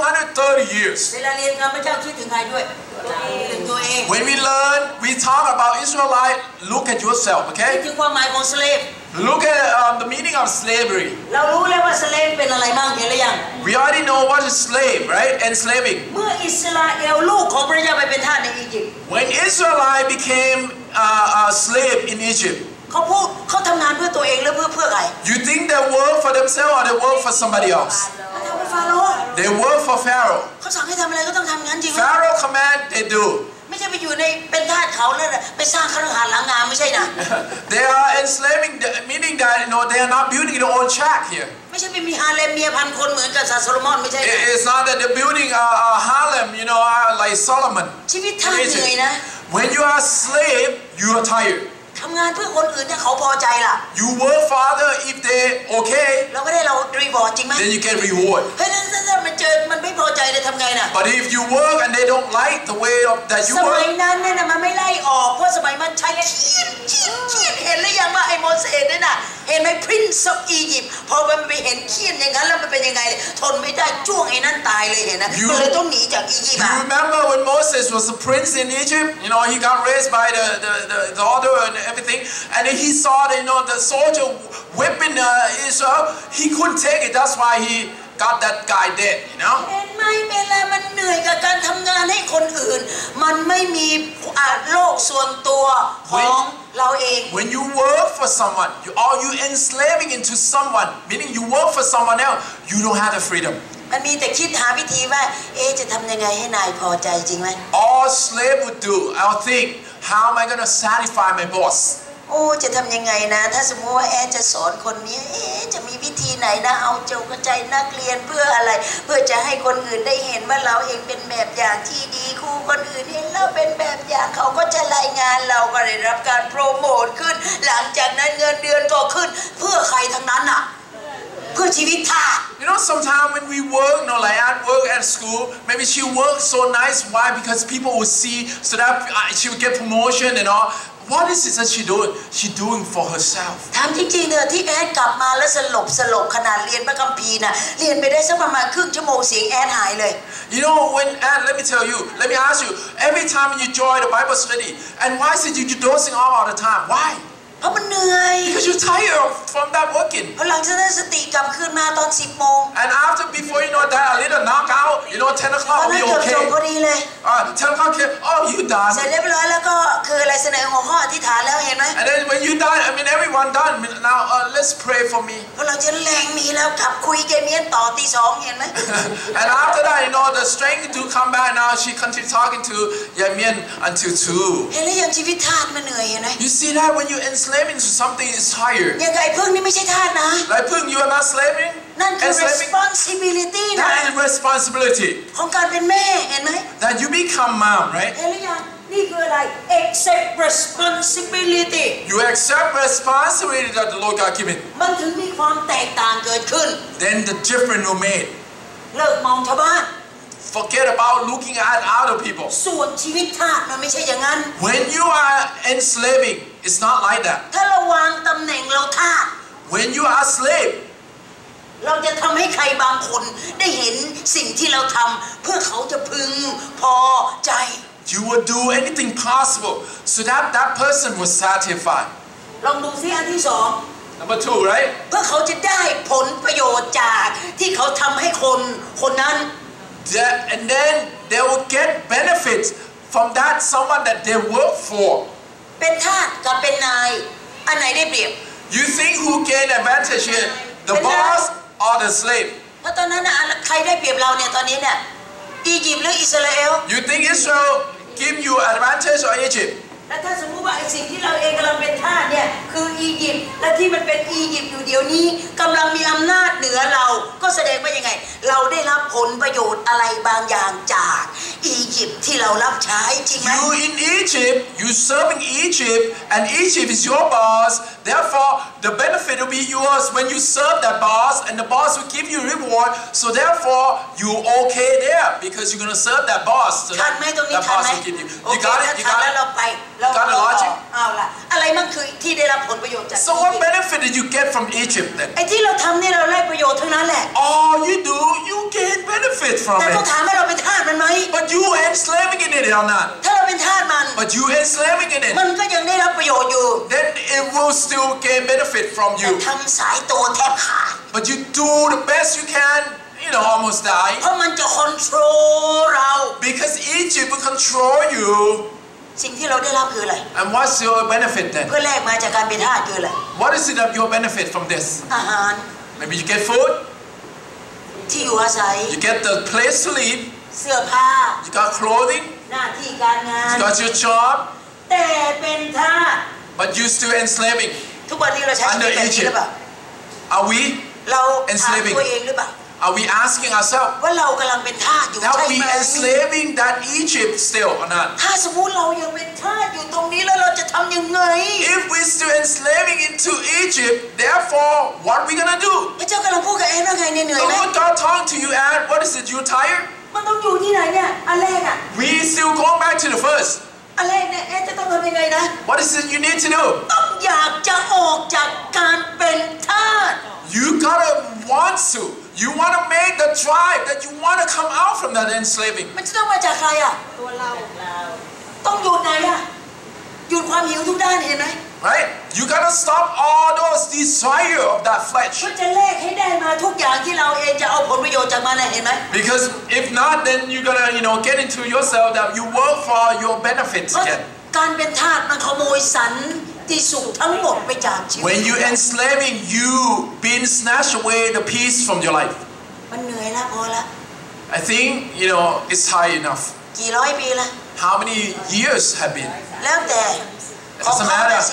S3: 430 years.
S1: เวลาเรียนคำพระเจ้าคิดถึงใครด้วยถึงตัวเอง
S3: When we learn, we talk about Israelite. Look at yourself,
S1: คิด
S3: okay?
S1: ถึงความหมายของ slave
S3: Look at the meaning of slavery.
S1: เรารู้แล้วว่า slave เป็นอะไรบ้างเห็นหรือยัง
S3: We already know what is slave, right? Enslaving.
S1: เมื่ออิสราเอลลูกของพระเจ้าไปเป็นทาสในอียิปต์
S3: When Israelite became a slave in Egypt,
S1: เขาทำงานเพื่อตัวเองหรือเพื่อใคร
S3: you think they work for themselves or they work for somebody else?
S1: เขาทำเป็นฟาโรห์
S3: They work for Pharaoh.
S1: เขาสั่งให้ทำอะไรก็ต้องทำงั้นจริงไหม
S3: Pharaoh command, they do.
S1: ไม่ใช่ไปอยู่ในเป็นทาสเขาแล้วไปสร้างคฤหาสน์หลังงามไม่ใช่นะ
S3: They are enslaving, meaning that they are not building their own shack here.
S1: ไม่ใช่ไปมีฮาเลมเมียพันคนเหมือนกับซาโซโลมอนไม่ใช่นะ
S3: It's not that they're building a harem, like Solomon.
S1: ชีวิตทาสเหนื่อยนะ
S3: When you are a slave, you are tired.
S1: ทำงานเพื่อคนอื่นถ้าเขาพอใจล่ะ
S3: You work farther if they okay.
S1: เราก็ได้เรารีวอร์ดจริงไหม
S3: Then you get reward.
S1: เฮ้ยถ้ามันไม่พอใจเลยทำไงน่ะ
S3: But if you work and they don't like the way that you
S1: สมัย
S3: work,
S1: นั้นเนี่ยนะมันไม่ไล่ออกเพราะสมัยมันใช้เคียนเห็นหรือยังว่าไอ้โมเสสเนี่ยน่ะเห็นไหม Prince of Egypt พอมันไปเห็นเคียนอย่างนั้นแล้วมันเป็นยังไงทนไม่ได้จ้วงไอ้นั่นตายเลยเห็นนะก็เลยต้องหนีจากอียิปต์
S3: you remember when Moses was a prince in Egypt? You know, he got raised by the daughter and everything, and then he saw the soldier whipping Israel. He couldn't take it. That's why he got that guy dead. You know.
S1: เห็นไหมเวลามันเหนื่อยกับการทำงานให้คนอื่นมันไม่มีโลกส่วนตัวของเราเอง
S3: When you work for someone, you enslaving into someone, meaning you work for someone else, you don't have the freedom.
S1: มันมีแต่คิดหาวิธีว่าจะทำยังไงให้นายพอใจจริงไหม
S3: All slave would do, I'll think, how am I going to satisfy my boss?
S1: จะทำยังไงนะถ้าสมมติว่าจะสอนคนนี้จะมีวิธีไหนนะเอาใจนักเรียนเพื่ออะไรเพื่อจะให้คนอื่นได้เห็นว่าเราเองเป็นแบบอย่างที่ดีครูคนอื่นเห็นเราเป็นแบบอย่างเขาก็จะรายงานเราก็ได้รับการโปรโมทขึ้นหลังจากนั้นเงินเดือนก็ขึ้นเพื่อใครทั้งนั้นอ่ะเพื่อชีวิตทาส
S3: You know, sometimes when we work, like at work at school, maybe she works so nice. Why? Because people will see, so that she will get promotion and all. What is it that she doing? She doing for herself.
S1: ถามจริงๆเถอะที่กลับมาแล้วสลบขนาดเรียนพระคัมภีร์นะเรียนไปได้สักประมาณครึ่งชั่วโมงเสียงหายเลย
S3: You know, let me tell you, let me ask you. Every time you join the Bible study, and why is it you dozing off all the time? Why?
S1: เพราะมันเหนื่อย
S3: Because you're tired from that working.
S1: พอหลังจากนั้นสติกลับคืนมาตอน10 โมง
S3: And before you know that, a little knockout, 10 o'clock
S1: ตอน
S3: will
S1: นั้น
S3: be
S1: จบ
S3: okay.
S1: พอดีเลย
S3: 10 o'clock, you
S1: เส
S3: done.
S1: ร็จเรียบร้อยแล้วก็คืออะไรเสนอหัวข้ออธิษฐานแล้วเห็นไหม
S3: And then when you done, everyone done. Now let's pray for me.
S1: พอหลังจากนั้นแรงมีแล้วกลับคุยเกมเมียนต่อตี 2เห็นไหม
S3: And after that, the strength to come back. Now she continue talking to Yamian until 2.
S1: เห็นหรือยังชีวิตทาสมันเหนื่อยเห็นไหม
S3: You see that when you enslave into something, it's tired.
S1: อย่างไอ้พึ่งนี่ไม่ใช่ทาสนะ
S3: Like Pung, you are not slaving.
S1: นั่นคือ
S3: Enslaving.
S1: responsibility นะ
S3: That is responsibility.
S1: ของการเป็นแม่เห็นไหม
S3: That you become mom, right?
S1: เห็นหรือยังนี่คืออะไร accept responsibility
S3: You accept responsibility that the Lord God given.
S1: มันถึงมีความแตกต่างเกิดขึ้น
S3: Then the difference will made.
S1: เลิกมองชาวบ้าน
S3: Forget about looking at other people.
S1: ส่วนชีวิตทาสมันไม่ใช่อย่างนั้น
S3: When you are enslaving, it's not like that.
S1: ถ้าเราวางตำแหน่งเราทาส
S3: When you are slave,
S1: เราจะทำให้ใครบางคนได้เห็นสิ่งที่เราทำเพื่อเขาจะพึงพอใจ
S3: you will do anything possible so that that person was satisfied.
S1: ลองดูซิอันที่สอง
S3: Number 2, right?
S1: เพื่อเขาจะได้ผลประโยชน์จากที่เขาทำให้คนนั้น
S3: And then they will get benefits from that someone that they work for.
S1: เป็นทาสกับเป็นนายอันไหนได้เปรียบ
S3: You think who gain advantage here, the boss or the slave?
S1: เพราะตอนนั้นน่ะใครได้เปรียบเราเนี่ยตอนนี้เนี่ยอียิปต์หรืออิสราเอล
S3: You think Israel give you advantage or Egypt?
S1: และถ้าสมมติว่าไอ้สิ่งที่เราเองกำลังเป็นทาสเนี่ยคืออียิปต์และที่มันเป็นอียิปต์อยู่เดี๋ยวนี้กำลังมีอำนาจเหนือเราก็แสดงว่ายังไงเราได้รับผลประโยชน์อะไรบางอย่างจากอียิปต์ที่เรารับใช้จริงไหม
S3: You in Egypt, you serving Egypt, and Egypt is your boss. Therefore, the benefit will be yours when you serve that boss, and the boss will give you reward. So therefore, you okay there because you're gonna serve that boss. So
S1: ทันไหมตรงนี้
S3: that
S1: ทัน
S3: boss
S1: ไหม
S3: will give you.
S1: โอ
S3: You
S1: เค
S3: got
S1: ถ้า
S3: it. You
S1: ทัน
S3: got
S1: แล้ว
S3: it.
S1: เราไปเรา
S3: Got the logic?
S1: เอาล่ะอะไรมั่งคือที่ได้รับผลประโยชน์จาก
S3: So what benefit did you get from Egypt then?
S1: ไอ้ที่เราทำเนี่ยเราได้ประโยชน์ทั้งนั้นแหละ
S3: All you do, you gain benefit from
S1: แต่ต้อง
S3: it.
S1: ถามว่าเราเป็นทาสมันไหม
S3: But you enslaving in it or not?
S1: ถ้าเราเป็นทาสมัน
S3: But you enslaving in
S1: มัน
S3: it,
S1: ก็ยังได้รับประโยชน์อยู่
S3: then it will still gain benefit from
S1: แต่
S3: you.
S1: ทำสายตัวแทบขาด
S3: But you do the best you can, almost die.
S1: เพราะมันจะคอนโทรลเรา
S3: Because Egypt will control you.
S1: สิ่งที่เราได้รับคืออะไร
S3: And what's your benefit then?
S1: เพื่อแลกมาจากการเป็นทาสคืออะไร
S3: What is it of your benefit from this?
S1: อาหาร
S3: Maybe you get food,
S1: ที่อยู่อาศัย
S3: you get the place to live,
S1: เสื้อผ้า
S3: you got clothing,
S1: หน้าที่การงาน
S3: you got your job,
S1: แต่เป็นทาส
S3: but you still enslaving.
S1: ทุกวันนี้เราใช้ชีวิตแบบนี้หรือเปล่า
S3: Are we
S1: เราหา
S3: enslaving?
S1: ตัวเองหรือเปล่า
S3: Are we asking ourselves
S1: ว่าเรากำลังเป็นทาสอยู่
S3: that
S1: ใช่
S3: we
S1: ไหม
S3: enslaving that Egypt still or not?
S1: ถ้าสมมติเรายังเป็นทาสอยู่ตรงนี้แล้วเราจะทำยังไง
S3: If we're still enslaving into Egypt, therefore, what are we gonna do?
S1: พระเจ้ากำลังพูดกับแอนว่าไงเนี่ยเหนื่อย
S3: The
S1: ไหม
S3: Lord God talking to you, and what is it? You tired?
S1: มันต้องอยู่ที่ไหนเนี่ยอันแรกอ่ะ
S3: We still going back to the first.
S1: อันแรกเนี่ยแอนจะต้องทำยังไงนะ
S3: What is it you need to do?
S1: ต้องอยากจะออกจากการเป็นทาส
S3: You gotta want to. You wanna make the drive that you wanna come out from that enslaving.
S1: มันจะต้องมาจากใครอ่ะ
S2: ตัวเรา
S1: ต้องหยุดไหนอ่ะหยุดความหิวทุกด้านเห็นไหม
S3: Right? You gotta stop all those desire of that flesh.
S1: เพื่อจะแลกให้ได้มาทุกอย่างที่เราเองจะเอาผลประโยชน์จากมันนะเห็นไหม
S3: Because if not, then you're gonna, get into yourself that you work for your benefits
S1: เพราะ
S3: again.
S1: การเป็นทาสมันขโมยสันติสุขทั้งหมดไปจากชีวิต
S3: When you enslaving, you being snatched away the peace from your life.
S1: มันเหนื่อยแล้วพอละ
S3: I think, it's high enough.
S1: กี่ร้อยปีละ
S3: How many years have been?
S1: แล้วแต่ของ
S3: doesn't
S1: เขา
S3: matter.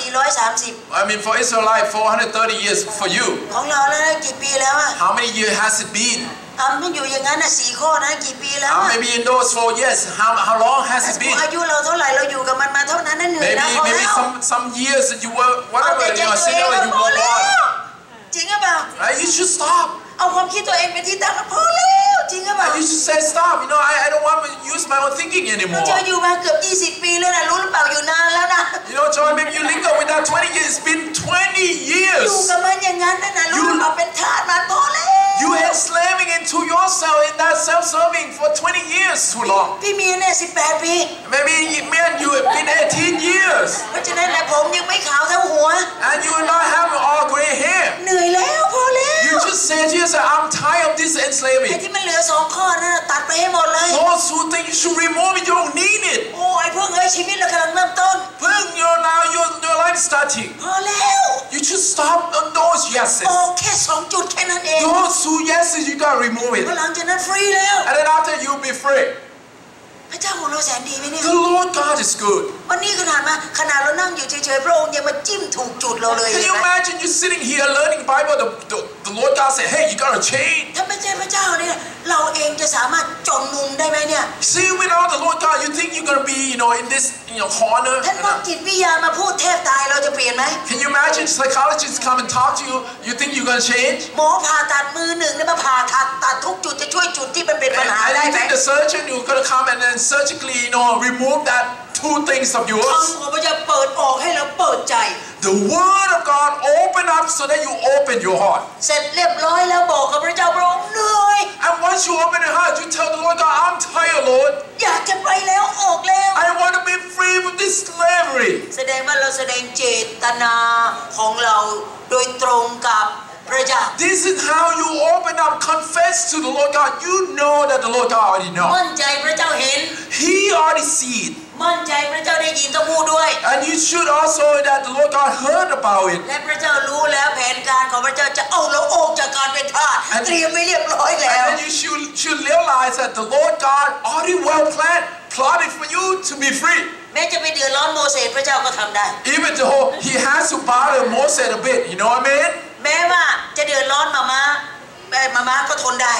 S1: 430
S3: I mean, for Israelite, 430 years for you.
S1: ของเราแล้วกี่ปีแล้วอ่ะ
S3: How many years has it been?
S1: มันอยู่อย่างนั้นนะ4 ข้อนะกี่ปีแล้ว
S3: Maybe in those 4 years, how long has it been?
S1: อายุเราเท่าไหร่เราอยู่กับมันมาเท่านั้นนั่นเหนื่อยนะพอ
S3: Maybe
S1: แล้ว
S3: some years that you were
S1: เอา
S3: whatever
S1: แต่ใจตัวเอง
S3: single
S1: ก็
S3: you
S1: พอ
S3: were
S1: แล้ว
S3: born.
S1: จริงหรือเปล่า
S3: Right? You should stop.
S1: เอาความคิดตัวเองเป็นที่ตั้งก็พอแล้วจริงหรือเปล่า
S3: You should say stop. I don't want to use my own thinking
S1: เรา
S3: anymore.
S1: เจออยู่มาเกือบ20 ปีแล้วนะรู้หรือเปล่าอยู่นานแล้วนะ
S3: John, maybe you linger with that 20 years. It's been 20
S1: อยู่
S3: years.
S1: กับมันอย่างนั้นนะรู้หรือเปล่าเป็นทาสมันพอแล้ว
S3: You enslaving into yourself in that self-serving for 20 years too long.
S1: พี่มีเนี่ย18 ปี
S3: Maybe man, you have been 18 years.
S1: เพราะฉะนั้นนะผมยังไม่ขาวเท่าหัว
S3: And you are not having all gray hair.
S1: เหนื่อยแล้วพอแล้ว
S3: You just say to yourself, I'm tired of this
S1: ไอ้
S3: enslaving.
S1: ที่มันเหลือ2 ข้อนั่นนะตัดไปให้หมดเลย
S3: Those who think you should remove it, you don't need it.
S1: โอ้ยพวกเอ้ยชีวิตเรากำลังเริ่มต้น
S3: Now your life is starting.
S1: พอแล้ว
S3: You just stop on those yeses.
S1: ออกแค่2 จุดแค่นั้นเอง
S3: Those 2 yeses, you gotta remove it.
S1: หลังจากนั้นฟรีแล้ว
S3: And then after you'll be free.
S1: พระเจ้าของเราแสนดีไหมเนี่ย
S3: The Lord God is good.
S1: วันนี้ขนาดเรานั่งอยู่เฉยๆพระองค์ยังมาจิ้มถูกจุดเราเลย
S3: Can
S1: เห็น
S3: you
S1: ไหม
S3: imagine you sitting here learning Bible? The Lord God said, hey, you gotta change.
S1: ถ้าไม่ใช่พระเจ้าเนี่ยเราเองจะสามารถจนมุมได้ไหมเนี่ย
S3: See, without the Lord God, you think you're gonna be, in this, corner?
S1: ท่านนักจิตวิทยามาพูดแทบตายเราจะเปลี่ยนไหม
S3: Can you imagine psychologists come and talk to you? You think you're gonna change?
S1: หมอผ่าตัดมือหนึ่งเนี่ยมาผ่าตัดทุกจุดจะช่วยจุดที่มันเป็นปัญ
S3: And
S1: หาได้
S3: you
S1: ไหม
S3: think the surgeon who's gonna come and then surgically, remove that 2 things of
S1: คำ
S3: yours?
S1: ของพระเจ้าเปิดออกให้เราเปิดใจ
S3: The Word of God open up so that you open your heart.
S1: เสร็จเรียบร้อยแล้วบอกกับพระเจ้าพระองค์เหนื่อย
S3: And once you open your heart, you tell the Lord God, I'm tired, Lord.
S1: อยากจะไปแล้วออกแล้ว
S3: I want to be free from this slavery.
S1: แสดงว่าเราแสดงเจตนาของเราโดยตรงกับพระเจ้า
S3: This is how you open up, confess to the Lord God. You know that the Lord God already knows.
S1: มั่นใจพระเจ้าเห็น
S3: He already sees it.
S1: มั่นใจพระเจ้าได้ยินต้องพูดด้วย
S3: And you should also that the Lord God heard about it.
S1: และพระเจ้ารู้แล้วแผนการของพระเจ้าจะเอาเราออกจากการเป็นทาสเตรียมไว้เรียบร้อยแล้ว
S3: And then you should realize that the Lord God already well plotted for you to be free.
S1: แม้จะไปเดือดร้อนโมเสสพระเจ้าก็ทำได้
S3: Even though he has to bother Moses a bit, you know what I mean?
S1: แม้ว่าจะเดือดร้อนมาม่าก็ทนได้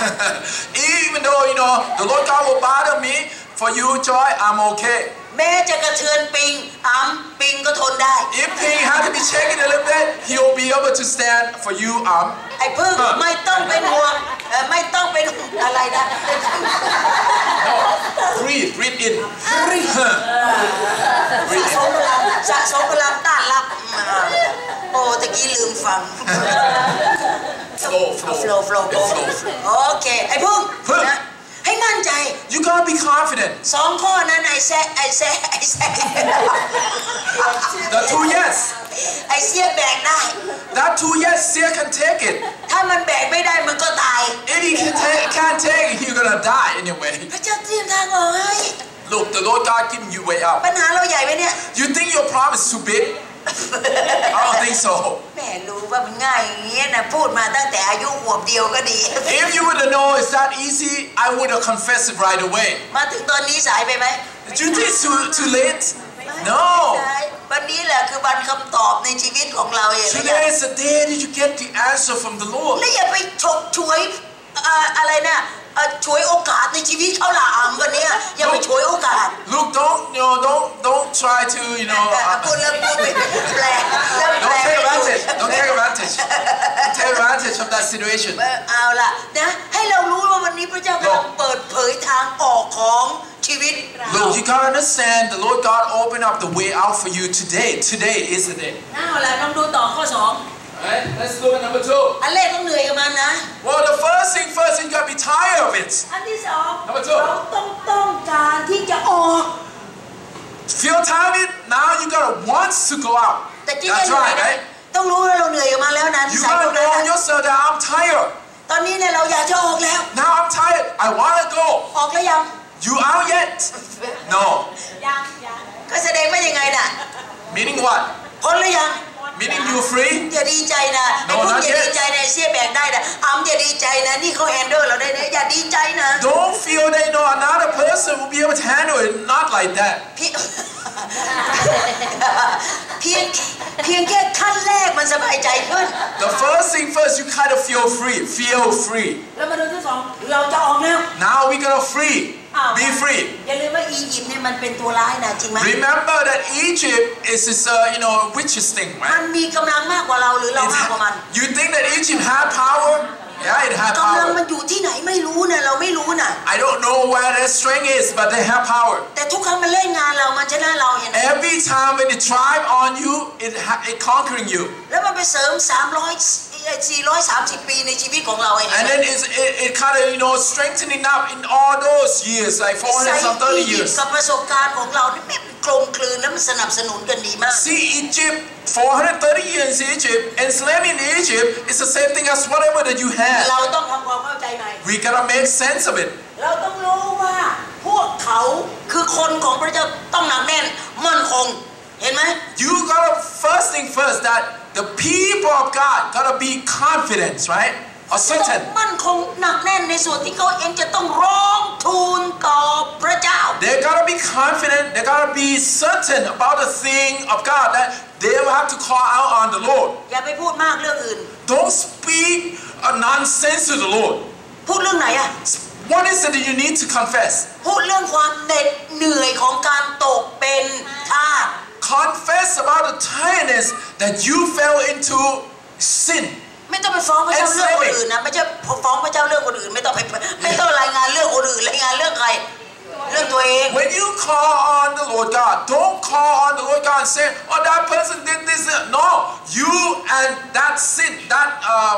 S3: Even though the Lord God will bother me, for you, Joy, I'm okay.
S1: แม้จะกระเทือนปิงก็ทนได้
S3: If Ping had to be shaking a little bit, he'll be able to stand for you,
S1: ไอ้พึ่งไม่ต้องเป็นห่วงไม่ต้องเป็นอะไรนะ
S3: No, breathe in.
S1: สะสมพลังต้านรับโอ้ตะกี้ลืมฟัง
S3: Flow.
S1: โอเคไอ้พึ่งนะให้มั่นใจ
S3: You gotta be confident.
S1: 2 ข้อนั้นไอ้แซ่
S3: The 2 yes.
S1: ไอ้เสียแบกได้
S3: That 2 yes, still can take it.
S1: ถ้ามันแบกไม่ได้มันก็ตาย
S3: If he can't take it, you're gonna die anyway.
S1: พระเจ้าเตรียมทางออกให้
S3: Look, the Lord God giving you way out.
S1: ปัญหาเราใหญ่ไหมเนี่ย
S3: You think your problem is too big? I don't think so.
S1: แม่รู้ว่ามันง่ายอย่างนี้นะพูดมาตั้งแต่อายุขวบเดียวก็ดี
S3: If you would have known it's that easy, I would have confessed it right away.
S1: มาถึงตอนนี้สายไปไหม
S3: Did you think it's too late? No.
S1: วันนี้แหละคือวันคำตอบในชีวิตของเราเอง
S3: Today is the day that you get the answer from the Lord.
S1: และอย่าไปฉกฉวยอะไรเนี่ยช่วยโอกาสในชีวิตเขาละวันนี้อย่าไปช่วยโอกาส
S3: Look, don't try to,
S1: พูดเรื่องพูดไปแปล
S3: don't take advantage. Don't take advantage. Take advantage of that situation.
S1: เอาล่ะนะให้เรารู้ว่าวันนี้พระเจ้ากำลังเปิดเผยทางออกของชีวิต
S3: Look, you gotta understand the Lord God opened up the way out for you today. Today is the day.
S1: เอาล่ะลองดูต่อข้อ
S3: Alright, let's look at number 2.
S1: อันแรกต้องเหนื่อยกับมันนะ
S3: Well, the first thing first, you gotta be tired of it.
S1: อันที่สอง
S3: Number 2.
S1: เราต้องการที่จะออก
S3: Feel tired of it? Now you gotta want to go out.
S1: แต่จริง
S3: That's
S1: ๆ
S3: right, right?
S1: ต้องรู้ว่าเราเหนื่อยกับมันแล้วนะ
S3: You gotta know in yourself that I'm tired.
S1: ตอนนี้เนี่ยเราอยากจะออกแล้ว
S3: Now I'm tired. I wanna go.
S1: ออกแล้วยัง
S3: You out yet? No.
S2: ยัง
S1: ก็แสดงว่ายังไงน่ะ
S3: Meaning what?
S1: พ้นหรือยัง
S3: Meaning you free?
S1: อย่าดีใจนะไอ้พวกอย่าดีใจนะเสียแบกได้นะอย่าดีใจนะนี่เขาแฮนเดิลเราได้นะอย่าดีใจนะ
S3: Don't feel that another person will be able to handle it. Not like that.
S1: เพียงแค่ขั้นแรกมันสบายใจขึ้น
S3: The first thing first, you kind of feel free. Feel free.
S1: แล้วมาดูที่สองเราจะออกแล้ว
S3: Now we gotta free. Be free.
S1: อย่าลืมว่าอียิปต์เนี่ยมันเป็นตัวร้ายนะจริงไหม
S3: Remember that Egypt is this witches thing,
S1: มัน
S3: right?
S1: มีกำลังมากกว่าเราหรือเรามากกว่ามัน
S3: You think that Egypt had power? Yeah, it had
S1: กำลัง
S3: power.
S1: มันอยู่ที่ไหนไม่รู้นะเราไม่รู้นะ
S3: I don't know where their strength is, but they have power.
S1: แต่ทุกครั้งมันเล่นงานเรามันชนะเราเห็นไหม
S3: Every time when it drive on you, it conquering you.
S1: แล้วมันไปเสริม430 ปีในชีวิตของเราเอง
S3: And then it kind of strengthening up in all those years, like 400 some 30 years.
S1: กับประสบการณ์ของเราเนี่ยไม่กลมกลืนแล้วมันสนับสนุนกันดีมาก
S3: See, Egypt, 430 years in Egypt, enslaving in Egypt is the same thing as whatever that you have.
S1: เราต้องทำความเข้าใจใหม่
S3: We gotta make sense of it.
S1: เราต้องรู้ว่าพวกเขาคือคนของพระเจ้าต้องหนักแน่นมั่นคงเห็นไหม
S3: You gotta first thing first that the people of God gotta be confident, right? Or
S1: ต้อง
S3: certain.
S1: มั่นคงหนักแน่นในส่วนที่เขาเองจะต้องร้องทูลต่อพระเจ้า
S3: They gotta be confident. They gotta be certain about the thing of God that they will have to call out on the Lord.
S1: อย่าไปพูดมากเรื่องอื่น
S3: Don't speak nonsense to the Lord.
S1: พูดเรื่องไหนอะ
S3: What is it that you need to confess?
S1: พูดเรื่องความเหน็ดเหนื่อยของการตกเป็นทาส
S3: Confess about the tiredness that you fell into sin.
S1: ไม่ต้องไปฟ้องพระเจ้าเรื่องคนอื่นนะไม่ใช่ฟ้องพระเจ้าเรื่องคนอื่นไม่ต้องรายงานเรื่องคนอื่นรายงานเรื่องใครเรื่องตัวเอง
S3: When you call on the Lord God, don't call on the Lord God and say, "Oh, that person did this." No, you and that sin, that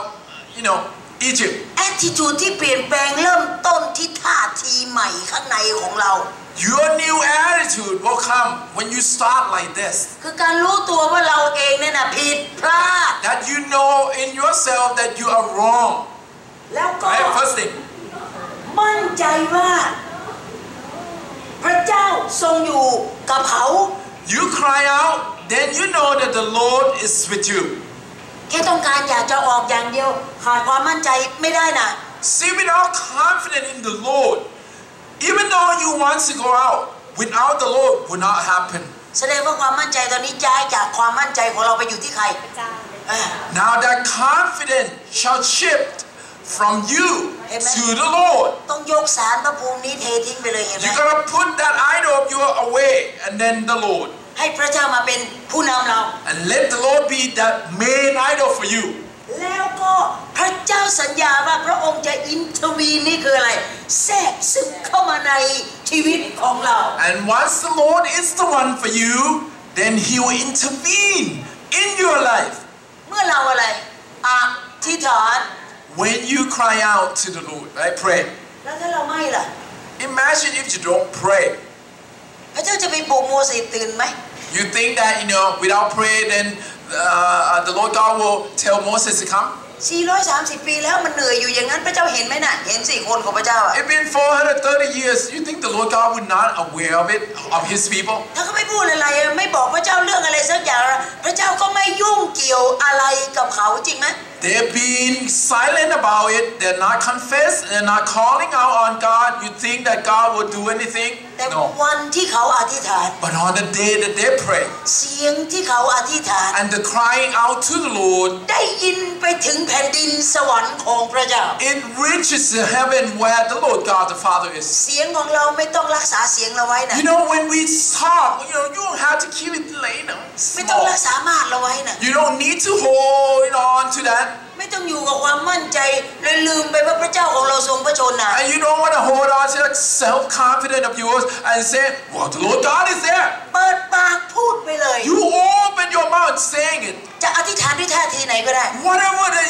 S3: Egypt.
S1: attitude ที่เปลี่ยนแปลงเริ่มต้นที่ท่าทีใหม่ข้างในของเรา
S3: Your new attitude will come when you start like this.
S1: คือการรู้ตัวว่าเราเองเนี่ยนะผิดพลาด
S3: That you know in yourself that you are wrong.
S1: แล้วก็
S3: Right? First thing.
S1: มั่นใจว่าพระเจ้าทรงอยู่กับเขา
S3: You cry out, then you know that the Lord is with you.
S1: แค่ต้องการอยากจะออกอย่างเดียวขาดความมั่นใจไม่ได้นะ
S3: See, without confidence in the Lord, even though you want to go out, without the Lord will not happen.
S1: แสดงว่าความมั่นใจตอนนี้ย้ายจากความมั่นใจของเราไปอยู่ที่ใคร
S2: พระเจ้า
S3: Now that confidence shall shift from you to the Lord.
S1: ต้องยกสารพระภูมินี้เททิ้งไปเลยเห็นไหม
S3: You gotta put that idol of yours away, and then the Lord,
S1: ให้พระเจ้ามาเป็นผู้นำเรา
S3: and let the Lord be that main idol for you.
S1: แล้วก็พระเจ้าสัญญาว่าพระองค์จะอินเทอร์วีนนี่คืออะไรแทรกซึมเข้ามาในชีวิตของเรา
S3: And once the Lord is the one for you, then He will intervene in your life.
S1: เมื่อเราอะไรอธิษฐาน
S3: When you cry out to the Lord, right? Pray.
S1: แล้วถ้าเราไม่ล่ะ
S3: Imagine if you don't pray.
S1: พระเจ้าจะไปปลุกโมเสสตื่นไหม
S3: You think that without prayer, then the Lord God will tell Moses to come?
S1: 430 ปีแล้วมันเหนื่อยอยู่อย่างนั้นพระเจ้าเห็นไหมน่ะเห็น4 คนของพระเจ้าอ่ะ
S3: It's been 430 years. You think the Lord God would not aware of it, of His people?
S1: ถ้าเขาไม่พูดอะไรไม่บอกพระเจ้าเรื่องอะไรสักอย่างพระเจ้าก็ไม่ยุ่งเกี่ยวอะไรกับเขาจริงไหม
S3: They're being silent about it. They're not confessed. They're not calling out on God. You think that God will do anything?
S1: แแต่วันที่เขาอธิษฐาน
S3: But on the day that they pray
S1: เสียงที่เขาอธิษฐาน
S3: and the crying out to the Lord
S1: ได้ยินไปถึงแผ่นดินสวรรค์ของพระเจ้า
S3: it reaches the heaven where the Lord God the Father is.
S1: เสียงของเราไม่ต้องรักษาเสียงเราไว้นะ
S3: You know when we talk, you don't have to keep it
S1: ไม่ต้อง
S3: small.
S1: รักษามาดเราไว้นะ
S3: You don't need to hold on to that.
S1: ไม่ต้องอยู่กับความมั่นใจเลยลืมไปว่าพระเจ้าของเราทรงพระชนนะ
S3: And you don't want to hold on to that self-confidence of yours and say, well, the Lord God is there.
S1: เปิดปากพูดไปเลย
S3: You open your mouth saying it.
S1: จะอธิษฐานด้วยท่าทีไหนก็ได้
S3: Whatever the,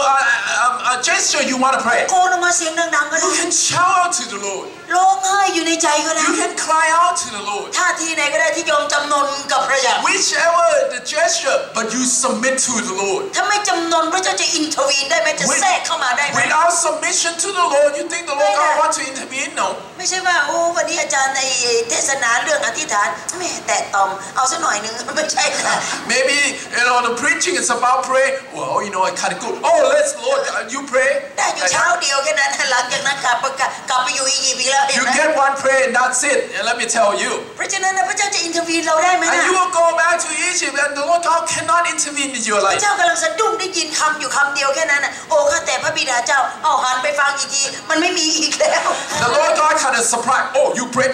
S3: a gesture you want to pray.
S1: โกนออกมาเสียงดังๆก็
S3: You
S1: ได้
S3: can shout out to the Lord.
S1: ร้องไห้อยู่ในใจก็ได้
S3: You can cry out to the Lord.
S1: ท่าทีไหนก็ได้ที่ยอมจำนนกับพระเจ้า
S3: Whichever the gesture, but you submit to the Lord.
S1: ถ้าไม่จำนนพระเจ้าจะอินเทอร์วีนได้ไหมจะแทรกเข้ามาได้ไหม
S3: Without submission to the Lord, you think the Lord God want to intervene? No.
S1: ไม่ใช่ว่าโอ้วันนี้อาจารย์ในเทศนาเรื่องอธิษฐานแม่แตะตอมเอาสักหน่อยนึงไม่ใช่นะ
S3: Maybe the preaching is about pray. Well, I kind of go. Oh, let's Lord, you pray.
S1: ได้อยู่เช้าเดียวแค่นั้นหลังจากนั้นกลับไปอยู่อียิปต์อีกแล้ว
S3: You get one prayer and that's it. And let me tell you.
S1: เพราะฉะนั้นพระเจ้าจะอินเทอร์วีนเราได้ไหม
S3: And
S1: นะ
S3: you will go back to Egypt and the Lord God cannot intervene in your
S1: พระ
S3: life.
S1: เจ้ากำลังสะดุ้งได้ยินคำอยู่คำเดียวแค่นั้นโอ้ข้าแต่พระบิดาเจ้าเอาหันไปฟังอีกทีมันไม่มีอีกแล้ว
S3: The Lord God kind of surprised. Oh, you pray.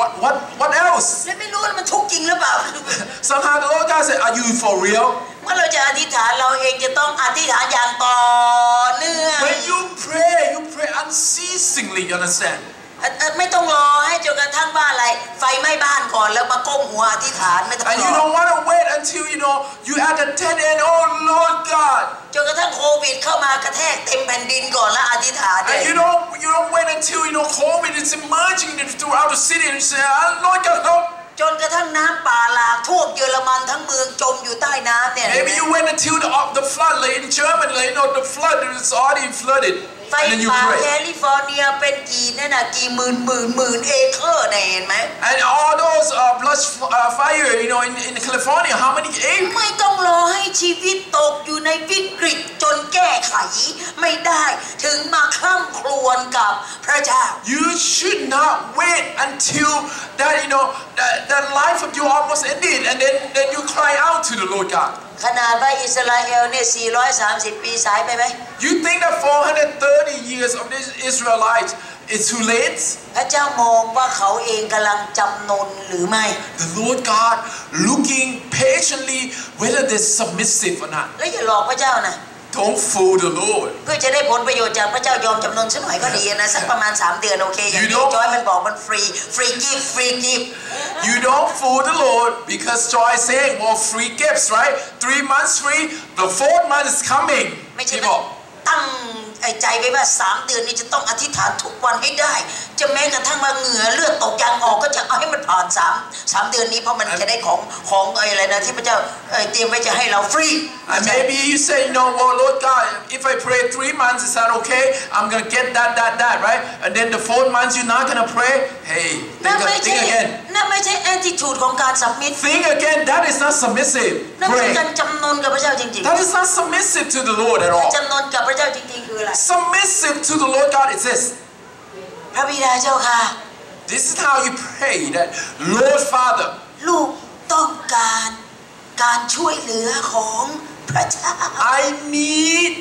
S3: What else?
S1: และไม่รู้ว่ามันทุกข์จริงหรือเปล่า
S3: Somehow the Lord God said, are you for real?
S1: เมื่อเราจะอธิษฐานเราเองจะต้องอธิษฐานอย่างต่อเนื่อง
S3: When you pray unceasingly, you understand?
S1: ไม่ต้องรอให้จนกระทั่งบ้านอะไรไฟไหม้บ้านก่อนแล้วมาก้มหัวอธิษฐานไม่ต้อง
S3: And
S1: ร
S3: you
S1: อ
S3: don't want to wait until you at the dead end. Oh Lord God.
S1: จนกระทั่งโควิดเข้ามากระแทกเต็มแผ่นดินก่อนแล้วอธิษฐาน
S3: And you don't wait until COVID is emerging throughout the city and you say, Lord God help.
S1: จนกระทั่งน้ำป่าหลากท่วมเยอรมันทั้งเมืองจมอยู่ใต้น้ำเนี่ย
S3: Maybe you wait until the flood, like in Germany, the flood is already flooded.
S1: ไฟ
S3: And then you
S1: ป่า
S3: pray.
S1: แคลิฟอร์เนียเป็นกี่นั่นน่ะกี่หมื่นเอเคอร์เนี่ยเห็นไหม
S3: And all those brush fire, in California, how many acres?
S1: ไม่ต้องรอให้ชีวิตตกอยู่ในวิกฤตจนแก้ไขไม่ได้ถึงมาคร่ำครวญกับพระเจ้า
S3: You should not wait until that that life of you almost ended, and then you cry out to the Lord God.
S1: ขนาดว่าอิสราเอลเนี่ย430 ปีสายไปไหม
S3: You think that 430 years of this Israelites is too late?
S1: พระเจ้ามองว่าเขาเองกำลังจำนนหรือไม่
S3: The Lord God looking patiently whether they're submissive or not.
S1: แล้วอย่าหลอกพระเจ้านะ
S3: Don't fool the Lord.
S1: เพื่อจะได้ผลประโยชน์จากพระเจ้ายอมจำนนสักหน่อยก็ดีนะสักประมาณ3 เดือนโอเคอย่างนี้จอยมันบอกมันฟรีกิฟต์
S3: You don't fool the Lord because Joy is saying, well, free gifts, right? 3 months free, the 4th month is coming.
S1: ไม่ใช่
S3: People.
S1: ตั้งใจไว้ว่า3 เดือนนี้จะต้องอธิษฐานทุกวันให้ได้จะแม้กระทั่งมาเหงื่อเลือดตกยางออกก็จะเอาให้มันผ่าน3 เดือนนี้เพราะมันจะได้ของอะไรนะที่พระเจ้าเตรียมไว้จะให้เราฟรี
S3: And maybe you say, well, Lord God, if I pray 3 months, is that okay? I'm going to get that, right? And then the 4th month, you're not going to pray? Hey,
S1: นั่นไม่
S3: think
S1: ใช่
S3: again.
S1: นั่นไม่ใช่ attitude ของการ submit
S3: Think again, that is not submissive.
S1: นั่นคือ
S3: Pray.
S1: การจำนนกับพระเจ้าจริง
S3: That is not submissive to the Lord at all.
S1: ๆจำนนกับพระเจ้าจริงๆคืออะไร
S3: Submissive to the Lord God is this.
S1: พระบิดาเจ้าค่ะ
S3: This is how you pray that, Lord Father,
S1: ลูกต้องการช่วยเหลือของพระเจ้า
S3: I need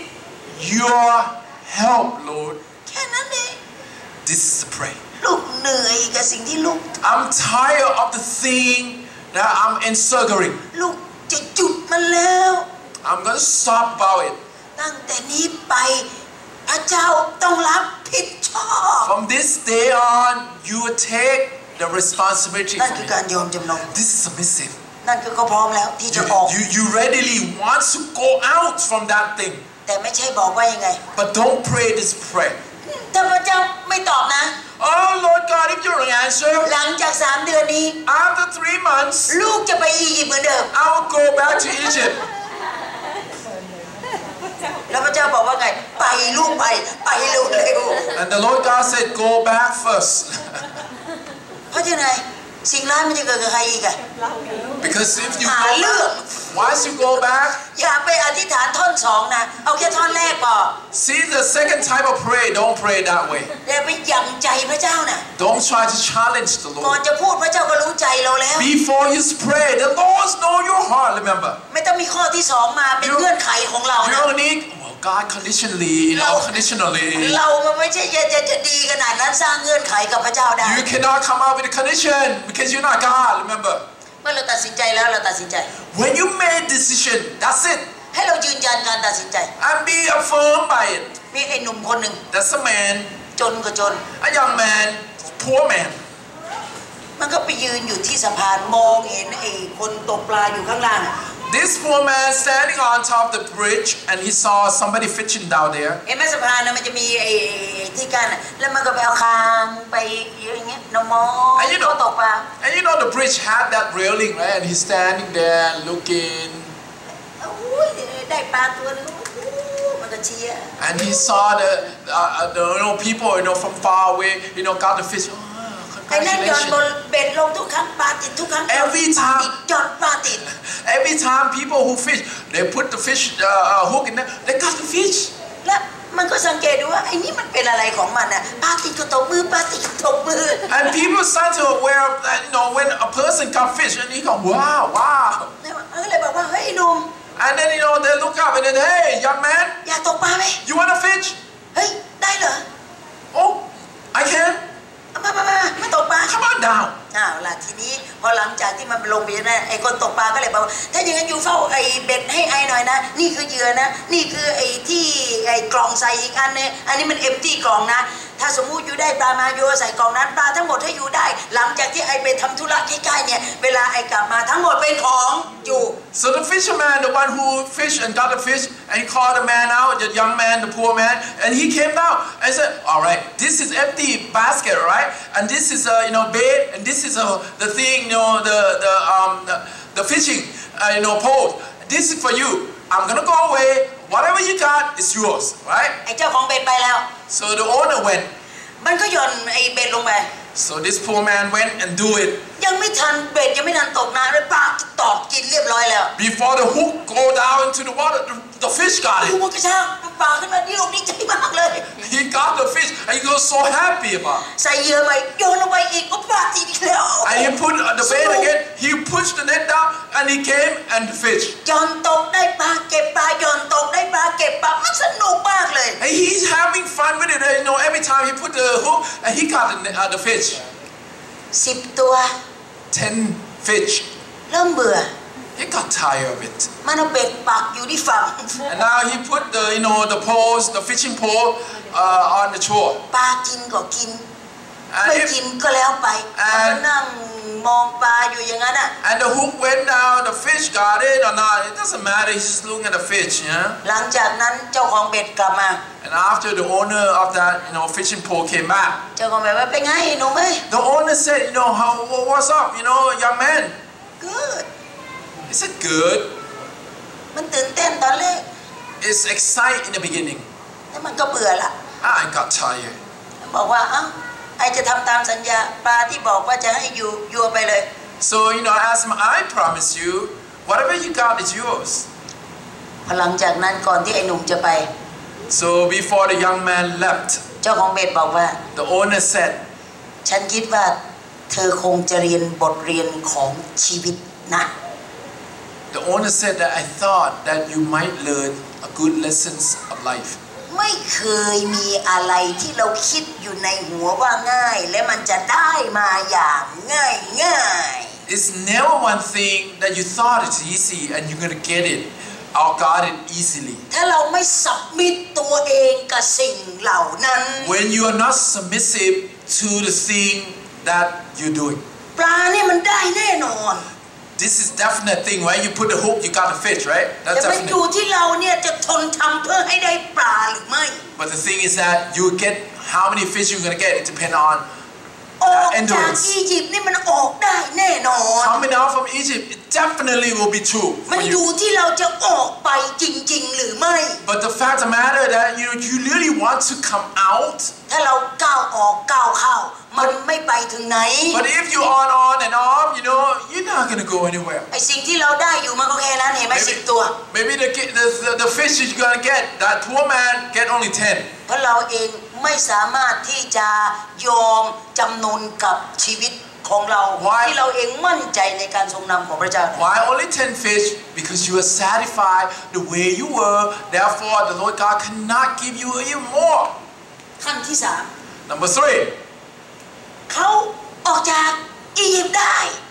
S3: your help, Lord.
S1: แค่นั้นเอง
S3: This is the prayer.
S1: ลูกเหนื่อยกับสิ่งที่ลูก
S3: I'm tired of the thing that I'm encircling.
S1: ลูกจะหยุดมันแล้ว
S3: I'm going to stop about it.
S1: ตั้งแต่นี้ไปพระเจ้าต้องรับผิดชอบ
S3: From this day on, you will take the responsibility
S1: นั่น
S3: for
S1: คือ
S3: me.
S1: การยอมจำนน
S3: This is submissive.
S1: นั่นคือเขาพร้อมแล้วที่จะออก
S3: You readily want to go out from that thing.
S1: แต่ไม่ใช่บอกว่ายังไง
S3: But don't pray this prayer.
S1: ถ้าพระเจ้าไม่ตอบนะ
S3: Oh Lord God, if you don't answer,
S1: หลังจาก3 เดือนนี้
S3: after 3 months,
S1: ลูกจะไปอียิปต์เหมือนเดิม
S3: I will go back to Egypt.
S1: แล้วพระเจ้าบอกว่าไงไปลูกไปเร็ว
S3: And the Lord God said, go back first.
S1: เพราะฉะนั้นสิ่งร้ายมันจะเกิดกับใครอีกอะ
S3: Because if you
S1: หา
S3: go
S1: เรื่อง
S3: back, once you go back,
S1: อย่าไปอธิษฐานท่อนสองนะเอาแค่ท่อนแรกพอ
S3: see the second type of prayer, don't pray that way.
S1: อย่าไปยั่งใจพระเจ้านะ
S3: Don't try to challenge the
S1: ก่อน
S3: Lord.
S1: จะพูดพระเจ้าก็รู้ใจเราแล้ว
S3: Before you pray, the Lord knows your heart, remember.
S1: ไม่ต้องมีข้อที่สองมาเป็นเงื่อนไขของเรา
S3: You
S1: นะ
S3: don't need, well, God conditionally, conditionally.
S1: เรามันไม่ใช่จะดีขนาดนั้นสร้างเงื่อนไขกับพระเจ้าได้
S3: You cannot come out with a condition because you're not God, remember.
S1: เมื่อเราตัดสินใจแล้วเราตัดสินใจ
S3: When you made decision, that's it.
S1: ให้เรายืนยันการตัดสินใจ
S3: And be affirmed by it.
S1: มีไอ้หนุ่มคนหนึ่ง
S3: That's a man,
S1: จนก็จน
S3: a young man, poor man.
S1: มันก็ไปยืนอยู่ที่สะพานมองเห็นไอ้คนตกปลาอยู่ข้างล่าง
S3: This poor man standing on top of the bridge and he saw somebody fishing down there.
S1: เห็นไหมสะพานนะมันจะมีไอ้ที่กั้นแล้วมันก็ไปเอาคางไปอย่างเงี้ยน้องมองก็ตกปลา
S3: And you know the bridge had that railing, right? And he's standing there looking.
S1: อุ้ยได้ปลาตัวนึงมันก็เชียร์
S3: And he saw the people from far away got the fish.
S1: ไอ้นั่นหย่อนบนเบ็ดลงทุกครั้งปลาติดทุกครั้ง
S3: Every time
S1: หย่อนปลาติด
S3: Every time people who fish, they put the fish hook in there, they got the fish.
S1: แล้วมันก็สังเกตดูว่าไอ้นี่มันเป็นอะไรของมันน่ะปลาติดก็ตกมือปลาติดก็ตกมือ
S3: And people start to aware of that, when a person got fish and he go, wow, wow.
S1: ก็เลยบอกว่าเฮ้ยหนุ่ม
S3: And then they look up and then, hey, young man,
S1: อยากตกปลาไหม
S3: you want a fish?
S1: เฮ้ยได้เหรอ
S3: Oh, I can.
S1: มาตกปลา
S3: Come on down.
S1: ล่ะทีนี้พอหลังจากที่มันลงไปนั่นไอ้คนตกปลาก็เลยบอกว่าถ้าอย่างนั้นอยู่เฝ้าไอ้เบ็ดให้ไอ้หน่อยนะนี่คือเหยื่อนะนี่คือไอ้ที่ไอ้กล่องใส่อีกอันนึงอันนี้มันเอ็มตี้กล่องนะถ้าสมมุติอยู่ได้ปลามาโยใส่กล่องนั้นปลาทั้งหมดให้อยู่ได้หลังจากที่ไอ้ไปทำธุระใกล้ๆเนี่ยเวลาไอ้กลับมาทั้งหมดเป็นของอยู่
S3: So the fisherman, the one who fished and got the fish, and he called the man out, the young man, the poor man, and he came down and said, all right, this is empty basket, right? And this is bait, and this is the thing, the fishing, pole. This is for you. I'm gonna go away. Whatever you got is yours, right?
S1: ไอ้เจ้าของเบ็ดไปแล้ว
S3: So the owner went.
S1: มันก็หย่อนไอ้เบ็ดลงไป
S3: So this poor man went and do it.
S1: ยังไม่ทันเบ็ดยังไม่ทันตกน้ำเลยปลาตอดกินเรียบร้อยแล้ว
S3: Before the hook go down into the water, the fish got
S1: ดู
S3: it.
S1: มันกระชากปลาขึ้นมาดีอกดีใจมากเลย
S3: He got the fish and he was so happy about it.
S1: ใส่เหยื่อใหม่โยนลงไปอีกก็ปลาติดอีกแล้ว
S3: And he put the bait again. He pushed the net down and he came and the fish.
S1: หย่อนตกได้ปลาเก็บปลาหย่อนตกได้ปลาเก็บปลามันสนุกมากเลย
S3: And he's having fun with it. Every time he put the hook and he got the fish.
S1: 10 ตัว
S3: 10 fish.
S1: เริ่มเบื่อ
S3: He got tired of it.
S1: มันเอาเบ็ดปักอยู่ที่ฝั่ง
S3: And now he put the poles, the fishing pole on the shore.
S1: ปลากินก็กิน
S3: And
S1: ไม่กินก็แล้วไปก็นั่งมองปลาอยู่อย่างนั้นอ่ะ
S3: And the hook went down, the fish got it or not, it doesn't matter, he's just looking at the fish, yeah?
S1: หลังจากนั้นเจ้าของเบ็ดกลับมา
S3: And after the owner of that, fishing pole came back,
S1: เจ้าของเบ็ดว่าเป็นไงหนุ่มเอ้ย
S3: the owner said, what's up, young man?
S1: good
S3: He said, good.
S1: มันตื่นเต้นตอนแรก
S3: It's exciting in the beginning.
S1: แล้วมันก็เบื่อละ
S3: I got tired.
S1: บอกว่าเอ้าไอจะทำตามสัญญาปลาที่บอกว่าจะให้อยู่ยัวไปเลย
S3: So, I asked him, I promise you, whatever you got is yours.
S1: พอหลังจากนั้นก่อนที่ไอ้หนุ่มจะไป
S3: So before the young man left,
S1: เจ้าของเบ็ดบอกว่า
S3: the owner said,
S1: ฉันคิดว่าเธอคงจะเรียนบทเรียนของชีวิตนะ
S3: the owner said that I thought that you might learn a good lessons of life.
S1: ไม่เคยมีอะไรที่เราคิดอยู่ในหัวว่าง่ายและมันจะได้มาอย่างง่าย
S3: It's never one thing that you thought it's easy and you're gonna get it or got it easily.
S1: ถ้าเราไม่สับมิดตัวเองกับสิ่งเหล่านั้น
S3: When you are not submissive to the thing that you're doing.
S1: ปลาเนี่ยมันได้แน่นอน
S3: This is definite thing, right? You put the hook, you got the fish, right?
S1: แต่
S3: That's
S1: มันอยู่
S3: definite.
S1: ที่เราเนี่ยจะทนทำเพื่อให้ได้ปลาหรือไม่
S3: But the thing is that you get how many fish you're gonna get. It depends on endurance.
S1: อียิปต์นี่มันออกได้แน่นอน
S3: Coming out from Egypt, it definitely will be true
S1: มั
S3: for
S1: นอยู่
S3: you.
S1: ที่เราจะออกไปจริงๆหรือไม่
S3: But the fact of the matter that you really want to come out.
S1: ถ้าเราก้าวออกก้าวเข้ามันไม่ไปถึงไหน
S3: But if you on and off, you're not gonna go anywhere.
S1: ไอสิ่งที่เราได้อยู่มันก็แค่นั้นเห็นไหม10 ตัว
S3: Maybe the fish that you're gonna get, that poor man get only 10.
S1: เพราะเราเองไม่สามารถที่จะยอมจำนนกับชีวิตของเราที่เราเองมั่นใจในการทรงนำของพระเจ้า
S3: Why only 10 fish? Because you are satisfied the way you were. Therefore, the Lord God cannot give you even more.
S1: ขั้นที่
S3: Number 3.
S1: 3เขาออกจากอียิปต์ได้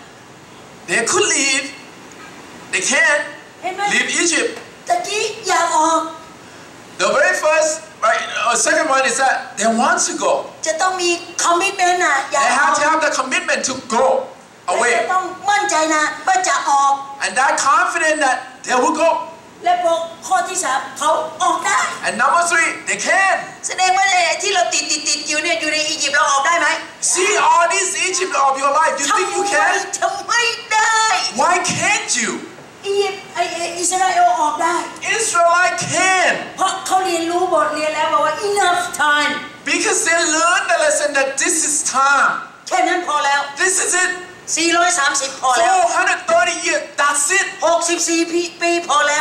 S3: They could leave. They can
S1: เห็นไหม
S3: leave Egypt.
S1: ตะกี้อยากออก
S3: The very first, right, second one is that they want to go.
S1: จะต้องมีคอมมิชเมนต์นะอยาก
S3: They
S1: ออก
S3: have to have the commitment to go
S1: และ
S3: away.
S1: จะต้องมั่นใจนะว่าจะออก
S3: And that confident that they will go.
S1: และพอข้อที่ 3เขาออกได้
S3: And number 3, they can.
S1: แสดงว่าที่เราติดอยู่เนี่ยอยู่ในอียิปต์เราออกได้ไหม
S3: See all this Egypt of your life. You think you
S1: ทำไม
S3: can?
S1: จะไม่ได้
S3: Why can't you?
S1: อียิปต์อิสราเอลออกได้
S3: Israelite can.
S1: เพราะเขาเรียนรู้บทเรียนแล้วบอกว่า enough time
S3: Because they learned the lesson that this is time.
S1: แค่นั้นพอแล้ว
S3: This is it.
S1: 430 พอแล้ว
S3: 430 years. That's it.
S1: 64 ปีพอแล้ว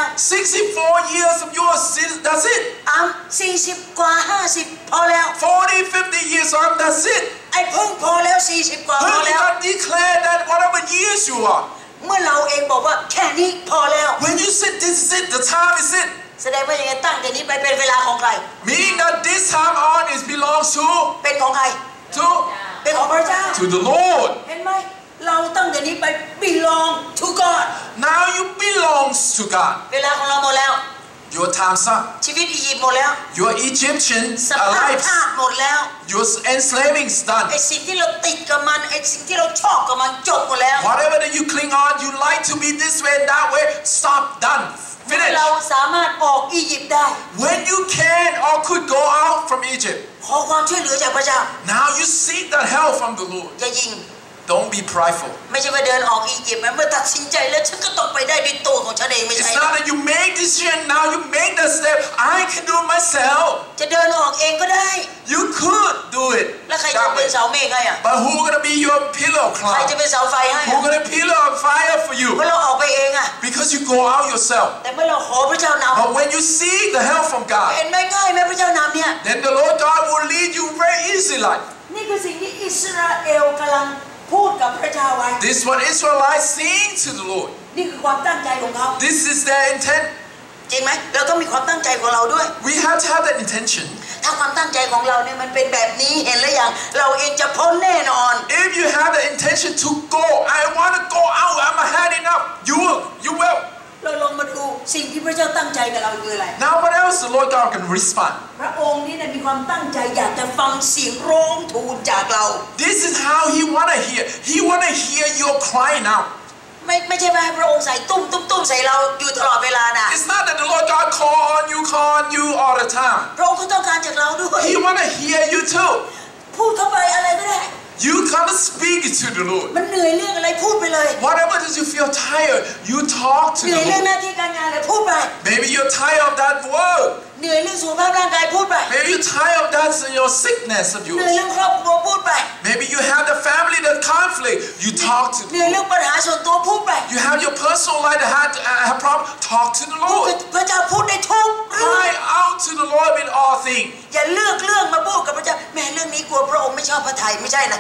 S3: 64 years of yours. That's it.
S1: 40 กว่า 50 พอแล้ว
S3: 40, 50 years on. That's it.
S1: ไอ้เพิ่งพอแล้ว40 กว่าพอ
S3: When
S1: แล้ว
S3: God declared that whatever years you are.
S1: เมื่อเราเองบอกว่าแค่นี้พอแล้ว
S3: When you said this is it, the time is it.
S1: แสดงว่าอย่างไงตั้งแต่นี้ไปเป็นเวลาของใคร
S3: Meaning that this time on is belongs
S1: เป็นของใคร
S3: to
S1: เป็นของพระเจ้า
S3: the Lord.
S1: เห็นไหมเราตั้งแต่นี้ไป belong to God
S3: Now you belongs to God.
S1: เวลาของเราหมดแล้ว
S3: Your time's up.
S1: ชีวิตอียิปต์หมดแล้ว
S3: Your Egyptian
S1: สภาพ
S3: lives.
S1: ทาสหมดแล้ว
S3: Your enslaving's done.
S1: ไอ้สิ่งที่เราติดกับมันไอ้สิ่งที่เราชอบกับมันจบหมดแล้ว
S3: Whatever that you cling on, you like to be this way and that way. Stop. Done.
S1: เมื่อ
S3: Finish.
S1: เราสามารถออกอียิปต์ได้
S3: When you can or could go out from Egypt,
S1: ขอความช่วยเหลือจากพระเจ้า
S3: now you seek that help from the Lord.
S1: อย่ายิง
S3: Don't be prideful.
S1: ไม่ใช่ว่าเดินออกอียิปต์เมื่อตัดสินใจแล้วฉันก็ต้องไปได้ด้วยตัวของฉันเองไม่
S3: It's
S1: ใช่
S3: not that you make decision, now you make the step. I can do it myself.
S1: จะเดินออกเองก็ได้
S3: You could do it
S1: แล้วใครจะ
S3: that
S1: เป็น
S3: way.
S1: เสาเมฆให้อ่ะ
S3: But who's gonna be your pillow
S1: ใครจะ
S3: cloud?
S1: เป็นเสาไฟให้
S3: Who's gonna pillow of fire for
S1: เพราะ
S3: you?
S1: เราออกไปเองอ่ะ
S3: Because you go out yourself.
S1: แต่เมื่อเราขอพระเจ้านำ
S3: But when you seek the help from
S1: เห็
S3: God,
S1: นไหมง่ายไหมพระเจ้านำเนี่ย
S3: then the Lord God will lead you very easy like.
S1: นี่คือสิ่งที่อิสราเอลกำลังพูดกับพระเจ้าไว้
S3: This is what Israelites saying to the Lord.
S1: นี่คือความตั้งใจของเขา
S3: This is their intent.
S1: จริงไหมเราต้องมีความตั้งใจของเราด้วย
S3: We have to have that intention.
S1: ถ้าความตั้งใจของเราเนี่ยมันเป็นแบบนี้เห็นหรือยังเราเองจะพ้นแน่นอน
S3: If you have the intention to go, I want to go out, I'm had enough. You will.
S1: เราลองมาดูสิ่งที่พระเจ้าตั้งใจกับเราคืออะไร
S3: Now what else the Lord God can respond?
S1: พระองค์นี่มีความตั้งใจอยากจะฟังเสียงร้องทูลจากเรา
S3: This is how He want to hear. He want to hear your crying out.
S1: ไม่ใช่ว่าให้พระองค์ใส่ตุ้มใส่เราอยู่ตลอดเวลานะ
S3: It's not that the Lord God call on you all the time.
S1: พระองค์ก็ต้องการจากเราด้วย
S3: He want to hear you too.
S1: พูดเข้าไปอะไรก็ได้
S3: You gotta speak to the Lord.
S1: มันเหนื่อยเรื่องอะไรพูดไปเลย
S3: Whatever does you feel tired, you talk to
S1: เหนื่อย
S3: the
S1: เรื่องห
S3: Lord.
S1: น้าที่การงานอะไรพูดไป
S3: Maybe you're tired of that work.
S1: เหนื่อยเรื่องสุขภาพร่างกายพูดไป
S3: Maybe you're tired of that your sickness of
S1: เหนื่อย
S3: yours.
S1: เรื่องครอบครัวพูดไป
S3: Maybe you have the family that conflict. You talk to
S1: เหนื่อย
S3: the
S1: เรื่อ
S3: Lord.
S1: งปัญหาส่วนตัวพูดไป
S3: You have your personal life that have problem. Talk to the Lord.
S1: พระเจ้าพูดได้ทุกเรื่อง
S3: Cry out to the Lord with all things.
S1: อย่าเลือกเรื่องมาพูดกับพระเจ้าแม่เรื่องนี้กลัวพระองค์ไม่ชอบพระทัยไม่ใช่นะ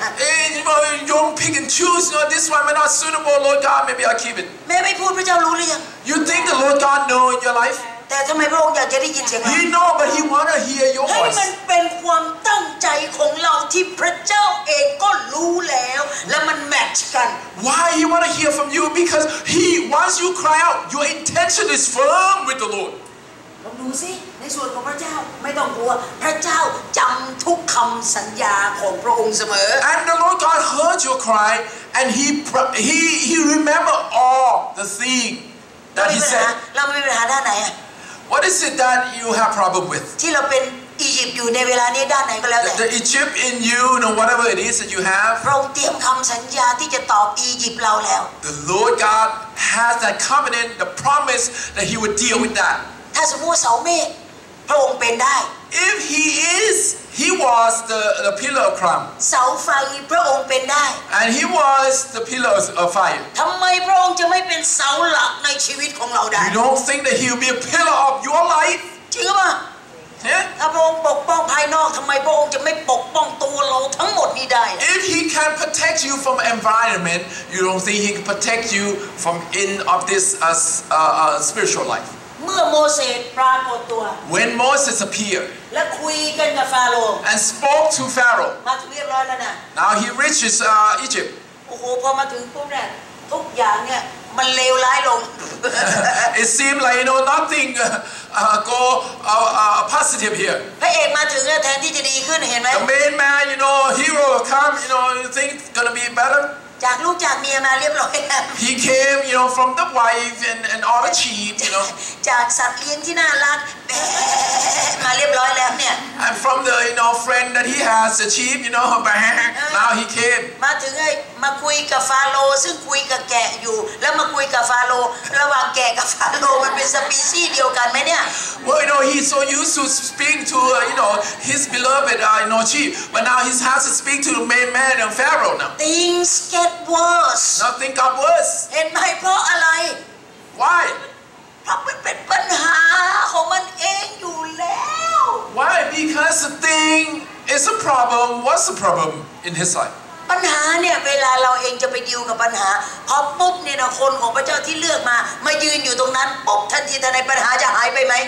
S3: You don't pick and choose. This one may not suitable, Lord God. Maybe I'll keep it.
S1: แม่ไม่พูดพระเจ้ารู้หรือยัง
S3: You think the Lord God know in your life?
S1: แต่ทำไมพระองค์อยากจะได้ยินเสียงเรา
S3: He know, but He wanna hear your
S1: ให้มัน
S3: voice.
S1: เป็นความตั้งใจของเราที่พระเจ้าเองก็รู้แล้วและมันแมทช์กัน
S3: Why He wanna hear from you? Because once you cry out, your intention is firm with the Lord.
S1: ลองดูสิในส่วนของพระเจ้าไม่ต้องกลัวพระเจ้าจำทุกคำสัญญาของพระองค์เสมอ
S3: And the Lord God heard your cry, and He remember all the thing that He said.
S1: เราไม่มีปัญหาด้านไหนอะ
S3: What is it that you have problem with?
S1: ที่เราเป็นอียิปต์อยู่ในเวลานี้ด้านไหนก็แล้วแต่
S3: The Egypt in you, whatever it is that you have.
S1: พระองค์เตรียมคำสัญญาที่จะตอบอียิปต์เราแล้ว
S3: The Lord God has that covenant, the promise that He would deal with that.
S1: ถ้าสมมติว่าเสาเมฆพระองค์เป็นได้
S3: If He was the pillar of cloud.
S1: เสาไฟพระองค์เป็นได้
S3: And He was the pillars of fire.
S1: ทำไมพระองค์จะไม่เป็นเสาหลักในชีวิตของเราได้
S3: You don't think that He will be a pillar of your life?
S1: จริงหรือเปล่า
S3: Yeah?
S1: ถ้าพระองค์ปกป้องภายนอกทำไมพระองค์จะไม่ปกป้องตัวเราทั้งหมดนี้ได้
S3: If He can protect you from environment, you don't think He can protect you from in of this spiritual life.
S1: เมื่อโมเสสปรากฏตัว
S3: When Moses appeared
S1: และคุยกันกับฟาโรห์
S3: and spoke to Pharaoh,
S1: มาถึงเรียบร้อยแล้วนะ
S3: now he reaches Egypt.
S1: โอ้โหพอมาถึงปุ๊บเนี่ยทุกอย่างเนี่ยมันเลวร้ายลง
S3: It seemed like nothing go positive here.
S1: พระเอกมาถึงเนี่ยแทนที่จะดีขึ้นเห็นไหม
S3: The main man, hero come, you think it's gonna be better?
S1: จากลูกจากเมียมาเรียบร้อยแล้ว
S3: He came, from the wife and all the sheep,
S1: จากสัตว์เลี้ยงที่น่ารักมาเรียบร้อยแล้วเนี่ย
S3: and from the friend that he has, the sheep, now he came.
S1: มาถึงไอ้มาคุยกับฟาโรห์ซึ่งคุยกับแกะอยู่แล้วมาคุยกับฟาโรห์ระหว่างแกะกับฟาโรห์มันเป็นสปีชีส์เดียวกันไหมเนี่ย
S3: Well, he's so used to speak to his beloved sheep, but now he has to speak to the main man and Pharaoh now.
S1: Things get worse
S3: Nothing got worse.
S1: เห็นไหมเพราะอะไร
S3: Why?
S1: เพราะมันเป็นปัญหาของมันเองอยู่แล้ว
S3: Why? Because the thing is a problem. What's the problem in his life?
S1: ปัญหาเนี่ยเวลาเราเองจะไปดิวกับปัญหาพอปุ๊บเนี่ยนะคนของพระเจ้าที่เลือกมายืนอยู่ตรงนั้นปุ๊บทันทีทันใดปัญหาจะหายไปไหม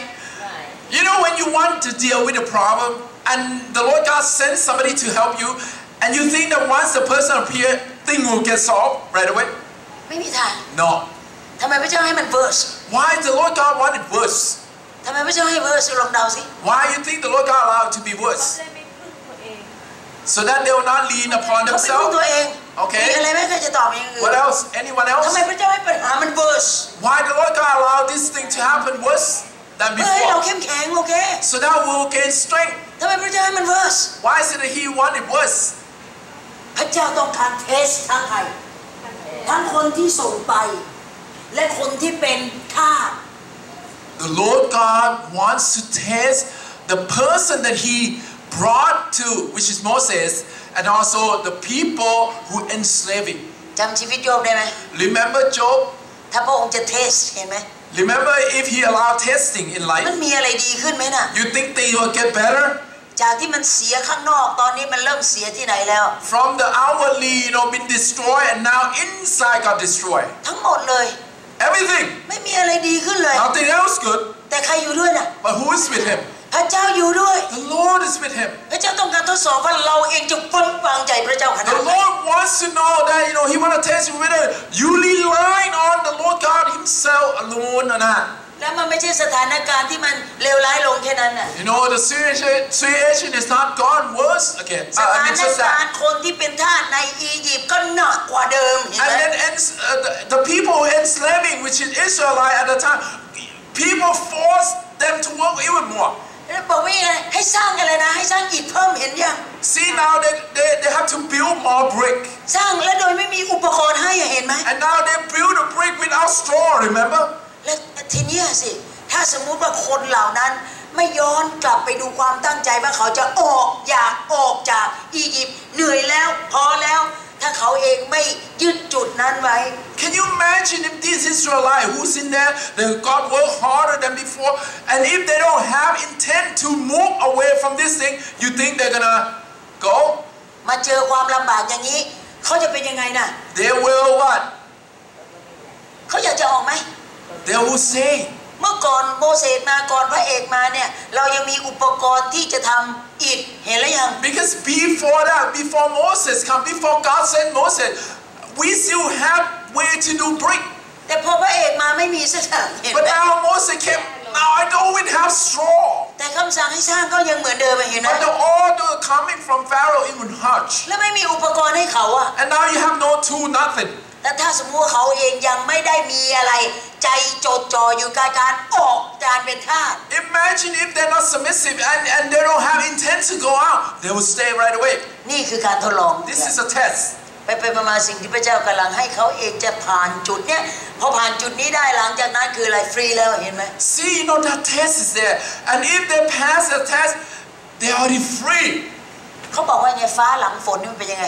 S3: When you want to deal with a problem and the Lord God sends somebody to help you, and you think that once the person appears, thing will get solved right away?
S1: ไม่มีทาง
S3: No.
S1: ทำไมพระเจ้าให้มันเวิร์ส
S3: Why the Lord God want it worse?
S1: ทำไมพระเจ้าให้เวิร์สลองเดาสิ
S3: Why you think the Lord God allowed it to be worse?
S2: เขาจะได้ไม่พึ่งตัวเอง
S3: So that they will not lean upon
S1: เขาเป็นผู้ตัว
S3: themselves?
S1: เอง
S3: Okay.
S1: มีอะไรไหมใครจะตอบอย่างอื่น
S3: What else? Anyone
S1: ทำไม
S3: else?
S1: พระเจ้าให้ปัญหามันเวิร์ส
S3: Why the Lord God allowed this thing to happen worse than
S1: เพื่อให้เรา
S3: before?
S1: เข้มแข็งโอเค
S3: So that we will gain strength.
S1: ทำไมพระเจ้าให้มันเวิร์ส
S3: Why is it that He wanted worse?
S1: พระเจ้าต้องการเทสทั้งใครทั้งคนที่ส่งไปและคนที่เป็นทาส
S3: The Lord God wants to test the person that He brought to, which is Moses, and also the people who enslave him.
S1: จำชีวิตโยบได้ไหม
S3: Remember Job?
S1: ถ้าพระองค์จะเทสเห็นไหม
S3: Remember if he allowed testing in
S1: มัน
S3: life,
S1: มีอะไรดีขึ้นไหมน่ะ
S3: you think they will get better?
S1: จากที่มันเสียข้างนอกตอนนี้มันเริ่มเสียที่ไหนแล้ว
S3: From the outwardly, been destroyed, and now inside got destroyed.
S1: ทั้งหมดเลย
S3: Everything.
S1: ไม่มีอะไรดีขึ้นเลย
S3: Nothing else good.
S1: แต่ใครอยู่ด้วยน่ะ
S3: But who is with him?
S1: พระเจ้าอยู่ด้วย
S3: The Lord is with him.
S1: พระเจ้าต้องการทดสอบว่าเราเองจะไว้วางใจพระเจ้าขนา
S3: The
S1: ดไหน
S3: Lord wants to know that He want to test you whether you rely on the Lord God Himself alone or not.
S1: แล้วมันไม่ใช่สถานการณ์ที่มันเลวร้ายลงแค่นั้นน่ะ
S3: The situation is not gone worse again.
S1: สถาน
S3: It's just
S1: การ
S3: that.
S1: ณ์คนที่เป็นทาสในอียิปต์ก็หนักกว่าเดิมเห็น
S3: And
S1: ไหม
S3: then the people enslaving, which is Israelite at the time, people forced them to work even more.
S1: แล้วบอกว่ายังไงให้สร้างอะไรนะให้สร้างอิฐเพิ่มเห็นยัง
S3: See now they have to build more brick.
S1: สร้างแล้วโดยไม่มีอุปกรณ์ให้เห็นไหม
S3: And now they build a brick without straw, remember?
S1: แล้วทีนี้สิถ้าสมมุติว่าคนเหล่านั้นไม่ย้อนกลับไปดูความตั้งใจว่าเขาจะอยากออกจากอียิปต์เหนื่อยแล้วพอแล้วถ้าเขาเองไม่ยึดจุดนั้นไว้
S3: Can you imagine if this Israelite who's in there, they got work harder than before, and if they don't have intent to move away from this thing, you think they're gonna go?
S1: มาเจอความลำบากอย่างนี้เขาจะเป็นยังไงน่ะ
S3: They will what?
S1: เขาอยากจะออกไหม
S3: They will say.
S1: เมื่อก่อนโมเสสมาก่อนพระเอกมาเนี่ยเรายังมีอุปกรณ์ที่จะทำอิฐเห็นหรือยัง
S3: Because before that, before Moses come, before God sent Moses, we still have way to do brick.
S1: แต่พอพระเอกมาไม่มีสักอย่างเห็น
S3: But
S1: ไหม
S3: now Moses came. Now I don't even have straw.
S1: แต่คำสั่งให้สร้างก็ยังเหมือนเดิมเห็นไหม
S3: But the order coming from Pharaoh even harsh.
S1: แล้วไม่มีอุปกรณ์ให้เขาอะ
S3: And now you have no tool, nothing.
S1: แต่ถ้าสมมติว่าเขาเองยังไม่ได้มีอะไรใจจดจ่ออยู่กับการออกการเป็นทาส
S3: Imagine if they're not submissive and they don't have intent to go out, they will stay right away.
S1: นี่คือการทดลอง
S3: This is a test.
S1: ไปมาสิ่งที่พระเจ้ากำลังให้เขาเองจะผ่านจุดเนี้ยพอผ่านจุดนี้ได้หลังจากนั้นคืออะไรฟรีแล้วเห็นไหม
S3: See, that test is there, and if they pass the test, they're already free.
S1: เขาบอกว่าไงฟ้าหลังฝนนี่มันเป็นยังไง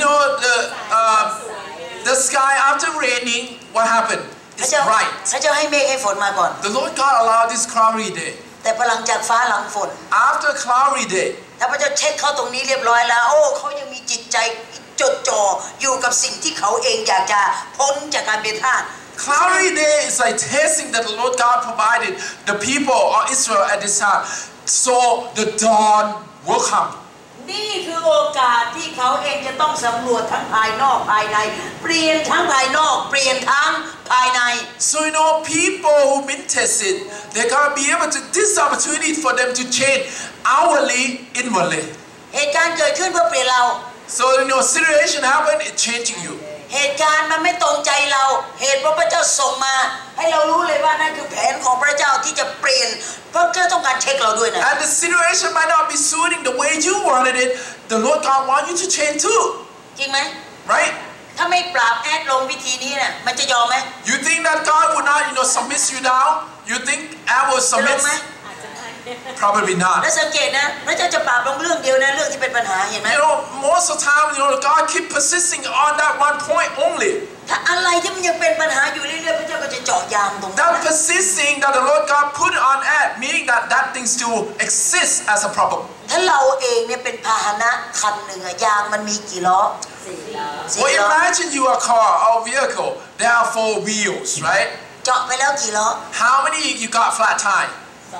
S3: The sky after raining, what happened?
S1: พระ
S3: It's
S1: เจ้า
S3: bright.
S1: พระเจ้าให้เมฆให้ฝนมาก่อน
S3: The Lord God allowed this cloudy day.
S1: แต่พอหลังจากฟ้าหลังฝน
S3: After cloudy day,
S1: ถ้าพระเจ้าเช็คเขาตรงนี้เรียบร้อยแล้วโอ้เขายังมีจิตใจจดจ่ออยู่กับสิ่งที่เขาเองอยากจะพ้นจากการเป็นทาส
S3: cloudy day is like testing that the Lord God provided the people of Israel at this time, so the dawn will come.
S1: นี่คือโอกาสที่เขาเองจะต้องสำรวจทั้งภายนอกภายในเปลี่ยนทั้งภายนอกเปลี่ยนทั้งภายใน
S3: So people who've been tested, they're gonna be able to. This opportunity for them to change outwardly, inwardly.
S1: เหตุการณ์เกิดขึ้นเพื่อเปลี่ยนเรา
S3: So situation happen, it's changing you.
S1: เหตุการณ์มันไม่ตรงใจเราเหตุเพราะพระเจ้าส่งมาให้เรารู้เลยว่านั่นคือแผนของพระเจ้าที่จะเปลี่ยนเพราะพระเจ้าต้องการเช็คเราด้วยนะ
S3: And the situation might not be suiting the way you wanted it. The Lord God wants you to change too.
S1: จริงไหม
S3: Right?
S1: ถ้าไม่ปราบแอดลงวิธีนี้เนี่ยมันจะยอมไหม
S3: You think that God would not, submit you down? You think I will
S1: จะล
S3: submit?
S1: งไหม
S3: Probably not.
S1: แล้วสังเกตนะพระเจ้าจะปราบลงเรื่องเดียวนะเรื่องที่เป็นปัญหาเห็นไหม
S3: Most of the time, God keep persisting on that one point only.
S1: ถ้าอะไรที่มันยังเป็นปัญหาอยู่เรื่อยๆพระเจ้าก็จะเจาะยางตรงนั้น
S3: That persisting that the Lord God put on ad, meaning that thing still exists as a problem.
S1: ถ้าเราเองเนี่ยเป็นพาหนะคันหนึ่งอะยางมันมีกี่ล้อ
S3: Well, imagine you a car or vehicle. There are 4 wheels, right?
S1: เจาะไปแล้วกี่ล้อ
S3: How many you got flat tire?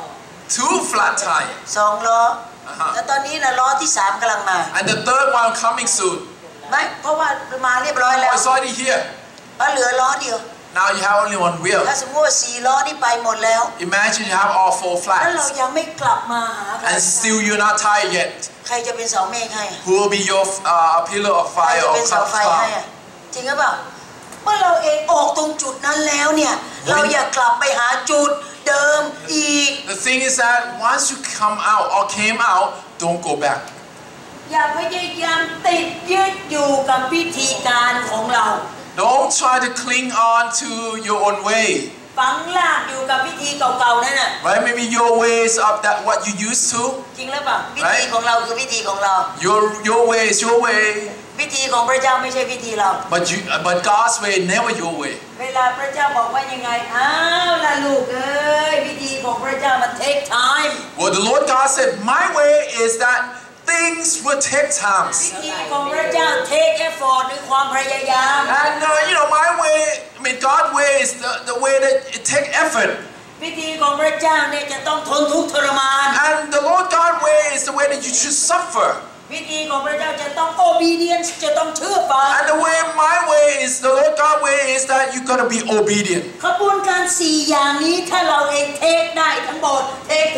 S3: 2 flat tire.
S1: 2 ล้อแล้วตอนนี้นะล้อที่3กำลังมา
S3: And the third one coming soon.
S1: ไม่เพราะว่ามาเรียบร้อยแล้ว
S3: It's already here.
S1: แล้วเหลือล้อเดียว
S3: Now you have only 1 wheel.
S1: ถ้าสมมติว่า4 ล้อนี่ไปหมดแล้ว
S3: Imagine you have all 4
S1: แล้วเรา
S3: flats.
S1: ยังไม่กลับมาหากัน
S3: And still you're not tired yet.
S1: ใครจะเป็นเสาเมฆให้
S3: Who will be your pillar of
S1: ใคร
S3: fire
S1: จะ
S3: or
S1: เป็นเสาไฟให้
S3: cloud?
S1: อะจริงหรือเปล่าเมื่อเราเองออกตรงจุดนั้นแล้วเนี่ยเราอย่ากลับไปหาจุดเดิมอีก
S3: The thing is that once you come out or came out, don't go back.
S1: อย่าพยายามติดยึดอยู่กับวิธีการของเรา
S3: Don't try to cling on to your own way.
S1: ฝังลากอยู่กับวิธีเก่าๆนั่นน่ะ
S3: Right? Maybe your ways of that what you used to.
S1: จริงหรือเปล่าวิธีของเราคือวิธีของเรา
S3: Your way is your way.
S1: วิธีของพระเจ้าไม่ใช่วิธีเรา
S3: But God's way, never your way.
S1: เวลาพระเจ้าบอกว่ายังไงอ้าวล่ะลูกเอ้ยวิธีของพระเจ้ามัน take time
S3: Well, the Lord God said, my way is that things will take time.
S1: วิธีของพระเจ้า take effort หรือความพยายาม
S3: And my way, God's way is the way that it takes effort.
S1: วิธีของพระเจ้าเนี่ยจะต้องทนทุกข์ทรมาน
S3: And the Lord God's way is the way that you should suffer.
S1: วิธีของพระเจ้าจะต้อง obedience จะต้องเชื่อฟัง
S3: And my way is, the Lord God's way is that you gotta be obedient.
S1: ขบวนการ4อย่างนี้ถ้าเราเองเทคได้ทั้งหมดเทค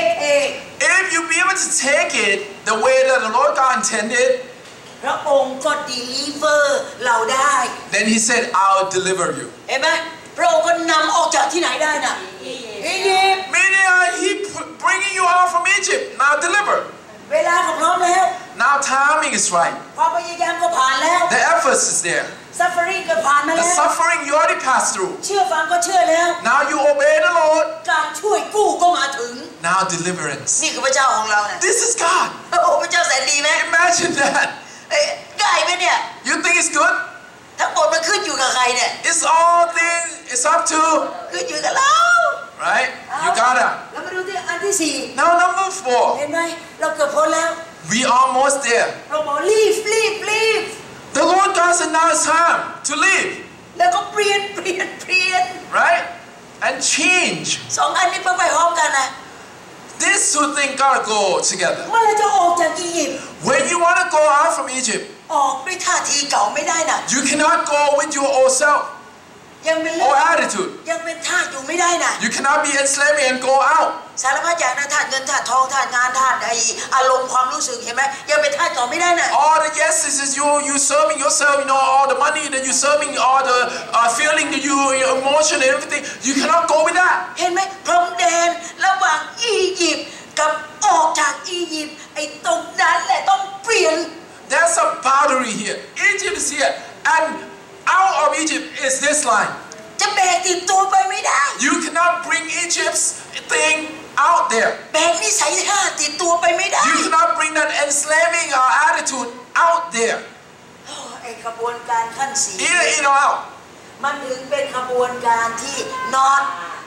S3: If you be able to take it the way that the Lord God intended,
S1: พระองค์ก็ deliver เราได้
S3: then He said, I'll deliver you.
S1: เห็นไหมพระองค์ก็นำออกจากที่ไหนได้น่ะอียิปต์
S3: Meaning He bringing you out from Egypt. Now deliver.
S1: เวลาก็พร้อมแล้ว
S3: Now timing is right.
S1: ความพยายามก็ผ่านแล้ว
S3: The effort is there.
S1: suffering ก็ผ่านมา
S3: The
S1: แล้ว
S3: suffering you already passed through.
S1: เชื่อฟังก็เชื่อแล้ว
S3: Now you obey the Lord.
S1: การช่วยกู้ก็มาถึง
S3: Now deliverance.
S1: นี่คือพระเจ้าของเราเนี่ย
S3: This is God.
S1: โอ้พระเจ้าแสนดีไหม
S3: Imagine that.
S1: ง่ายไหมเนี่ย
S3: You think it's good?
S1: ทั้งหมดมันขึ้นอยู่กับใครเนี่ย
S3: It's all things. It's up to,
S1: ขึ้นอยู่กับเรา
S3: right? You gotta.
S1: แล้วมาดูที่อันที่
S3: Now number
S1: 4 เห็
S3: 4.
S1: นไหมเราเกือบพ้นแล้ว
S3: We almost there.
S1: เราบอกรีบ
S3: The Lord God said now it's time to leave,
S1: แล้วก็เปลี่ยน
S3: right? And change.
S1: 2 อันนี้ไปพร้อมกันนะ
S3: These 2 things gotta go together.
S1: เมื่อเราจะออกจากอียิปต์
S3: When you wanna go out from Egypt,
S1: ออกด้วยท่าทีเก่าไม่ได้นะ
S3: you cannot go with your old self.
S1: ยังเป็น
S3: or attitude.
S1: ยังเป็นทาสอยู่ไม่ได้นะ
S3: You cannot be enslaved and go out.
S1: สารพัดอย่างนะทาสเงินทาสทองทาสงานทาสไออารมณ์ความรู้สึกเห็นไหมยังเป็นทาสต่อไม่ได้นะ
S3: All the yeses is you serving yourself, you know, all the money that you serving, all the feeling that you, your emotion and everything. You cannot go with that.
S1: เห็นไหมพรมแดนระหว่างอียิปต์กับออกจากอียิปต์ไอ้ตรงนั้นแหละต้องเปลี่ยน
S3: There's a boundary here. Egypt is here, and out of Egypt is this line.
S1: จะแบกติดตัวไปไม่ได้
S3: You cannot bring Egypt's thing out there.
S1: แบกนิสัยทาสติดตัวไปไม่ได้
S3: You cannot bring that enslaving attitude out there.
S1: ไอ้ขบวนการขั้นสี
S3: Either in or out.
S1: มันถึงเป็นขบวนการที่ not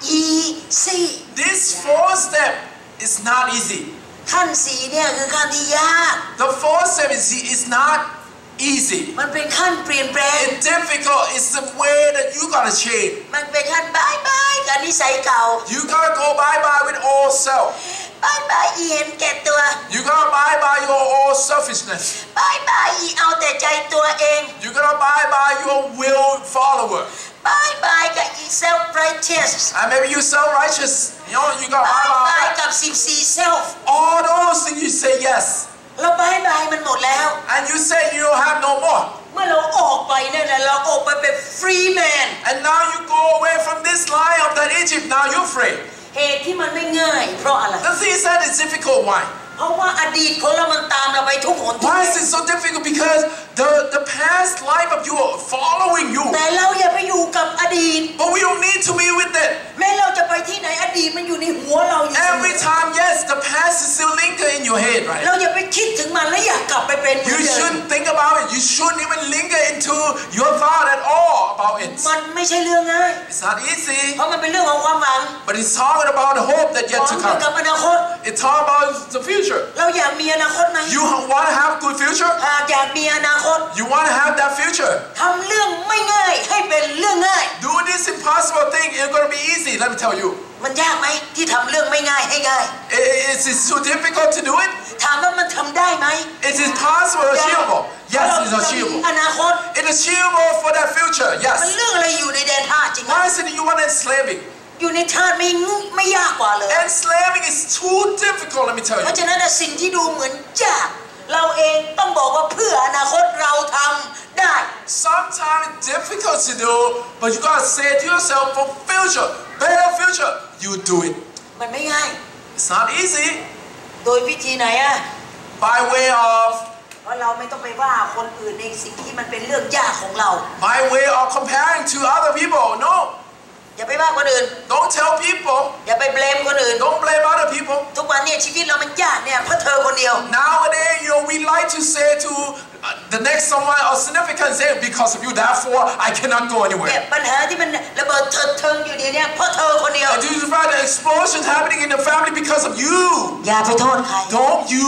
S1: easy
S3: This 4 step is not easy.
S1: ขั้นสีเนี่ยคือขั้นที่ยาก
S3: The 4 step is not easy.
S1: มันเป็นขั้นเปลี่ยนแปลง
S3: It's difficult. It's the way that you gotta change.
S1: มันเป็นขั้นบายบายกับนิสัยเก่า
S3: You gotta go bye-bye with all self.
S1: บายบายอีเห็นแก่ตัว
S3: You gotta bye-bye your all selfishness.
S1: บายบายอีเอาแต่ใจตัวเอง
S3: You gotta bye-bye your will follower.
S1: บายบายกับอี self righteous
S3: And maybe you self-righteous. You know, you gotta
S1: บายบาย
S3: bye-bye.
S1: กับ14 self
S3: All those things you say yes.
S1: เราบายบายมันหมดแล้ว
S3: And you say you don't have no more.
S1: เมื่อเราออกไปเนี่ยนะเราออกไปเป็น free man
S3: And now you go away from this line of that Egypt. Now you're free.
S1: เหตุที่มันไม่ง่ายเพราะอะไร
S3: The thing is that it's difficult. Why?
S1: เพราะว่าอดีตของเรามันตามเราไปทุกหนทุก
S3: Why
S1: แห่
S3: is
S1: ง
S3: it so difficult? Because the past life of you are following you.
S1: แต่เราอย่าไปอยู่กับอดีต
S3: But we don't need to be with it.
S1: แม้เราจะไปที่ไหนอดีตมันอยู่ในหัวเราอยู่เสมอ
S3: Every time, yes, the past is still linger in your head,
S1: เรา
S3: right?
S1: อย่าไปคิดถึงมันและอยากกลับไปเป็นเหมือน
S3: You
S1: เดิม
S3: shouldn't think about it. You shouldn't even linger into your thought at all about it.
S1: มันไม่ใช่เรื่องง่าย
S3: It's not easy,
S1: เพราะมันเป็นเรื่องของความหวัง
S3: but it's talking about the hope that
S1: ข
S3: yet
S1: อง
S3: to
S1: เกี่ยวกับ
S3: come.
S1: อนาคต
S3: It's talking about the future.
S1: เราอยากมีอนาคตไหม
S3: You want to have good future?
S1: หากอยากมีอนาคต
S3: You want to have that future?
S1: ทำเรื่องไม่ง่ายให้เป็นเรื่องง่าย
S3: Do this impossible thing. It's going to be easy. Let me tell you.
S1: มันยากไหมที่ทำเรื่องไม่ง่ายให้ง่าย
S3: Is it so difficult to do it?
S1: ถามว่ามันทำได้ไหม
S3: Is it possible or achievable? Yes, it's achievable.
S1: อนาคต
S3: It's achievable for that future.
S1: มัน
S3: Yes.
S1: เรื่องอะไรอยู่ในแดนท่าสจริงไหม
S3: Why is it that you want enslaving?
S1: อยู่ในท่าสไม่ยากกว่าเลย
S3: Enslaving is too difficult, let me tell
S1: เพ
S3: you.
S1: ราะฉะนั้นสิ่งที่ดูเหมือนยากเราเองต้องบอกว่าเพื่ออนาคตเราทำได้
S3: Sometimes it's difficult to do, but you gotta say to yourself, for future, better future, you do it.
S1: มันไม่ง่าย
S3: It's not easy.
S1: โดยวิธีไหนอะ
S3: By way of
S1: เพราะเราไม่ต้องไปว่าคนอื่นในสิ่งที่มันเป็นเรื่องยากของเรา
S3: by way of comparing to other people. No.
S1: อย่าไปว่าคนอื่น
S3: Don't tell people.
S1: อย่าไปเบลมคนอื่น
S3: Don't blame other people.
S1: ทุกวันเนี่ยชีวิตเรามันยากเนี่ยเพราะเธอคนเดียว
S3: Nowadays, you know, we like to say to the next someone or significant say, because of you, therefore I cannot go
S1: เนี่ย
S3: anywhere.
S1: ปัญหาที่มันระเบิดเถิดเทิงอยู่เดี๋ยวนี้เพราะเธอคนเดียว
S3: And do you find the explosion happening in the family because of you?
S1: อย่าไปโทษใคร
S3: Don't you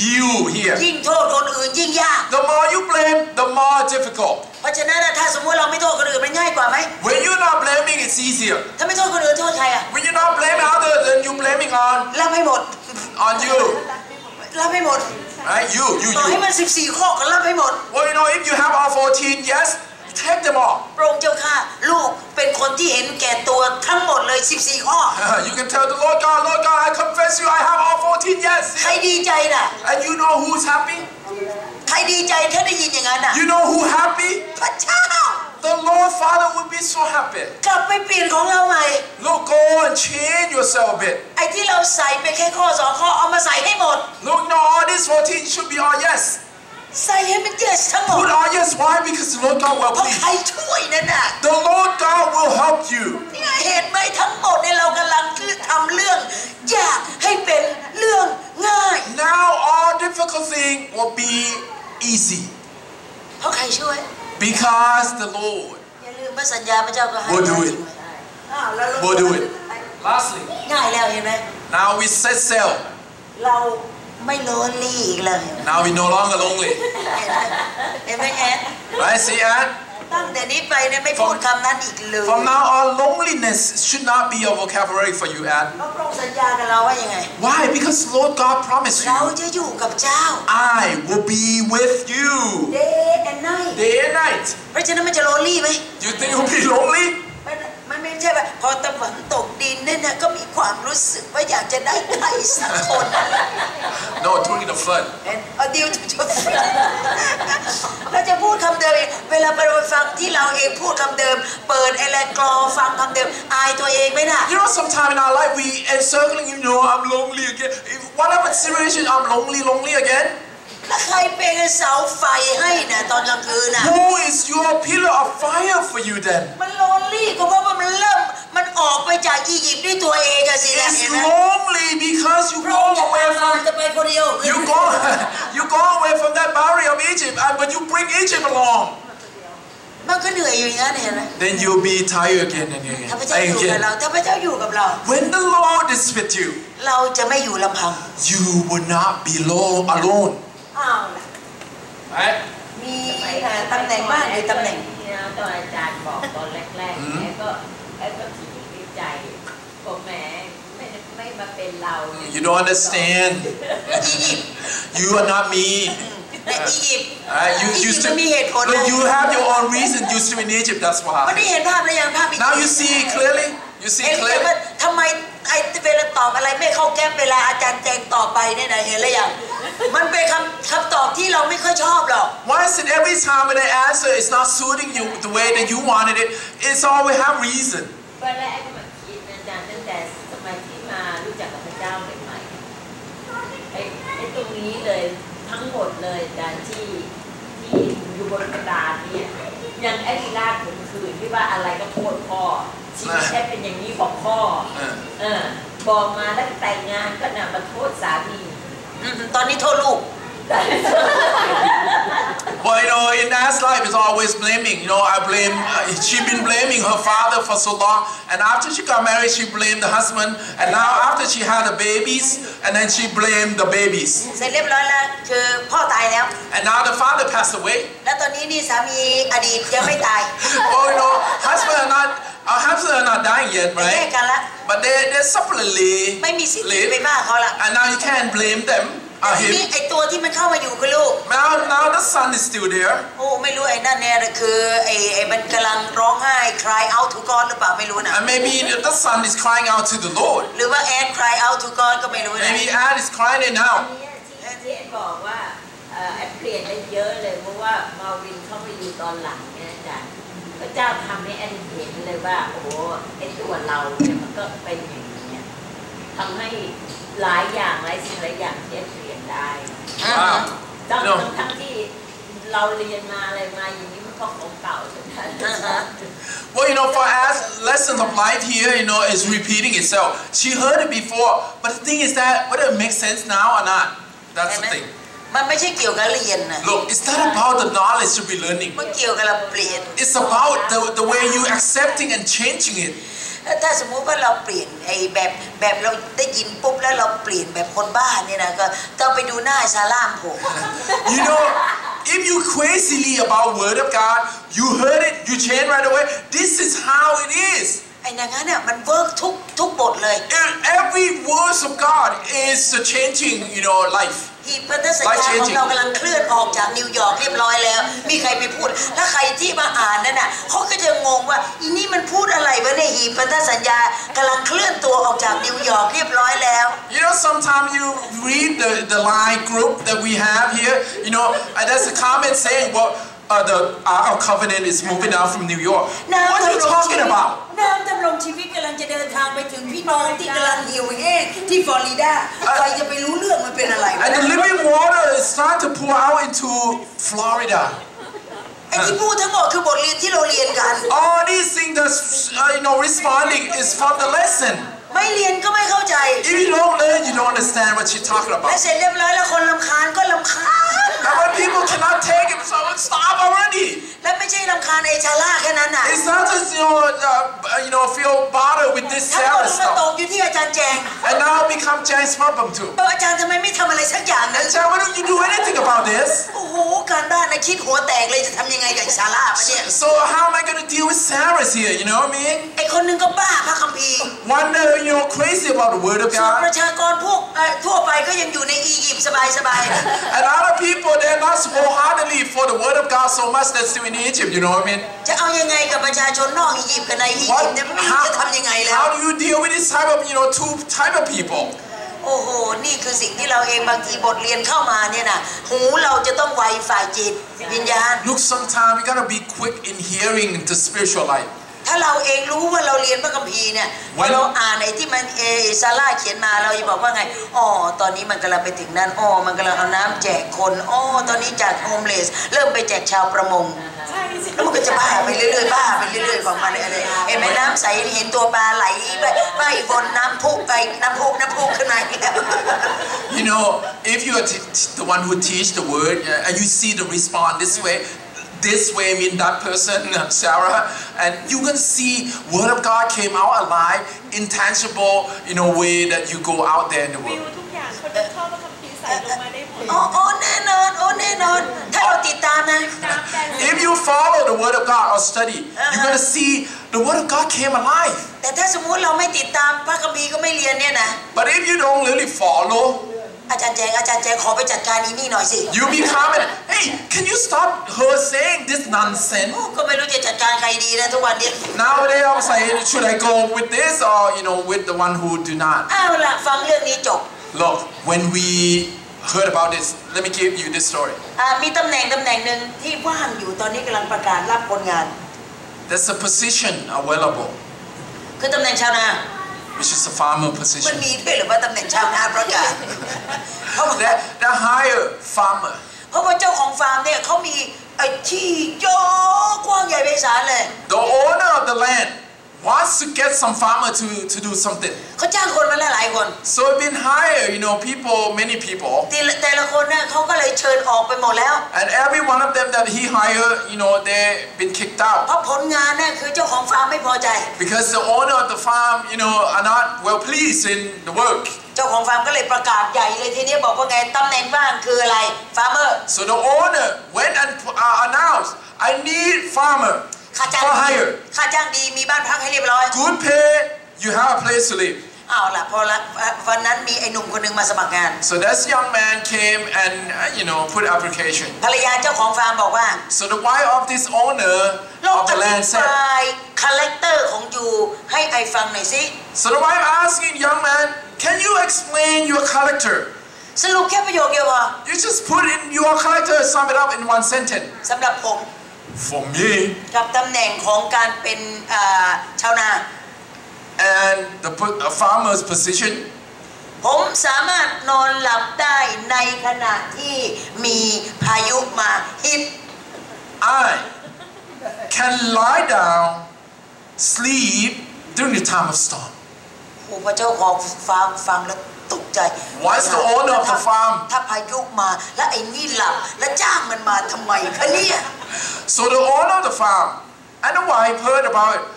S3: here.
S1: ยิ่งโทษคนอื่นยิ่งยาก
S3: The more you blame, the more difficult.
S1: เพราะฉะนั้นถ้าสมมติเราไม่โทษคนอื่นมันง่ายกว่าไหม
S3: When you're not blaming, it's easier.
S1: ถ้าไม่โทษคนอื่นโทษใครอะ
S3: When you're not blaming others, then you're blaming
S1: รับให้หมด
S3: on you.
S1: รับให้หมด
S3: Right? You.
S1: ต่อให้มัน14ข้อก็รับให้หมด
S3: Well, you know, if you have all 14, yes, take them all.
S1: พระองค์เจ้าข้าลูกเป็นคนที่เห็นแก่ตัวทั้งหมดเลย14ข้อ
S3: You can tell the Lord God, I confess you, I have all 14, yes.
S1: ใครดีใจน่ะ
S3: And you know who's happy?
S1: ใครดีใจถ้าได้ยินอย่างนั้นน่ะ
S3: You know who happy?
S1: พระเจ้า
S3: The Lord Father will be so happy.
S1: กลับไปเปลี่ยนของเราใหม่
S3: Look, go and change yourself a bit.
S1: ไอ้ที่เราใส่ไปแค่ข้อ2ข้อเอามาใส่ให้หมด
S3: Look, no, all this 14 should be all yes.
S1: ใส่ให้มัน yes ทั้งหมด
S3: Put all yes. Why? Because the Lord God will
S1: เพราะ
S3: please.
S1: ใครช่วยนั่นน่ะ
S3: The Lord God will help you.
S1: เนี่ยเห็นไหมทั้งหมดเนี่ยเรากำลังทำเรื่องยากให้เป็นเรื่องง่าย
S3: Now all difficult thing will be easy
S1: เพราะใครช่วย
S3: because the Lord
S1: อย่าลืมว่าสัญญาพระเจ้าก็ให้
S3: will do it.
S1: อ้าวแล้วเรา
S3: Will do it. Lastly,
S1: ง่ายแล้วเห็นไหม
S3: now we set sail.
S1: เราไม่โลนลี่อีกเลย
S3: Now we no longer lonely.
S1: เห็นไหมแอน
S3: Right? See, Anne?
S1: ตั้งแต่นี้ไปเนี่ยไม่พูดคำนั้นอีกเลย
S3: From now on, loneliness should not be a vocabulary for you, Anne.
S1: เพราะพระองค์สัญญากับเราว่ายังไง
S3: Why? Because Lord God promised
S1: เรา
S3: you,
S1: จะอยู่กับเจ้า
S3: I will be with you
S1: day and night
S3: day and night.
S1: เพราะฉะนั้นมันจะโลนลี่ไหม
S3: You think you'll be lonely?
S1: ใช่ไหมพอตะวันตกดินเนี่ยนะก็มีความรู้สึกว่าอยากจะได้ใครสักคน
S3: No, during the flood.
S1: ดิวจะเราจะพูดคำเดิมเวลาไปฟังที่เราเองพูดคำเดิมเปิดไอ้แลกรอฟังคำเดิมอายตัวเองไหมน่ะ
S3: You know, sometimes in our life we encircling, I'm lonely again. Whatever situation, I'm lonely again.
S1: แล้วใครเป็นเสาไฟให้นะตอนกลางคืนน่ะ
S3: Who is your pillar of fire for you then?
S1: มันโลนลี่ก็เพราะว่ามันออกไปจากอียิปต์ด้วยตัวเองอะสินะ
S3: It's
S1: เห็นไหม
S3: lonely because you go away
S1: จะไปคนเดียว
S3: you go away from that barrier of Egypt, but you bring Egypt along.
S1: มันก็เหนื่อยอยู่อย่างนั้นเห็นไหม
S3: Then you'll be tired again and
S1: ถ้าพระเจ้าอยู่กับ
S3: again.
S1: เราถ้าพระเจ้าอยู่กับเรา
S3: When the Lord is with you,
S1: เราจะไม่อยู่ลำพัง
S3: you will not be alone.
S1: อ้าวล่ะ
S3: Right?
S1: มีตำแหน่งบ้านหรือตำแหน่ง
S6: ที่นะตอนอาจารย์บอกตอนแรกๆแม่ก็ถีบในใจบอกแหมไม่มาเป็นเรา
S3: You don't understand.
S1: อียิปต์
S3: You are not me.
S1: ในอียิปต์
S3: You still,
S1: มีเหตุผล
S3: but you have your own reason. You're still in Egypt. That's
S1: มันได้
S3: why.
S1: เห็นภาพหรือยังภาพ
S3: Now you see clearly. You see
S1: เห็น
S3: clearly.
S1: ว่าทำไมไอ้เวลาตอบอะไรไม่เข้าแก้เวลาอาจารย์แจงตอบไปเนี่ยนะเห็นหรือยังมันเป็นคำตอบที่เราไม่ค่อยชอบหรอก
S3: Why is it every time when I answer it's not suiting you the way that you wanted it? It's always have reason.
S6: วันแรกก็มาคิดอาจารย์ตั้งแต่สมัยที่มารู้จักกับพระเจ้าใหม่ๆไอ้ตรงนี้เลยทั้งหมดเลยอาจารย์ที่อยู่บนกระดาษเนี่ยยังไอ้ลากถึงคืนที่ว่าอะไรก็โทษพ่อชีวิตแค่เป็นอย่างนี้บอกพ่อบอกมาแล้วแต่งงานก็น่ะมาโทษสามี
S1: ตอนนี้โทษลูก
S3: But in Anne's life, it's always blaming. I blame. She's been blaming her father for so long, and after she got married, she blamed the husband, and now after she had the babies, and then she blamed the babies.
S1: เสร็จเรียบร้อยแล้วคือพ่อตายแล้ว
S3: And now the father passed away.
S1: แล้วตอนนี้นี่สามีอดีตยังไม่ตาย
S3: Husband are not dying yet,
S1: แยก
S3: right?
S1: กันละ
S3: But they're separately
S1: ไม่มีสิทธิ์
S3: live,
S1: ไปว่าเขาละ
S3: and now you can't blame them.
S1: ทีนี้ไอตัวที่มันเข้ามาอยู่คือลูก
S3: Now the son is still there.
S1: โอ้ไม่รู้ไอ้นั่นเนี่ยคือไอ้มันกำลังร้องไห้ cry out to God หรือเปล่าไม่รู้นะ
S3: And maybe the son is crying out to the Lord.
S1: หรือว่าแอน cry out to God ก็ไม่รู้นะ
S3: Maybe Anne is crying it now.
S6: ที่บอกว่าแอดเปลี่ยนได้เยอะเลยเพราะว่ามาวินเข้ามาอยู่ตอนหลังเนี่ยอาจารย์พระเจ้าทำให้แอดเห็นเลยว่าโอ้ไอ้ตัวเราเนี่ยมันก็เป็นอย่างนี้ทำให้หลายอย่างหลายสิ่งหลายอย่างที่เปลี่ยนได้
S3: Wow.
S6: ทั้งที่เราเรียนมาอะไรมาอย่างนี้มันก็ของเก่าใช่ไหม
S3: Well, for us, lessons of life here, is repeating itself. She heard it before, but the thing is that whether it makes sense now or not, that's the thing.
S1: มันไม่ใช่เกี่ยวกับเรียนนะ
S3: Look, it's not about the knowledge to be learning.
S1: มันเกี่ยวกับเราเปลี่ยน
S3: It's about the way you accepting and changing it.
S1: ถ้าสมมุติว่าเราเปลี่ยนไอ้แบบเราได้ยินปุ๊บแล้วเราเปลี่ยนแบบคนบ้าเนี่ยนะก็ต้องไปดูหน้าซาร่ามผม
S3: If you crazily about word of God, you heard it, you change right away. This is how it is.
S1: ไอ้อย่างนั้นเนี่ยมันเวิร์กทุกบทเลย
S3: Every words of God is changing, life.
S1: ที่พันธสัญญาของเรากำลังเคลื่อนออกจากนิวยอร์กเรียบร้อยแล้วมีใครไปพูดถ้าใครที่มาอ่านนั่นน่ะเขาก็จะงงว่าอีนี่มันพูดอะไรวะเนี่ยหีบพันธสัญญากำลังเคลื่อนตัวออกจากนิวยอร์กเรียบร้อยแล้ว
S3: Sometimes you read the line group that we have here, there's a comment saying, well, the Ark of Covenant is moving out from New York. What are you talking about?
S1: น้ำดำรงชีวิตกำลังจะเดินทางไปถึงพี่น้องที่กำลังหิวแห้งที่ฟลอริดาใครจะไปรู้เรื่องมันเป็นอะไร
S3: And the living water is starting to pour out into Florida.
S1: ไอ้ที่พูดทั้งหมดคือบทเรียนที่เราเรียนกัน
S3: All these things that's responding is from the lesson.
S1: ไม่เรียนก็ไม่เข้าใจ
S3: If you don't learn, you don't understand what you're talking
S1: และ
S3: about.
S1: เสร็จเรียบร้อยแล้วคนรำคาญก็รำคาญ
S3: And when people cannot take it, so stop already.
S1: และไม่ใช่รำคาญไอ้ชาล่าแค่นั้นน่ะ
S3: It's not just feel bothered with this
S1: ทั้งหมด
S3: Sarah
S1: มันต
S3: stuff.
S1: กอยู่ที่อาจารย์แจง
S3: And now become James problem too.
S1: บอกอาจารย์ทำไมไม่ทำอะไรสักอย่างนึง
S3: James, why don't you do anything about this?
S1: โอ้โหการบ้านนะคิดหัวแตกเลยจะทำยังไงกับชาล่ามาเนี่ย
S3: So how am I going to deal with Sarah's here? You know what I mean?
S1: ไอ้คนหนึงก็บ้าพระคัมภีร์
S3: One, crazy about the word of
S1: ส่วนป
S3: God.
S1: ระชากรพวกทั่วไปก็ยังอยู่ในอียิปต์สบายสบาย
S3: And other people, they're not wholeheartedly for the word of God so much that's still in Egypt, you know what I mean?
S1: จะเอายังไงกับประชาชนนอกอียิปต์กับในอียิปต์เนี่ยไม่รู้จะทำยังไงแล้ว
S3: How do you deal with this type of, two type of people?
S1: โอ้โหนี่คือสิ่งที่เราเองบางทีบทเรียนเข้ามาเนี่ยนะหูเราจะต้องไวฝ่ายจิตวิญญาณ
S3: Look, sometimes we gotta be quick in hearing the spiritual life.
S1: ถ้าเราเองรู้ว่าเราเรียนพระคัมภีร์เนี่ยพอเราอ่านไอ้ที่มันซาร่าเขียนมาเราจะบอกว่าไงอ๋อตอนนี้มันกำลังไปถึงนั้นอ๋อมันกำลังเอาน้ำแจกคนอ๋อตอนนี้จากโฮมเลสเริ่มไปแจกชาวประมง
S2: ใช่สิ
S1: แล้วมันก็จะบ้าไปเรื่อยๆบ้าไปเรื่อยๆของมันเลยเห็นไหมน้ำใสเห็นตัวปลาไหลไปวนน้ำพุไปน้ำพุขึ้นมา
S3: You know, if you are the one who teach the word and you see the response this way mean that person, Sarah, and you can see word of God came out alive, intangible, way that you go out there in the
S2: วิว
S3: world.
S2: ทุกอย่างเขาจะเข้าพระคัมภีร์ใส่ลงมาได้หมด
S1: อ๋อแน่นอนถ้าเราติดตามนะ
S3: If you follow the word of God or study, you're gonna see the word of God came alive.
S1: แต่ถ้าสมมุติเราไม่ติดตามพระคัมภีร์ก็ไม่เรียนเนี่ยนะ
S3: But if you don't really follow,
S1: อาจารย์แจงขอไปจัดการอีนี่หน่อยสิ
S3: you be comment, hey, can you stop her saying this nonsense?
S1: ก็ไม่รู้จะจัดการใครดีนะทุกวันนี้
S3: Nowadays, I'm saying, should I go with this or with the one who do not?
S1: เอาล่ะฟังเรื่องนี้จบ
S3: Look, when we heard about this, let me give you this story.
S1: มีตำแหน่งหนึ่งที่ว่างอยู่ตอนนี้กำลังประกาศรับคนงาน
S3: There's a position available,
S1: คือตำแหน่งชาวนา
S3: which is a farmer
S1: มัน
S3: position.
S1: มีด้วยหรือว่าตำแหน่งชาวนาประกาศ
S3: They hire farmer.
S1: เพราะว่าเจ้าของฟาร์มเนี่ยเขามีไอ้ที่เยอะกว้างใหญ่ไพศาลเลย
S3: The owner of the land wants to get some farmer to do something.
S1: เขาจ้างคนมาหลายคน
S3: So it's been hired, many people.
S1: แต่ละคนเนี่ยเขาก็เลยเชิญออกไปหมดแล้ว
S3: And every one of them that he hired, they've been kicked
S1: เพราะ
S3: out.
S1: ผลงานเนี่ยคือเจ้าของฟาร์มไม่พอใจ
S3: Because the owner of the farm, are not well pleased in the work.
S1: เจ้าของฟาร์มก็เลยประกาศใหญ่เลยทีนี้บอกว่าไงตำแหน่งว่างคืออะไรฟาร์มเมอร์
S3: So the owner went and announced, I need farmer
S1: ค่าจ้าง
S3: for
S1: ดี
S3: hire.
S1: ค่าจ้างดีมีบ้านพักให้เรียบร้อย
S3: Good pay, you have a place to live.
S1: เอาล่ะพอละวันนั้นมีไอ้หนุ่มคนหนึ่งมาสมัครงาน
S3: So this young man came and put application.
S1: ภรรยาเจ้าของฟาร์มบอกว่า
S3: So the wife of this owner
S1: ลอง
S3: of
S1: อ
S3: the
S1: ธิ
S3: land
S1: บ
S3: said.
S1: ายคาแรคเตอร์ของยูให้ไอฟังหน่อยสิ
S3: So the wife asking young man, can you explain your character?
S1: สรุปแค่ประโยคเดียวพอ
S3: You just put in your character, sum it up in one sentence.
S1: สำหรับผม
S3: For me,
S1: กับตำแหน่งของการเป็นชาวนา
S3: and the farmer's position,
S1: ผมสามารถนอนหลับได้ในขณะที่มีพายุมาฮิต
S3: I can lie down, sleep during the time of storm.
S1: โอ้พระเจ้าของฟาร์มฟังแล้วตกใจ
S3: What's the owner of the farm?
S1: ถ้าพายุมาแล้วไอ้นี่หลับแล้วจ้างมันมาทำไมคะเนี่ย
S3: So the owner of the farm and the wife heard about it.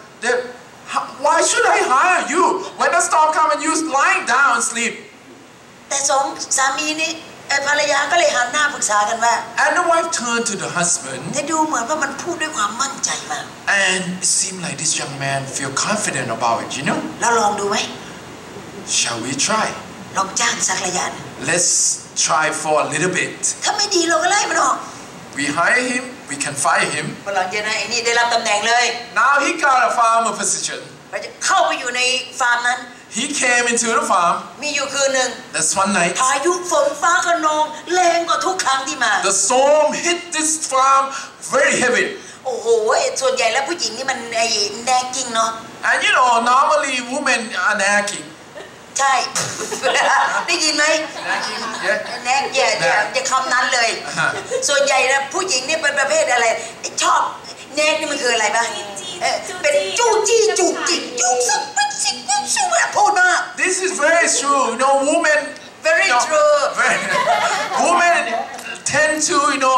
S3: Why should I hire you when the storm comes and you lying down and sleep?
S1: แต่สองสามีนี่ภรรยาก็เลยหันหน้าปรึกษากันว่า
S3: And the wife turned to the husband,
S1: แต่ดูเหมือนว่ามันพูดด้วยความมั่นใจมาก
S3: and it seemed like this young man feel confident about it,
S1: แล้วลองดูไหม
S3: Shall we try?
S1: ลองจ้างสักระยะ
S3: Let's try for a little bit.
S1: ถ้าไม่ดีเราก็ไล่มันออก
S3: We hire him, we can fire him.
S1: พอหลังจากนั้นไอ้นี่ได้รับตำแหน่งเลย
S3: Now he got a farmer position.
S1: เข้าไปอยู่ในฟาร์มนั้น
S3: He came into the farm.
S1: มีอยู่คืนหนึ่ง
S3: That's one night.
S1: พายุฝนฟ้าคะนองแรงกว่าทุกครั้งที่มา
S3: The storm hit this farm very heavy.
S1: โอ้โหส่วนใหญ่แล้วผู้หญิงนี่มันไอ้แนกกิ้งเนาะ
S3: And normally women are nagging.
S1: ใช่ ได้ยินไหม
S3: Yeah.
S1: แนกอย่าคำนั้นเลย ส่วนใหญ่นะผู้หญิงนี่เป็นประเภทอะไรชอบแนกนี่มันคืออะไรบ้างเป็นจู้จี้จุกจิกจุกสักเป็นสิ่งสู้แบบพูดมาก
S3: This is very true. Women.
S1: Very true.
S3: Women tend to,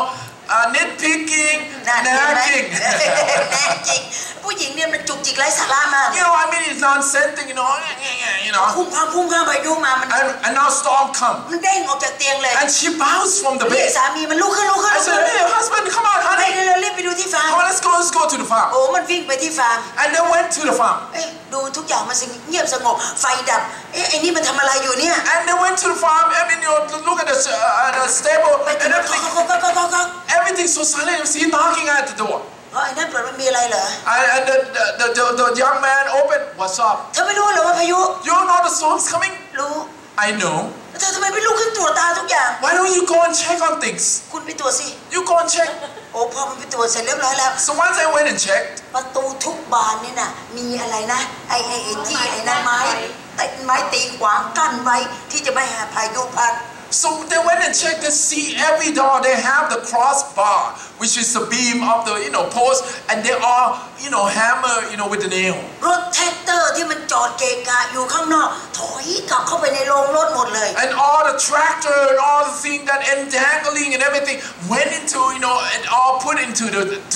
S3: nitpicking, nagging.
S1: ผู้หญิงเนี่ยมันจุกจิกไร้สาระมาก
S3: I mean, it's nonsense thing,
S1: พุ่งข้ามพายุมามัน
S3: And now storm come.
S1: มันเด้งออกจากเตียงเลย
S3: And she bounced from the
S1: เรียก
S3: bed.
S1: สามีมันลุกขึ้น
S3: I said, hey, husband, come on,
S1: ไป
S3: honey.
S1: เร็วๆรีบไปดูที่ฟาร์ม
S3: Come on, let's go to the farm.
S1: โอ้มันวิ่งไปที่ฟาร์ม
S3: And they went to the farm.
S1: ดูทุกอย่างมันเงียบสงบไฟดับไอ้นี่มันทำอะไรอยู่เนี่ย
S3: And they went to the farm. I mean, look at the stable
S1: ไปถึง
S3: and
S1: ก็
S3: everything so silent. He knocking at the door.
S1: ไอ้นั่นเปิดมันมีอะไรเหรอ
S3: And the young man opened. What's up?
S1: เธอไม่รู้เหรอว่าพายุ
S3: You don't know the storm's coming?
S1: รู้
S3: I know.
S1: เธอทำไมไม่ลุกขึ้นตรวจตาทุกอย่าง
S3: Why don't you go and check on things?
S1: คุณไปตรวจสิ
S3: You go and check.
S1: โอ้พอมันไปตรวจเสร็จเรียบร้อยแล้ว
S3: So once I went and checked,
S1: ประตูทุกบานนี่น่ะมีอะไรนะไอ้ที่ไอ้นั่นไม้ตีขวางกั้นไว้ที่จะไม่ให้พายุพัด
S3: so they went and checked and see every door they have the crossbar, which is the beam of the post, and they are hammer with the nail.
S1: รถแท็กเตอร์ที่มันจอดเกะกะอยู่ข้างนอกถอยกลับเข้าไปในโรงรถหมดเลย
S3: And all the tractor and all the thing that entangling and everything went into and all put into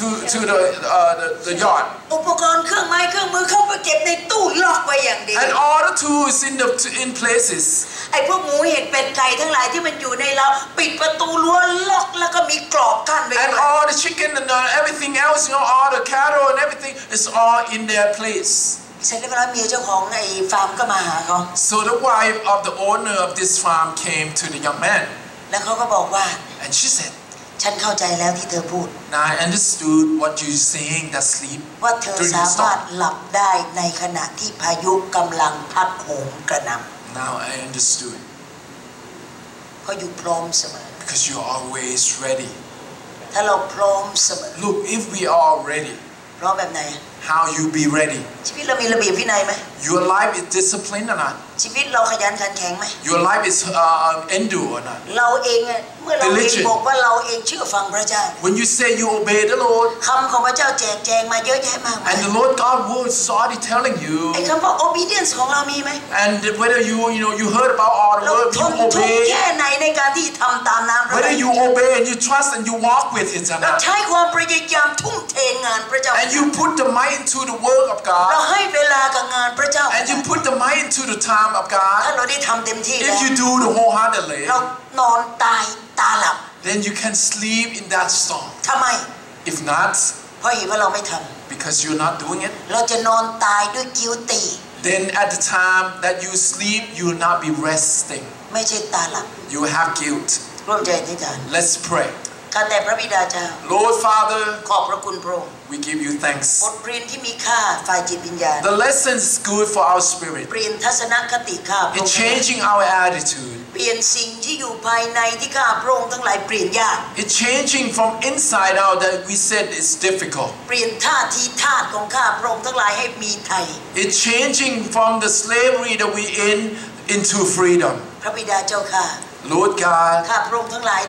S3: the yard.
S1: อุปกรณ์เครื่องไม้เครื่องมือเข้าไปเก็บในตู้ล็อกไว้อย่างดี
S3: And all the tools in places.
S1: ไอ้พวกหมูเห็ดเป็ดไก่ทั้งหลายที่มันอยู่ในเราปิดประตูรั้วล็อกแล้วก็มีกรอบกั้นไว้
S3: And all the chicken and everything else, all the cattle and everything is all in their place.
S1: เสร็จแล้วเมียเจ้าของไอ้ฟาร์มก็มาหาเขา
S3: So the wife of the owner of this farm came to the young man.
S1: แล้วเขาก็บอกว่า
S3: And she said,
S1: ฉันเข้าใจแล้วที่เธอพูด
S3: now I understood what you're saying, that sleep
S1: ว่าเธอ
S3: during
S1: สา
S3: the
S1: มารถ
S3: storm.
S1: หลับได้ในขณะที่พายุกำลังพัดโหมกระหน่
S3: Now I understood.
S1: ำเพราะอยู่พร้อมเสมอ
S3: Because you're always ready.
S1: ถ้าเราพร้อมเสมอ
S3: Look, if we are ready,
S1: พร้อมแบบไหน
S3: how you be ready?
S1: ชีวิตเรามีระเบียบวินัยไหม
S3: Your life is disciplined or not?
S1: ชีวิตเราขยันขันแข็งไหม
S3: Your life is endure or not?
S1: เราเองเมื่อเราเองบอกว่าเราเองเชื่อฟังพระเจ้า
S3: When you say you obey the Lord,
S1: คำของพระเจ้าแจกแจงมาเยอะแยะมากมาย
S3: and the Lord God words is already telling you,
S1: ไอ้คำว่า obedience ของเรามีไหม
S3: and whether you heard about all the
S1: เรา
S3: word,
S1: ท
S3: you
S1: นทุกข์
S3: obey,
S1: แค่ไหนในการที่ทำตามน้ำพระ
S3: whether
S1: ทัย
S3: you obey and you trust and you walk with it or
S1: เรา
S3: not,
S1: ใช้ความพยายามทุ่มเทงานพระเจ้า
S3: and you put the mind into the work of
S1: เรา
S3: God,
S1: ให้เวลากับงานพระเจ้า
S3: and you put the mind into the time of
S1: ถ้า
S3: God,
S1: เราได้ทำเต็มที่แล้
S3: if
S1: ว
S3: you do the wholeheartedly,
S1: เรานอนตายตาหลับ
S3: then you can sleep in that storm.
S1: ทำไม
S3: If not,
S1: เพราะเหตุว่าเราไม่ท
S3: because you're not doing it,
S1: ำเราจะนอนตายด้วยguilty
S3: then at the time that you sleep, you will not be resting.
S1: ไม่ใช่ตาหลับ
S3: You will have guilt.
S1: ร่วมใจอธิษฐาน
S3: Let's pray.
S1: ข้าแต่พระบิดาเจ้า
S3: Lord Father,
S1: ขอบพระคุณพระองค์
S3: we give you thanks.
S1: บทเรียนที่มีค่าฝ่ายจิตวิญญาณ
S3: The lesson is good for our spirit.
S1: เปลี่ยนทัศนคติข้าพระอง
S3: It's
S1: ค์
S3: changing our attitude.
S1: เปลี่ยนสิ่งที่อยู่ภายในที่ข้าพระองค์ทั้งหลายเปลี่ยนยาก
S3: It's changing from inside out that we said it's difficult.
S1: เปลี่ยนท่าทีทาสของข้าพระองค์ทั้งหลายให้มีไทย
S3: It's changing from the slavery that we in into freedom.
S1: พระบิดาเจ้าค่ะ
S3: Lord God,
S1: ข้าพระองค์ทั้งหลาย